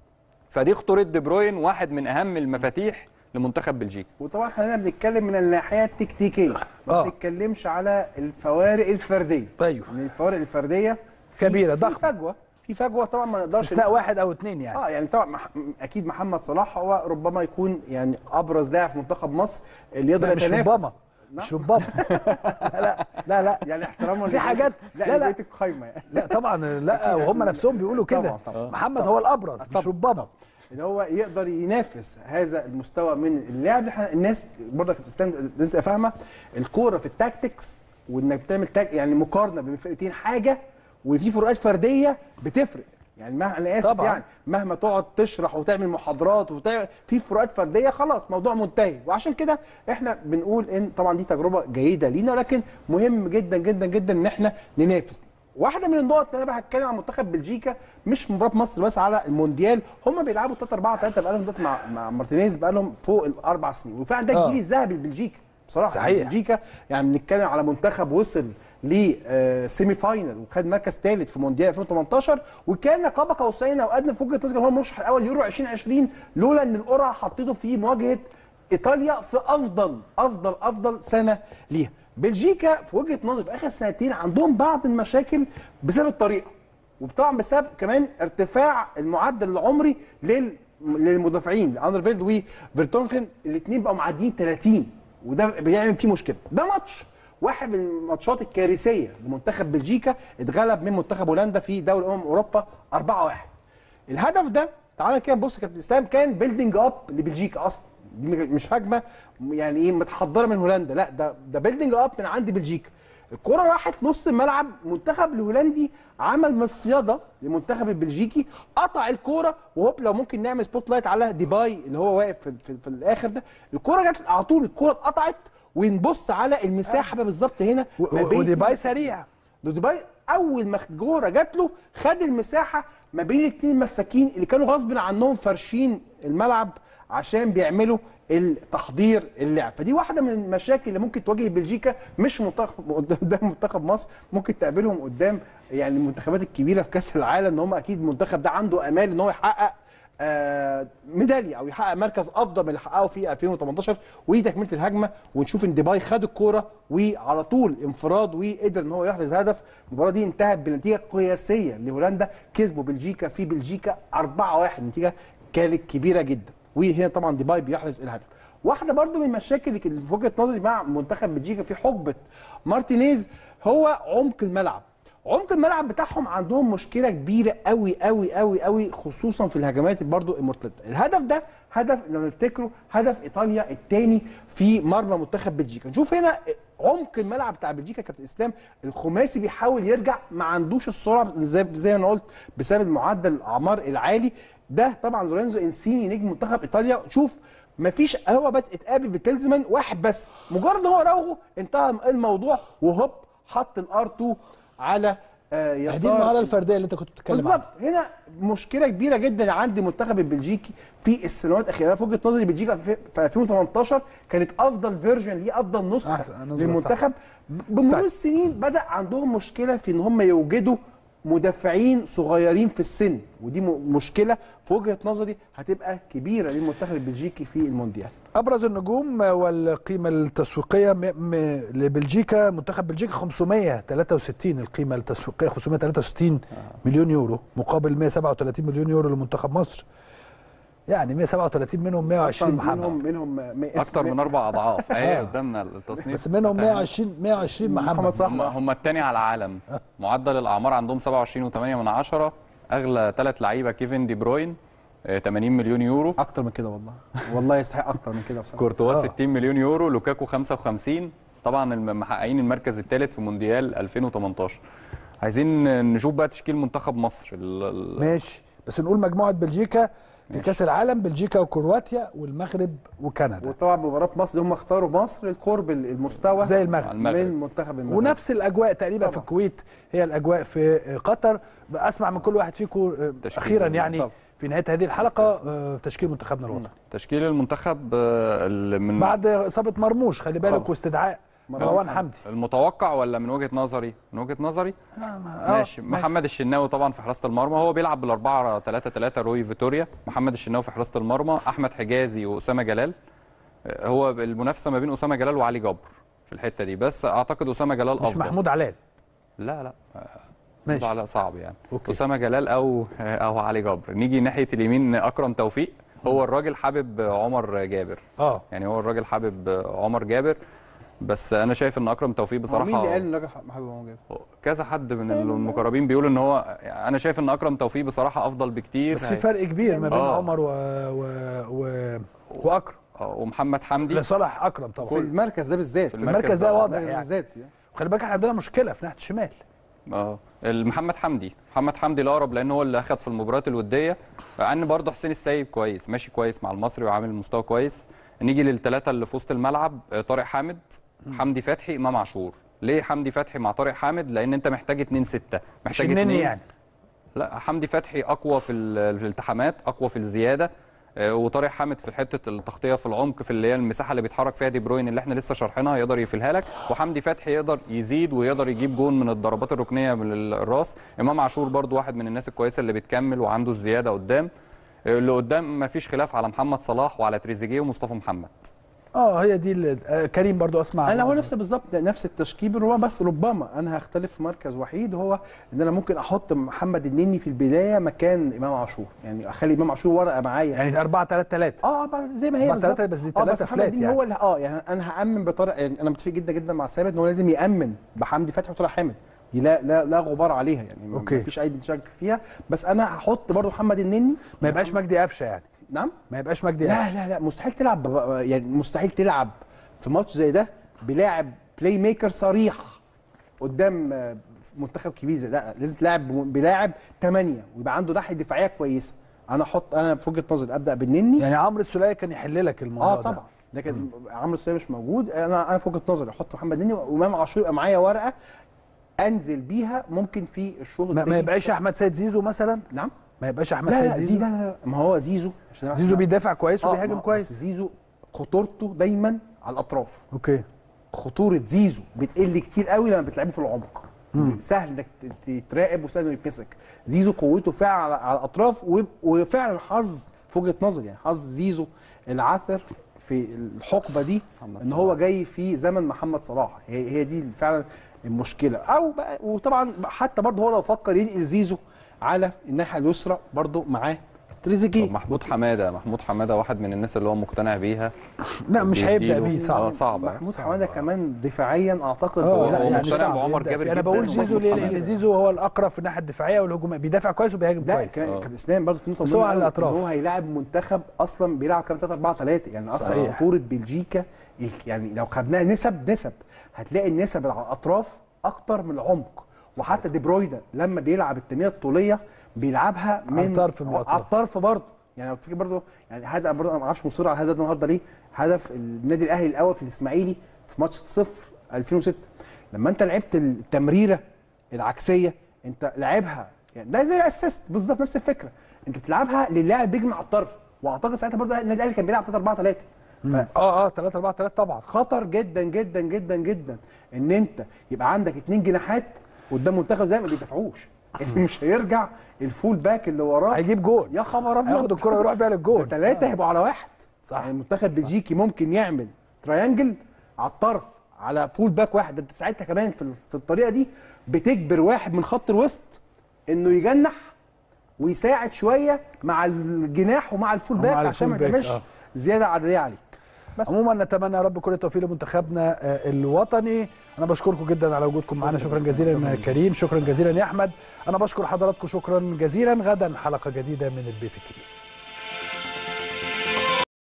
فدي خطوره دي بروين، واحد من اهم المفاتيح لمنتخب بلجيكا. وطبعا احنا بنتكلم من الناحيه التكتيكيه، ما آه. بنتكلمش على الفوارق الفرديه. ايوه يعني الفوارق الفرديه في- كبيرة، في ضخمة. فجوه في فجوه طبعا ما نقدرش استثناء واحد او اثنين يعني. اه يعني طبعا مح... اكيد محمد صلاح هو ربما يكون يعني ابرز لاعب في منتخب مصر اللي يقدر لا، مش يتنافس. ربما نعم. مش ربما لا لا لا يعني احتراما في لبقية- حاجات- لا لا، لا. لا القايمه يعني لا طبعا لا، وهم نفسهم بيقولوا كده. طبعاً، طبعاً. محمد هو الابرز مش طبعاً. ربما. ان هو يقدر ينافس هذا المستوى من اللعب. احنا الناس برضه كانت بتستند- الناس تبقى فاهمه الكوره في التاكتكس، وانك بتعمل تاك يعني مقارنه بين فرقتين حاجه، وفي فروقات فرديه بتفرق. يعني مهما انا اسف طبعاً. يعني مهما تقعد تشرح وتعمل محاضرات وتعمل في فروقات فرديه خلاص موضوع منتهي. وعشان كده احنا بنقول ان طبعا دي تجربه جيده لينا، ولكن مهم جدا جدا جدا ان احنا ننافس. واحده من النقط اللي انا بقى هتكلم عن منتخب بلجيكا مش مباراه مصر بس، على المونديال هم بيلعبوا ثلاثة أربعة ثلاثة بقى لهم دلوقتي مع مع مارتينيز بقى لهم فوق الاربع سنين، وفعلا ده آه. الجيل الذهبي لبلجيكا بصراحه. صحيح. بلجيكا يعني بنتكلم على منتخب وصل لسيمي فاينل وخد مركز ثالث في مونديال ألفين وتمنتاشر، وكان قاب قوسين او ادنى في وجهه نظري هو المرشح الاول يورو ألفين وعشرين لولا ان القرعه حطيته في مواجهه ايطاليا في افضل افضل افضل سنه ليها. بلجيكا في وجهه نظري في اخر سنتين عندهم بعض المشاكل بسبب الطريقه، وطبعا بسبب كمان ارتفاع المعدل العمري لل للمدافعين اندرفيلد وفيرتونغن، الاثنين بقوا معديين ثلاثين، وده بيعمل فيه مشكله. ده ماتش واحد من الماتشات الكارثيه لمنتخب بلجيكا، اتغلب من منتخب هولندا في دوري امم اوروبا أربعة واحد. الهدف ده تعالى كده نبص يا كابتن اسلام، كان بيلدينج اب لبلجيكا اصلا، دي مش هجمه يعني ايه متحضره من هولندا، لا ده ده بيلدينج اب من عند بلجيكا. الكرة راحت نص الملعب، منتخب الهولندي عمل مصيده للمنتخب البلجيكي، قطع الكرة وهوب لو ممكن نعمل سبوت لايت على ديباي اللي هو واقف في, في, في الاخر ده، الكرة جت على طول، الكرة اتقطعت، ونبص على المساحه بقى بالظبط هنا وديباي سريع، ديباي اول ما الكوره جات له خد المساحه ما بين الاثنين مساكين اللي كانوا غصب عنهم فرشين الملعب عشان بيعملوا التحضير اللعب. فدي واحده من المشاكل اللي ممكن تواجه بلجيكا، مش منتخب قدام منتخب مصر، ممكن تقابلهم قدام يعني المنتخبات الكبيره في كاس العالم، ان هم اكيد المنتخب ده عنده امال ان هو يحقق آه ميداليه او يحقق مركز افضل من اللي حققه في ألفين وتمنتاشر. ودي تكمله الهجمه، ونشوف ان ديباي خد الكوره وعلى طول انفراد وقدر ان هو يحرز هدف. المباراه دي انتهت بنتيجه قياسيه لهولندا، كسبوا بلجيكا في بلجيكا أربعة واحد، نتيجه كانت كبيره جدا، وهنا طبعا ديباي بيحرز الهدف. واحده برده من المشاكل اللي في وجهه نظري مع منتخب بلجيكا في حقبه مارتينيز هو عمق الملعب. عمق الملعب بتاعهم عندهم مشكله كبيره قوي قوي قوي قوي، خصوصا في الهجمات برضو المرتده. الهدف ده هدف لو نفتكره هدف ايطاليا الثاني في مرمى منتخب بلجيكا. نشوف هنا عمق الملعب بتاع بلجيكا كابتن اسلام، الخماسي بيحاول يرجع، ما عندوش السرعه زي زي ما انا قلت بسبب معدل الاعمار العالي ده. طبعا لورينزو انسيني نجم منتخب ايطاليا، شوف مفيش، هو بس اتقابل بتلزمان واحد بس، مجرد ان هو راوغه انتهى الموضوع، وهوب حط الار اتنين على آه يسار. دي المهاره الفرديه اللي انت كنت بتتكلم عنها بالظبط. هنا مشكله كبيره جدا عند المنتخب البلجيكي في السنوات الاخيره. في وجهه نظري بلجيكا في ألفين وتمنتاشر كانت افضل فيرجن ليه، افضل نسخه للمنتخب. بمرور السنين بدا عندهم مشكله في ان هم يوجدوا مدافعين صغيرين في السن، ودي مشكله في وجهه نظري هتبقى كبيره للمنتخب البلجيكي في المونديال. ابرز النجوم والقيمه التسويقيه م... م... لبلجيكا، منتخب بلجيكا خمسمائة وثلاثة وستين القيمه التسويقيه، خمسمائة وثلاثة وستين مليون يورو مقابل مائة وسبعة وثلاثين مليون يورو لمنتخب مصر. يعني مائة وسبعة وثلاثين منهم مائة وعشرين محمد، منهم منهم اكتر من اربع اضعاف اهي قدامنا التصنيف، بس منهم مائة وعشرين مائة وعشرين محمد صح. هم, هم الثاني على العالم، معدل الاعمار عندهم سبعة وعشرين وثمانية من عشرة. اغلى ثلاث لعيبه كيفن دي بروين ثمانين مليون يورو، اكتر من كده والله، والله يستحق اكتر من كده بصراحه. كورتوا ستين مليون يورو، لوكاكو خمسة وخمسين، طبعا محققين المركز الثالث في مونديال ألفين وتمنتاشر. عايزين نشوف بقى تشكيل منتخب مصر. ماشي، بس نقول مجموعه بلجيكا في كاس العالم، بلجيكا وكرواتيا والمغرب وكندا. وطبعا مباراه مصر هم اختاروا مصر القرب المستوى زي المغرب, المغرب. من منتخب المغرب، ونفس الاجواء تقريبا طبعا في الكويت هي الاجواء في قطر. اسمع من كل واحد فيكم اخيرا يعني طبعا في نهايه هذه الحلقه تشكيل منتخبنا الوطني. تشكيل المنتخب من بعد اصابه مرموش خلي بالك واستدعاء مروان حمدي، المتوقع ولا من وجهه نظري؟ من وجهه نظري آه ماشي. محمد الشناوي طبعا في حراسه المرمى، هو بيلعب بالأربعة ثلاثة ثلاثة روي فيتوريا. محمد الشناوي في حراسه المرمى، احمد حجازي واسامه جلال. هو المنافسه ما بين اسامه جلال وعلي جبر في الحته دي، بس اعتقد اسامه جلال افضل. مش محمود علاء؟ لا لا ماشي علاء صعب يعني. أوكي. اسامه جلال او او علي جبر. نيجي ناحيه اليمين اكرم توفيق، هو الراجل حابب عمر جابر. اه يعني هو الراجل حابب عمر جابر، بس انا شايف ان اكرم توفيق بصراحه. مين اللي قال ان الراجل حابب عمر جابر؟ كذا حد من المقربين بيقول ان هو، انا شايف ان اكرم توفيق بصراحه افضل بكتير. بس في فرق كبير ما بين آه. عمر و... و... و... واكرم ومحمد حمدي لصالح اكرم طبعا في المركز ده بالذات، في المركز ده واضح يعني بالذات. خلي بالك احنا عندنا مشكله في ناحيه الشمال. اه محمد حمدي محمد حمدي الاقرب، لان هو اللي اخذ في المباريات الوديه، مع ان برضه حسين السيد كويس ماشي كويس مع المصري وعامل مستوى كويس. نيجي للثلاثه اللي في وسط الملعب، طارق حامد، حمدي فتحي، امام عاشور. ليه حمدي فتحي مع طارق حامد؟ لان انت محتاج اتنين ستة، محتاج اتنين يعني. لا حمدي فتحي اقوى في الالتحامات، اقوى في الزياده، وطارق حامد في حته التغطيه في العمق في اللي هي المساحه اللي بيتحرك فيها دي بروين اللي احنا لسه شارحينها يقدر يقفلها لك، وحمدي فتحي يقدر يزيد ويقدر يجيب جون من الضربات الركنيه من الراس. امام عاشور برضو واحد من الناس الكويسه اللي بتكمل وعنده الزياده قدام. اللي قدام ما فيش خلاف على محمد صلاح وعلى تريزيجيه ومصطفى محمد. اه هي دي اللي آه كريم برضو اسمع. انا هو نفس بالظبط نفس التشكيل، ربما بس ربما انا هختلف في مركز وحيد، هو ان انا ممكن احط محمد النني في البدايه مكان امام عاشور، يعني اخلي امام عاشور ورقه معايا يعني أربعة ثلاثة ثلاثة. اه زي ما هي أربعة ثلاثة بس دي اه ثلاثة فلات يعني هو اللي اه يعني انا هامن بطريقه، يعني انا متفق جدا جدا مع ثابت ان هو لازم يامن بحمدي فتحي وطارق حامد، دي لا لا لا غبار عليها يعني، ما فيش اي شك فيها. بس انا هحط برضو محمد النني، ما يبقاش مجدي قفشه يعني. نعم ما يبقاش مجدي لا قفشه. لا لا مستحيل تلعب، يعني مستحيل تلعب في ماتش زي ده بلاعب بلاي ميكر صريح قدام منتخب كبير زي ده. لازم تلعب بلاعب ثمانية ويبقى عنده ناحيه دفاعيه كويسه. انا احط انا في وجهه نظري ابدا بالنني، يعني عمرو السوليه كان يحل لك الموضوع اه طبعا، لكن عمرو السوليه مش موجود. انا انا في وجهه نظري احط محمد النني وامام عاشور يبقى معايا ورقه انزل بيها ممكن في الشغل. ما, ما يبقاش احمد سيد زيزو مثلا. نعم ما يبقاش احمد لا سيد لا زيزو. لا لا ما هو زيزو عشان زيزو بيدافع كويس وبيهاجم آه كويس. بس زيزو خطورته دايما على الاطراف. اوكي. خطوره زيزو بتقل كتير قوي لما بتلعبه في العمق. مم. سهل انك تتراقب وسهل انه يتمسك. زيزو قوته فعلا على الاطراف، وفعلا حظ في وجهه نظري يعني حظ زيزو العثر في الحقبه دي ان هو جاي في زمن محمد صلاح. هي هي دي فعلا المشكله. او بقى وطبعا حتى برضه هو لو فكر ينقل زيزو على الناحيه اليسرى برضه معاه تريزيجيه. محمود حماده محمود حماده واحد من الناس اللي هو مقتنع بيها. لا مش هيبدا بيه، صعب. اه صعب. محمود حماده كمان دفاعيا اعتقد هو لا يعني مقتنع بعمر جابر. انا بقول زيزو ليه؟ لان زيزو هو الاقرب في الناحيه الدفاعيه والهجوميه، بيدافع كويس وبيهاجم كويس. لا كان اسلام برضه في نقطه مهمه على الاطراف، هو هيلاعب منتخب اصلا بيلعب كام ثلاثة أربعة ثلاثة، يعني اصلا خطوره بلجيكا يعني لو خدناها نسب نسب هتلاقي النسب على الاطراف اكتر من العمق. وحتى دي برويدا لما بيلعب التنميه الطوليه بيلعبها من على الطرف من على الطرف برضه. يعني لو تفتكر برضه يعني هدف برضه انا ما اعرفش مصر على الهدف النهارده ليه، هدف النادي الاهلي الاول في الاسماعيلي في ماتش صفر ألفين وستة لما انت لعبت التمريره العكسيه انت لعبها يعني ده زي اسيست بالظبط نفس الفكره، انت بتلعبها للاعب بيجمع على الطرف. واعتقد ساعتها برضه النادي الاهلي كان بيلعب ثلاثة أربعة ثلاثة. ف... اه اه ثلاثة أربعة ثلاثة طبعا خطر جدا جدا جدا جدا ان انت يبقى عندك اثنين جناحات قدام منتخب زي ما بيدافعوش. مش هيرجع الفول باك اللي وراه هيجيب جول، يا خبر ابيض هياخد الكره ويروح بيها للجول. ثلاثه هيبقوا على واحد. صح. يعني المنتخب بلجيكي ممكن يعمل تريانجل على الطرف على فول باك واحد. انت ساعتها كمان في في الطريقه دي بتجبر واحد من خط الوسط انه يجنح ويساعد شويه مع الجناح ومع الفول باك عشان ما تعملش آه. زياده عدديه عليك. بس عموما نتمنى يا رب كل التوفيق لمنتخبنا الوطني. انا بشكركم جدا على وجودكم معنا، شكرا جزيلا يا كريم، شكرا جزيلا يا احمد. انا بشكر حضراتكم شكرا جزيلا. غدا حلقه جديده من البيت الكبير.